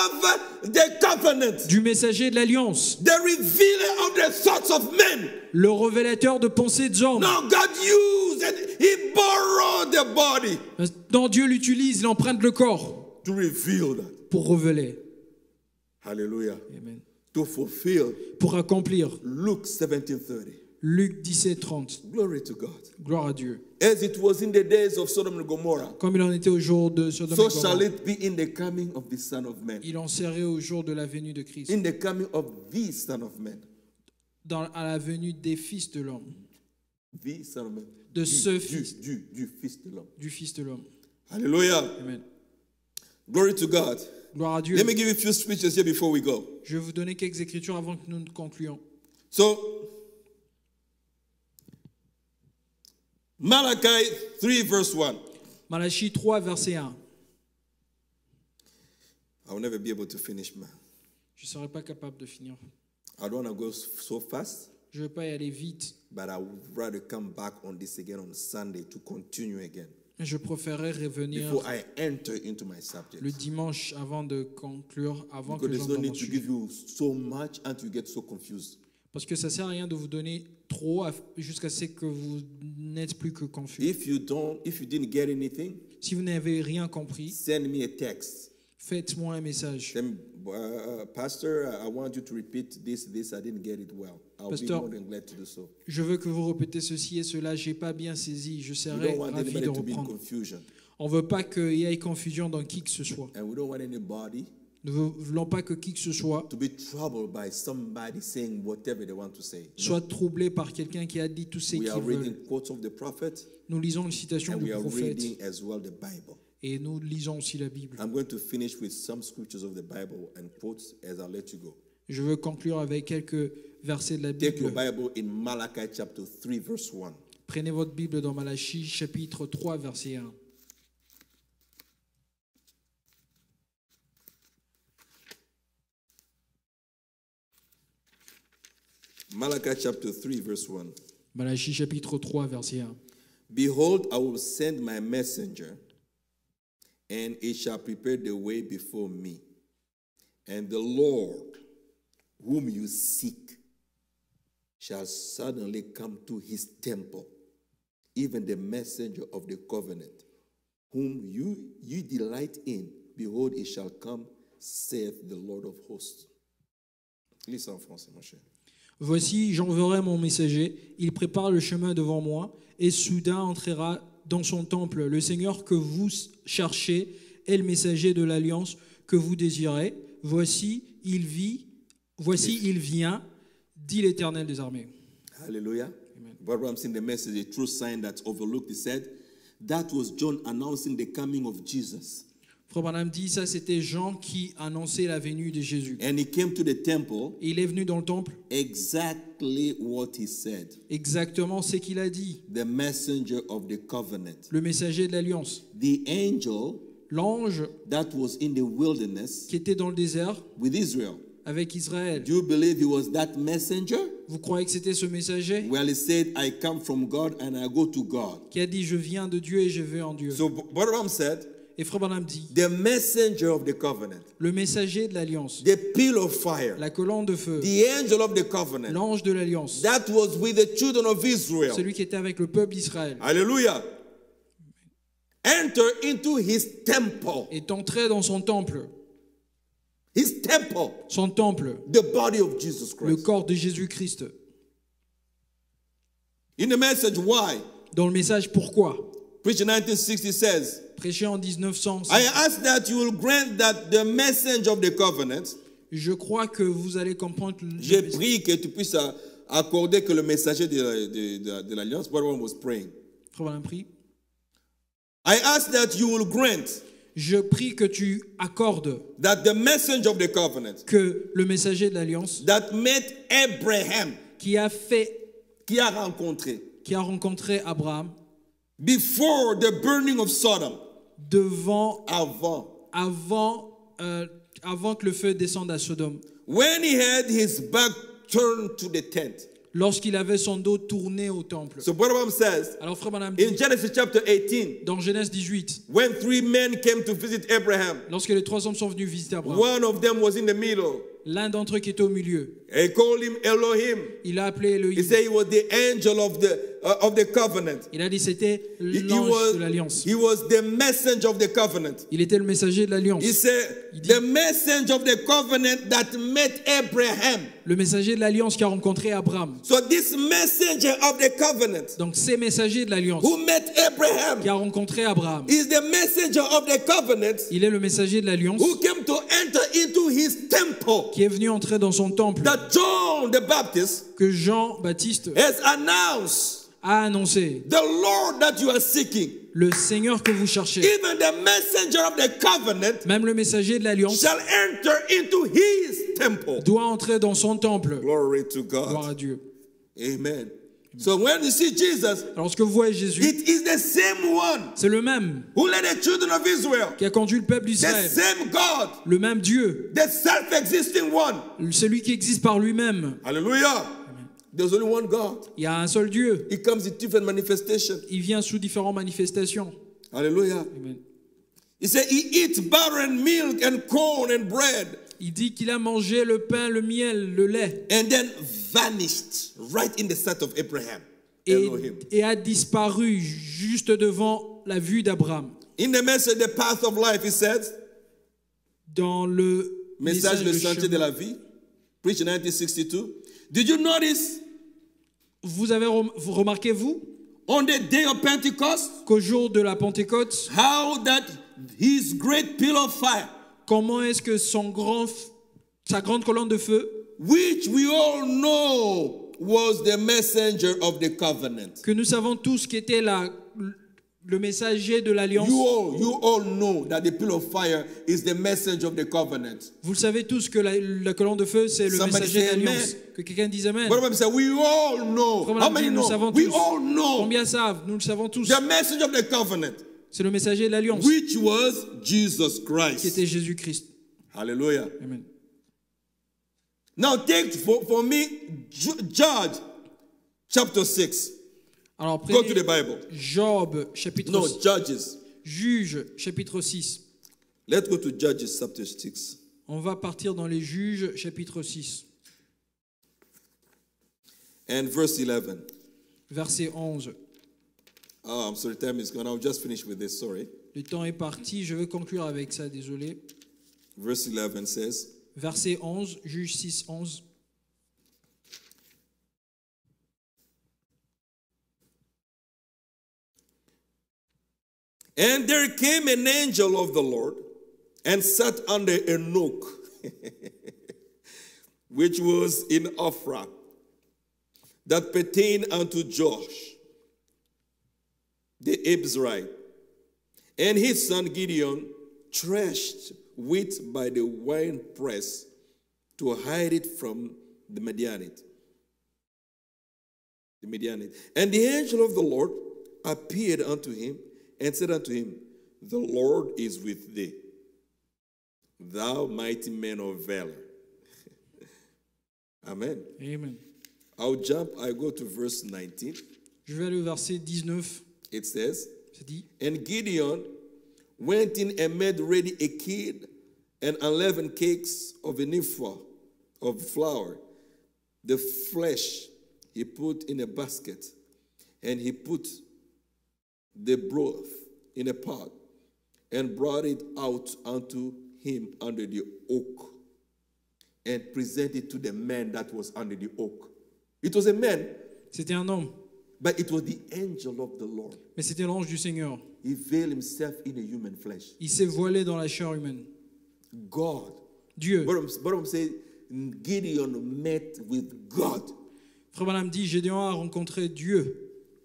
of the covenant, du messager de l'Alliance, the revealer of the thoughts of men. le révélateur de pensées des hommes. Now God used it, he borrowed the body Quand Dieu l'utilise, il emprunte le corps to reveal that. pour révéler. Hallelujah. Amen. To fulfill Pour accomplir. Luke seventeen thirty. Luc dix-sept trente. Glory to God. Gloire à Dieu. As it was in the days of Sodom and Gomorrah, Comme il en était au jour de Sodome so et shall Gomorrhe, it be in the coming of the Son of Man. il en serait au jour de la venue de Christ, In the coming of the Son of Man. dans, à la venue des fils de l'homme, The Son of Man. de Du- ce du- fils, du- du Fils de l'homme. du Fils de l'homme. Hallelujah. Amen. Glory to God. Gloire à Dieu. Let me give you a few scriptures here before we go. Je vais vous donner quelques écritures avant que nous ne concluions. So, Malachi three, verse one. Malachie trois, verset un. I will never be able to finish, man. Je ne serai pas capable de finir. I don't want to go so fast, Je ne vais pas y aller vite. but I would rather come back on this again on Sunday to continue again. Je préférerais revenir before I enter into my subject. le dimanche avant de conclure, avant que Because there's j'entre no dans mon need to sujet. give you so much until you get so confused. Parce que ça sert à rien de vous donner trop à- jusqu'à ce que vous n'êtes plus que confus. If you don't, if you didn't get anything, Si vous n'avez rien compris, send me a text. faites-moi un message. Then, uh, Pastor, I want you to repeat this, this. I didn't get it well. I'll be Pasteur, more than glad to do so. Je veux que vous répétez ceci et cela, j'ai pas bien saisi, je We serai don't want ravi anybody de to be in reprendre. confusion, On veut pas qu'il y ait confusion dans qui que ce soit. and we don't want anybody Nous ne voulons pas que qui que ce soit to be troubled by somebody saying whatever they want to say. soit troublé par quelqu'un qui a dit tout ce We qu'il are veut. reading quotes of the prophet, Nous lisons une citation and du we are prophète reading as well the Bible. et nous lisons aussi la Bible. I'm going to finish with some scriptures of the Bible and quotes as I let you go. Je veux conclure avec quelques versets de la Take your Bible. Bible in Malachi chapter three, verse one. Prenez votre Bible dans Malachie chapitre trois verset un. Malachi chapter three, verse one. Malachie chapitre trois verset un. Behold, I will send my messenger, and it shall prepare the way before me. And the Lord, whom you seek, shall suddenly come to his temple, even the messenger of the covenant, whom you, you delight in. Behold, he shall come, saith the Lord of hosts. Lis ça en français, mon cher. Voici, j'enverrai mon messager, il prépare le chemin devant moi, et soudain entrera dans son temple le Seigneur que vous cherchez est le messager de l'alliance que vous désirez. Voici, il vit, voici, il vient, dit l'Éternel des armées. Hallelujah. Brother Ramsey, in the message, a true sign that's overlooked, he said, that was John announcing the coming of Jesus. Frère Branham dit, ça c'était Jean qui annonçait la venue de Jésus. And he came to the temple, Et il est venu dans le temple, exactly what he said. exactement ce qu'il a dit, The messenger of the covenant. le messager de l'alliance. The angel L'ange that was in the wilderness qui était dans le désert with Israel. avec Israël. Do you believe he was that messenger? Vous croyez que c'était ce messager Well, he said, I come from God and I go to God. qui a dit, je viens de Dieu et je vais en Dieu. So, Brother Ram said, Et Frère Branham dit, the messenger of the covenant, le messager de l'alliance, the pillar of fire, la colonne de feu, the angel of the covenant, l'ange de l'alliance, that was with the children of Israel. celui qui était avec le peuple d'Israël, Hallelujah. Enter into his temple. est entré dans son temple, His temple, son temple, the body of Jesus le Christ. corps de Jésus-Christ. In the message, why? Dans le message pourquoi, Preach in nineteen sixty says, prêché en dix-neuf cents, I ask that you will grant that the messenger of the covenant, je crois que vous allez comprendre. le- j'ai prié que tu puisses euh, accorder que le messager de, de, de, de l'Alliance, what one was praying. Frère Branham prie. I ask that you will grant Je prie que tu accordes that the messenger of the covenant que le messager de l'alliance that met Abraham, qui a fait, qui a rencontré qui a rencontré Abraham before the burning of Sodom, devant, avant, avant, euh, avant que le feu descende à Sodome, when he had his back turned to the tent. lorsqu'il avait son dos tourné au temple. So Brother Branham says, Alors Frère Branham dit, in Genesis chapter eighteen, dans Genèse dix-huit, when three men came to visit Abraham, lorsque les trois hommes sont venus visiter Abraham, one of them was in the middle. l'un d'entre eux qui était au milieu, He called him Elohim. il a appelé He Elohim. said he was the angel of the uh, of the covenant. Il a dit c'était He, he l'ange was de l'alliance. he was the messenger of the covenant. Il était le messager de l'alliance. He said the messenger of the covenant that met Abraham. Le messager de l'alliance qui a rencontré Abraham. So this messenger of the covenant Donc ces messagers de l'alliance who met Abraham qui a rencontré Abraham. is the messenger of the covenant Il est le messager de l'alliance who came to enter into his temple. qui est venu entrer dans son temple That John the Baptist que Jean-Baptiste has announced, a annoncé. the Lord that you are seeking, Le Seigneur que vous cherchez, even the messenger of the covenant, même le messager de l'alliance, shall enter into his temple. doit entrer dans son temple. Glory to Gloire God. à Dieu. Amen. So when you see Jesus, Alors lorsque vous voyez Jésus, it is the same one c'est le même who led the children of Israel, qui a conduit le peuple the d'Israël. same God, Le même Dieu, the self-existing one. celui qui existe par lui-même. Hallelujah. There's only one God. Il y a un seul Dieu. He comes in different manifestations. Il vient sous différentes manifestations. Hallelujah. Amen. He said he eats butter and milk and corn and bread, Il dit qu'il a mangé le pain, le miel, le lait and then vanished right in the sight of Abraham. et, Elohim. et a disparu juste devant la vue d'Abraham. In the message, the path of life, he says, Dans le message message le de chantier de chemin, la vie, preached in nineteen sixty-two. Did you notice vous avez rem- vous remarqué, vous, on the day of Pentecost qu'au jour de la Pentecôte, how that his great pillar of fire, comment est-ce que son grand, f- sa grande colonne de feu, which we all know was the messenger of the covenant. que nous savons tous qu'était la, le messager de l'Alliance, You all, you all know that the pillar of fire is the messenger of the covenant. vous le savez tous que la, la colonne de feu, c'est le Somebody messager de say l'Alliance. amen. Que quelqu'un dise Amen. What about say we all know? Frère How Branham many dit, nous know? savons We tous. all know Combien savent? Nous le savons tous. the messenger of the covenant, C'est le messager de l'Alliance, which was Jesus qui Christ. était Jésus-Christ. Hallelujah. Amen. Now take for, for me Ju- Judge chapter six. Alors, Go to the prenez Bible. Job, chapitre No, six. Judges. Juge, chapitre six. Let's go to Judges chapter six. On va partir dans les Juges, chapitre six, And verse eleven. verset onze. Oh, I'm sorry, time is gone. I'll just finish with this. Sorry. Le temps est parti, je vais conclure avec ça, désolé. Verse eleven says, Verset onze, Juge six, onze. And there came an angel of the Lord and sat under an oak, which was in Ophrah, that pertained unto Josh, the Abzrite. And his son Gideon threshed wheat by the winepress to hide it from the Midianite. The Midianite. And the angel of the Lord appeared unto him and said unto him, The Lord is with thee, thou mighty man of valor. Amen. Amen. I'll jump, I go to verse nineteen. Je vais aller au verset dix-neuf. It says, C'est dit. And Gideon went in and made ready a kid and unleavened cakes of an ephah of flour. The flesh he put in a basket, and he put the broth in a pot, and brought it out unto him under the oak, and presented to the man that was under the oak. It was a man, C'était un homme, but it was the angel of the Lord. mais c'était l'ange du Seigneur. He veiled himself in a human flesh. Il s'est voilé dans la chair humaine. God. Dieu. But I'm, but I'm saying Gideon met with God. Frère Branham dit, Gédéon a rencontré Dieu.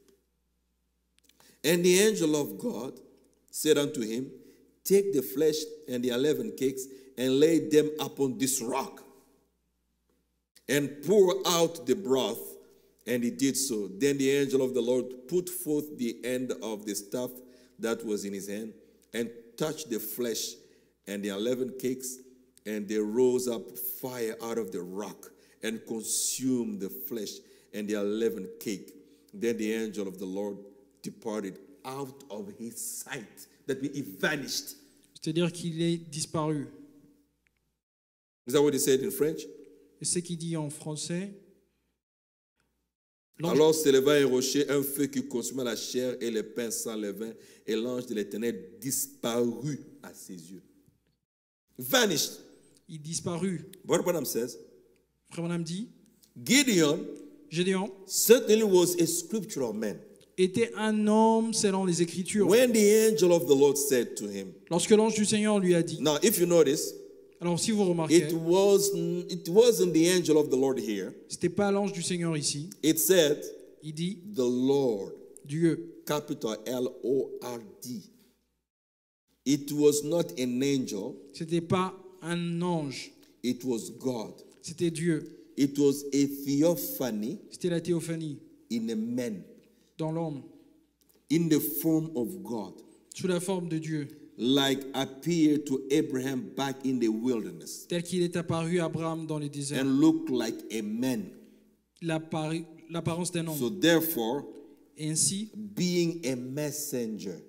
And the angel of God said unto him, Take the flesh and the unleavened cakes and lay them upon this rock, and pour out the broth. And he did so. Then the angel of the Lord put forth the end of the staff that was in his hand, and touched the flesh and the unleavened cakes, and there rose up fire out of the rock and consumed the flesh and the unleavened cake. Then the angel of the Lord departed out of his sight. That means he vanished. C'est-à-dire qu'il est disparu. Is that what he said in French? Et ce qu'il dit en français. L'ange- Alors s'éleva un rocher, un feu qui consuma la chair et le pain sans levain, et l'ange de l'Éternel disparut à ses yeux. Vanished. Il disparut. What Branham says, Frère Branham dit, Gideon Gédéon certainly was a scriptural man. était un homme selon les Écritures. When the angel of the Lord said to him, Lorsque l'ange du Seigneur lui a dit. now if you notice, Alors si vous remarquez, it was it wasn't the angel of the Lord here. c'était pas l'ange du Seigneur ici. It said Il dit the Lord, Dieu. capital L O R D. It was not an angel, C'était pas un ange, it was God. c'était Dieu. It was a theophany C'était la théophanie in a man, dans l'homme, in the form of God, sous la forme de Dieu, like appeared to Abraham back in the wilderness tel qu'il est apparu à Abraham dans les déserts. and looked like a man. L'appari- L'apparence d'un homme. So therefore, Et ainsi, being a messenger,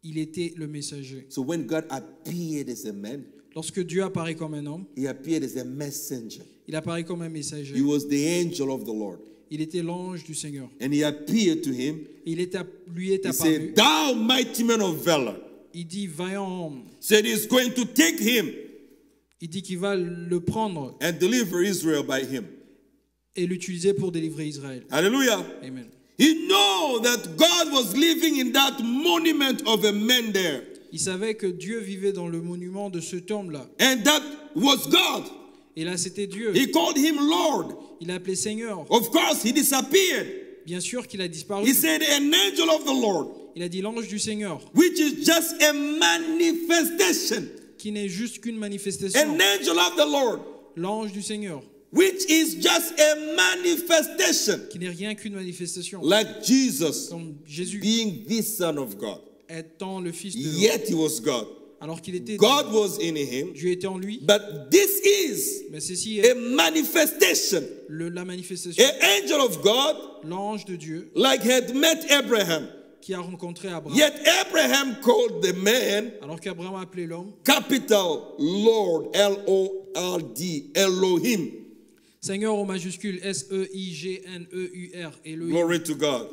il était le messager. So when God appeared as a man, Lorsque Dieu apparaît comme un homme, he appeared as a messenger. il apparaît comme un messager. He was the angel of the Lord. Il était l'ange du Seigneur. And he appeared to him. Et il est app- lui est He apparu. said, thou mighty man of valor. Il dit, vaillant homme. Said he's going to take him Il dit qu'il va le prendre and deliver Israel by him. et l'utiliser pour délivrer Israël. Hallelujah. Amen. He knew that God was living in that monument of a man there. Il savait que Dieu vivait dans le monument de ce tombe-là. And that was God. Et là, c'était Dieu. He called him Lord. Il l'appelait Seigneur. Of course, he disappeared. Bien sûr qu'il a disparu. He said, an angel of the Lord, Il a dit l'ange du Seigneur, which is just a manifestation. qui n'est juste qu'une manifestation. An angel of the Lord, L'ange du Seigneur, which is just a manifestation. qui n'est rien qu'une manifestation. Like Jesus Comme Jésus being the Son of God. étant le Fils de Dieu. Yet he was God. Alors qu'il était God was in him. Dieu était en lui. But this is Mais ceci a est manifestation. le- la manifestation. An angel of God, L'ange de Dieu like had met Abraham. qui a rencontré Abraham. Yet Abraham called the man Alors qu'Abraham a appelé l'homme capital Lord, L O R D, Elohim. Seigneur au majuscule S E I G N E U R. Elohim. Glory to God.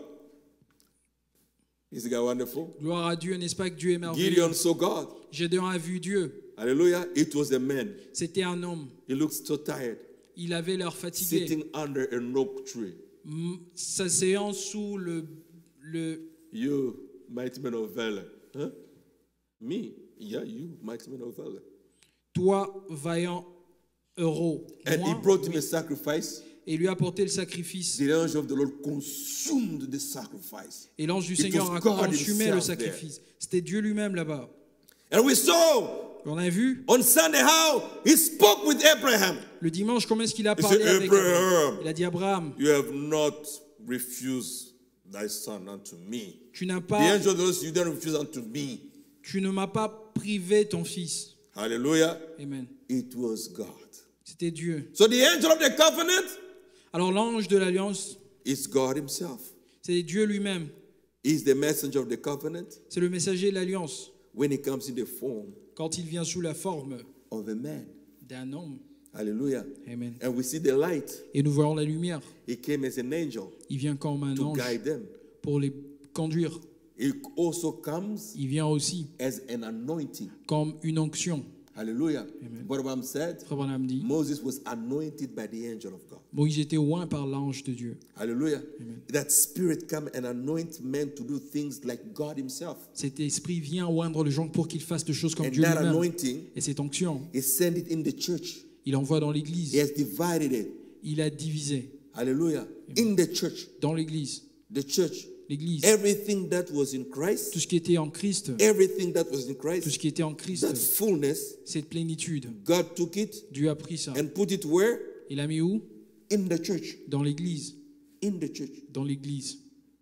Is God wonderful? Gloire à Dieu, n'est-ce pas que Dieu est merveilleux? Gideon saw God. Gédéon a vu Dieu. Hallelujah. It was a man. C'était un homme. He looked so tired, Il avait l'air fatigué, sitting under an oak tree. m- s'asseyant sous le, le You, mighty man of valor. Huh? Me? Yeah, you, mighty man of valor. toi, vaillant héros. And Moi, he brought him a sacrifice. et lui a apporté le sacrifice. The angel of the Lord consumed the sacrifice. Et l'ange du It Seigneur was a God consumé le himself sacrifice. C'était Dieu lui-même là-bas. And we saw On a vu on Sunday how he spoke with Abraham. le dimanche comment est-ce qu'il a He parlé said, avec Abraham. Abraham. Il a dit Abraham, You have not refused thy son unto me. tu n'as The pas, angel of the Lord said, you don't refuse unto me. tu ne m'as pas privé ton fils. Hallelujah. Amen. It was God. C'était Dieu. So the angel of the covenant Alors l'ange de l'alliance, is God himself. c'est Dieu lui-même. He's the messenger of the covenant C'est le messager de l'alliance. when he comes in the form Quand il vient sous la forme of a man. d'un homme. Hallelujah. Amen. And we see the light. Et nous voyons la lumière. He came as an angel Il vient comme un to ange guide them. pour les conduire. He also comes Il vient aussi as an anointing. comme une onction. Hallelujah. But Abraham said, Frère Branham dit, Moses was anointed by the angel of God. Moïse était oint par l'ange de Dieu. Hallelujah. That spirit come and anoint men to do things like God himself. Cet esprit vient oindre les gens pour qu'ils fassent des choses comme And Dieu that lui-même. anointing, Et cette onction, he sent it in the church. il envoie dans He l'église. has divided it. Il a divisé Hallelujah. In the church. dans l'église. The church. L'église. Everything that was in Christ, Tout ce qui était en Christ, everything that was in tout ce Christ, qui était en Christ, that fullness, cette plénitude, God took it Dieu a pris ça. and put it where? Il l'a mis où? In the church. Dans l'église. In the church. Dans l'église.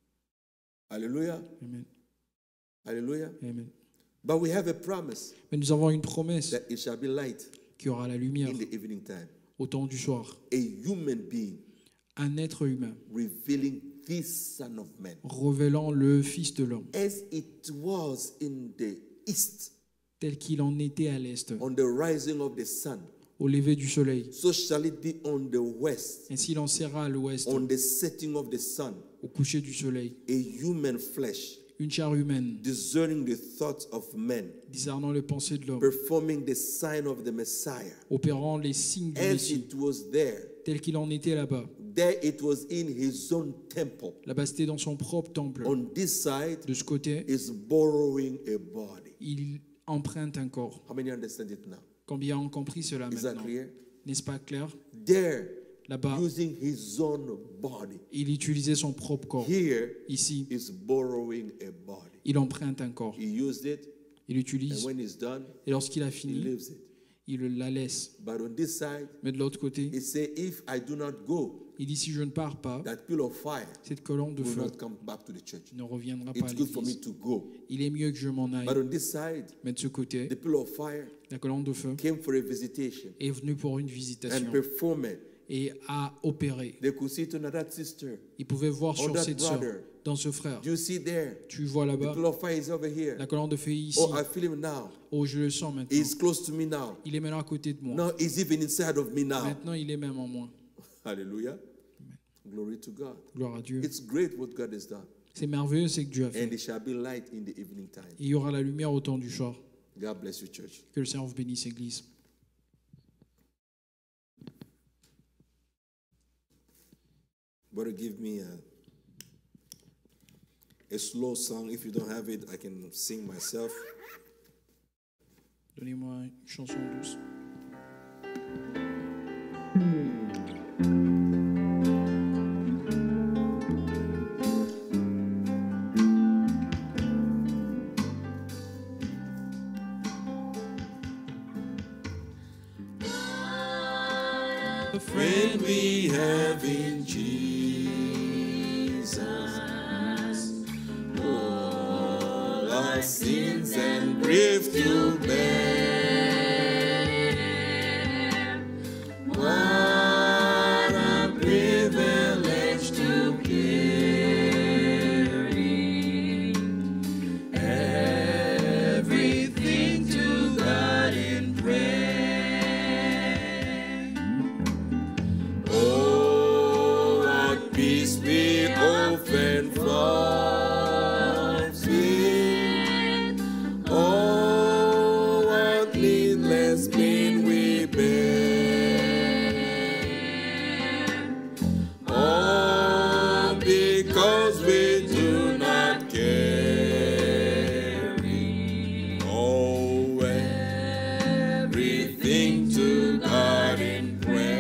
Hallelujah. Amen. Hallelujah. Amen. But we have a promise Mais nous avons une promesse that it shall be light qu'il y aura la lumière in the evening time. au temps du soir. A human being Un être humain revealing this Son of Man. révélant le Fils de l'homme, As it was in the east, tel qu'il en était à l'est, on the rising of the sun, au lever du soleil. so shall it be on the west, Ainsi il en sera à l'ouest, on the setting of the sun, au coucher du soleil. a human flesh, Une chair humaine, discerning the thoughts of men, discernant les pensées de l'homme, performing the sign of the Messiah. opérant les signes du As Messie, it was there, tel qu'il en était là-bas. there it was in his own temple. Là-bas, c'était dans son propre temple. On this side De ce côté, is borrowing a body. il emprunte un corps. How many understand it now? Combien ont compris cela Is that maintenant? clear? N'est-ce pas clair? There, Là-bas, using his own body. il utilisait son propre corps. Here Ici, is borrowing a body. il emprunte un corps. He used it, Il and l'utilise. when he's done, Et lorsqu'il a he fini, leaves it. il la laisse. But on this side, Mais de l'autre côté, he said, if I do not go, il dit si je ne pars pas, that pillar of fire cette colonne de will feu not come back to the church. ne reviendra pas à It's good for me l'église. to go. Il est mieux que je m'en aille. But on this side, Mais de ce côté, the pillar of fire la colonne de feu came for a visitation est venue pour une and visitation performed et a opéré. They could see it in that sister. Ils pouvaient voir On sur that cette sœur, brother. dans ce frère. Do you see there? Tu vois The là-bas, pillar of fire is over here. la colonne de feu ici. Oh, I feel him now. Oh, je le sens maintenant. He's close to me now. Il est maintenant à côté de moi. Now he's even inside of me now. Maintenant, il est même en moi. Hallelujah. Glory to God. Gloire à Dieu. It's great what God has done. C'est merveilleux ce que Dieu a And fait. there shall be light in the evening time. Et il y aura la lumière au temps du soir. God bless you, church. Que le Seigneur vous bénisse, Église. Brother, give me a, a slow song. If you don't have it, I can sing myself. Donnez-moi une chanson douce. The friend we have in Jesus, all our sins and grief to bear. What a privilege to carry everything to God in prayer. Oh, what peace we often flows with. Oh, what needless pain we bear. All because we do not carry. Oh, everything to God in prayer.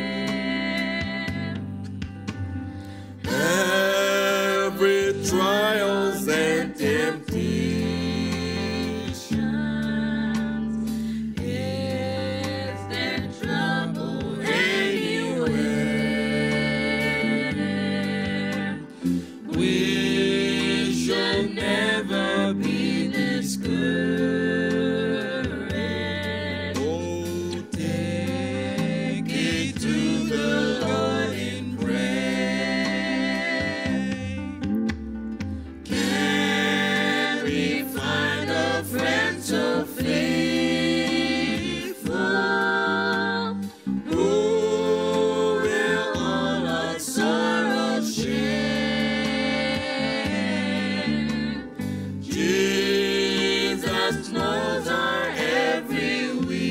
Every trials and temptations, Is there trouble anywhere? we shall never be discouraged. Oh, take it to the Lord in prayer. Can we find a friend so faithful, who will all our sorrows share? Jesus knows our every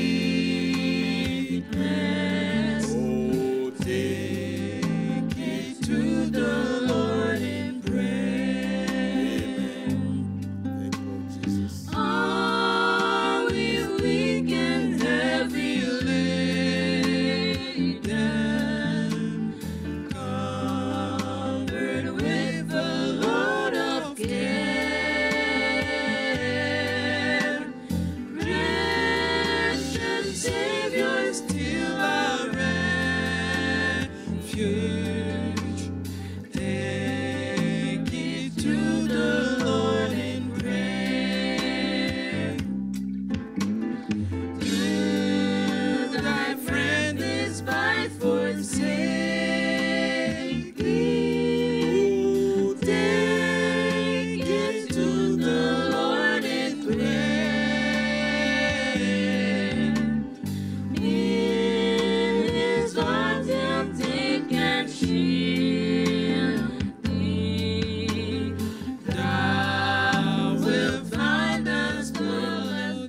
weakness. Oh, take it to the Lord in prayer. Thank you, Lord Jesus. Are we weak and heavy laden, covered with a load of care? Precious Savior, still our refuge. Take it to the Lord in prayer. Do thy friend despite forsake thee. Take it to the Lord in prayer. In his arms he'll take and shield thee. Thou wilt find us full of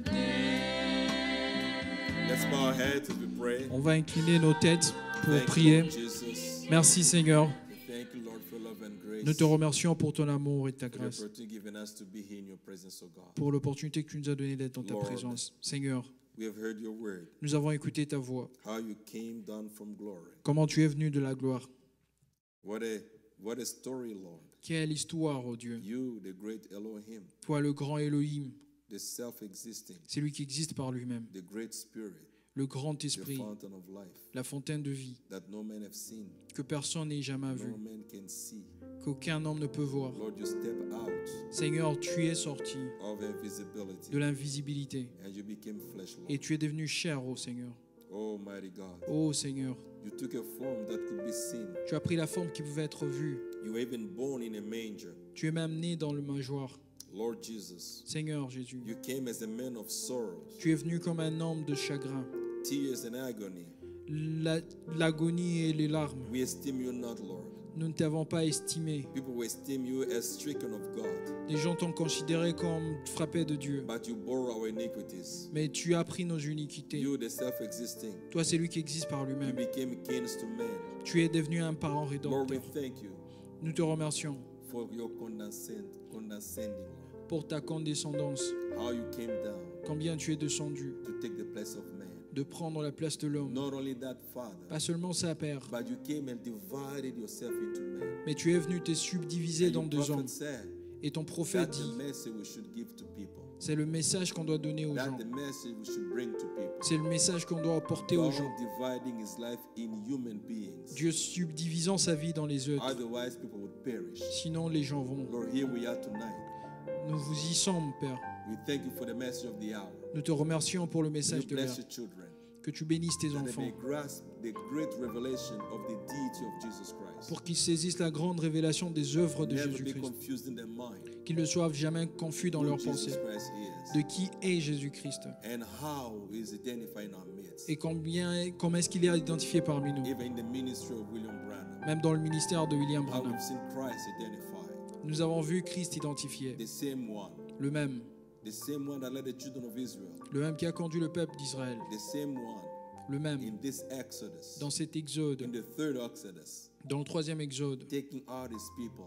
day. Let's bow our heads as we pray. On va incliner nos têtes pour Thank you, prier. Lord Jesus. Merci Seigneur. Thank you, Lord, for love and grace. Nous te remercions pour ton amour et ta For the grâce, opportunity given us to be here in your presence, O God. pour l'opportunité que tu nous as donnée d'être dans ta Lord. présence. Seigneur, We have heard your word, nous avons écouté ta voix. how you came down from glory. Comment tu es venu de la gloire. What a what a story, Lord. Quelle histoire, oh Dieu. You, the great Elohim, Toi, le grand Elohim, the self-existing, c'est lui qui existe par lui-même. the great spirit, Le grand the esprit, fountain of life, la fontaine de vie, that no man have seen, que personne n'ait jamais vu, no man can see. qu'aucun homme ne peut voir. Lord, you step out Seigneur, tu es sorti of invisibility de l'invisibilité and you became flesh, et Lord. tu es devenu chair, ô Seigneur. Oh, mighty God. Oh Seigneur, You took a form that could be seen. tu as pris la forme qui pouvait être vue. You were even born in a manger. Tu es même né dans le mangeoire. Lord Jesus, Seigneur Jésus, you came as a man of sorrows, tu es venu comme un homme de chagrin. tears and agony. La- L'agonie et les larmes. We esteem you not, Lord. Nous ne t'avons pas estimé. People will esteem you as stricken of God, Les gens t'ont considéré comme frappé de Dieu. but you bore our iniquities. Mais tu as pris nos iniquités. You, the self-existing, Toi, c'est lui qui existe par you lui-même. became kins to man. Tu es devenu un parent Lord, we rédempteur. thank you Nous te remercions for your condescend, condescending, Lord. pour ta condescendance. How you came down Combien tu es descendu to take the place of man. de prendre la place de l'homme. Not only that, Father, Pas seulement ça, Père, but you came and divided yourself into man. mais tu es venu te subdiviser And dans your deux prophet hommes. said Et ton prophète that's dit, the message we should give to people. c'est le message qu'on doit donner aux That's gens. the message we should bring to people. C'est le message qu'on doit apporter aux God gens. dividing his life in human beings. Dieu subdivisant sa vie dans les autres. Otherwise, people would perish. Sinon, les gens vont. Lord, here we are tonight. Nous vous y sommes, Père. We thank you for the message of the hour. Nous te remercions pour le You message de bless l'heure. your children. Que tu bénisses tes That they enfants. may grasp the great revelation of the deity of Jesus Christ. Pour qu'ils saisissent la grande révélation des œuvres de Never be Jésus-Christ. confused in their mind. Qu'ils ne soient jamais confus dans Who leurs Jesus pensées. Christ is. De qui est Jésus-Christ. And how he is identified in our midst. Et combien, comment est-ce qu'il est identifié parmi nous. Even in the ministry of William Branham. Même dans le ministère de William How Branham. we've seen Christ identified. Nous avons vu Christ identifié. The same one. Le même. The same one that led the children of Israel. Le même qui a conduit le peuple d'Israël. The same one Le même. in this Exodus. Dans cet exode. In the third Exodus. Dans le troisième exode. Taking out his people.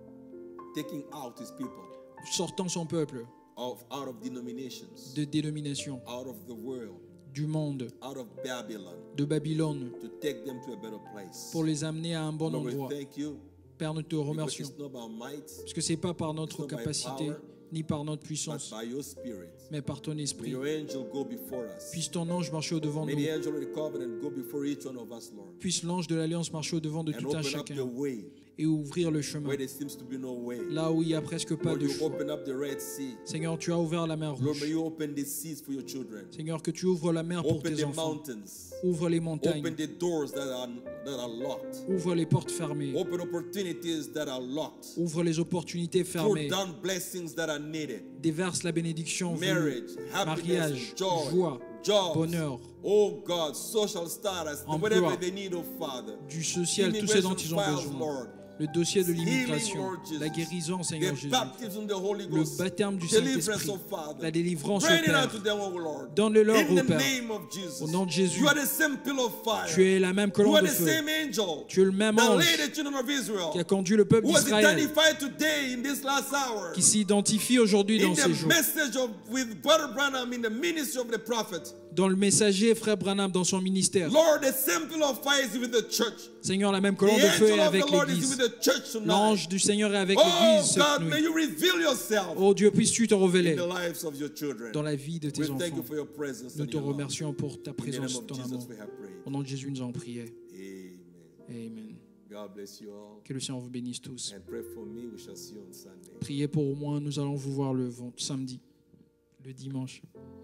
Taking out his people. Sortant son peuple Of, out of denominations. de dénomination. Out of the world. Du monde. Out of Babylon. De Babylone. To take them to a better place. Pour les amener à un bon Lord, we endroit. thank you. Père, nous te Because remercions. it's not by might, Parce que ce n'est pas par It's notre not by capacité, power, ni par notre but puissance, by your spirit. mais par ton May esprit. your angel go before us. Puisse ton ange marcher au-devant de May nous. the angel of the covenant go before each one of us, Lord. Puisse l'ange de l'Alliance marcher au-devant de And tout un open up the chacun way et ouvrir le chemin. where there seems to be no way. Là où il n'y a presque pas Lord, de you choix. open up the Red Sea. Seigneur, tu as ouvert la mer Lord, may rouge. you open the seas for your children. Seigneur, que tu ouvres la mer pour Open tes the enfants. mountains. Ouvre les Open montagnes. the doors that are, that are locked. Ouvre les portes fermées. Open opportunities that are locked. Ouvre les opportunités Throw fermées. down blessings that are needed. Déverse la bénédiction voulue. Marriage, happiness, Mariage, joy, joie, jobs. bonheur. Oh God, social status, Emploi. whatever they need, oh Father. Du social, tout ce dont ils ont Immigration files, besoin. Lord. Le dossier de Healing, l'immigration, Lord Jesus. la guérison, Seigneur The Jésus, baptism of the Holy le Ghost. baptême du Deliverance, Saint-Esprit, oh Father. la délivrance au Bring it Père. unto them, oh Lord. Donne-le-leur, In ô the Père. name of Jesus. Au nom de Jésus. You are the same pillar of fire. Tu es la même You colonne are de the feu. same angel Tu es le même that ange led the children of Israel. qui a conduit le peuple Who was d'Israël, identified today in this last hour. qui s'identifie aujourd'hui In dans the ces jours. message of with Brother Branham in the ministry of the prophet. Dans le messager, frère Branham, dans son ministère. Lord, the same pillar of fire is with the church. Seigneur, la même The colonne de feu est angel of avec the Lord is l'Église. with the church tonight. L'ange du Seigneur est avec Oh l'Église cette God, may nuit. you reveal yourself Oh Dieu, puisses-tu te in révéler the lives of your children. dans la vie de tes We thank you enfants. for your presence Nous and te your love. remercions pour ta In the name présence, of ton Jesus amour. we have prayed. Au nom de Jésus, nous avons prié. Amen. Amen. God bless you all. Que le Seigneur vous bénisse tous. And pray for me. We shall see you on Sunday. Priez pour moi, nous allons vous voir le vent- samedi, le dimanche.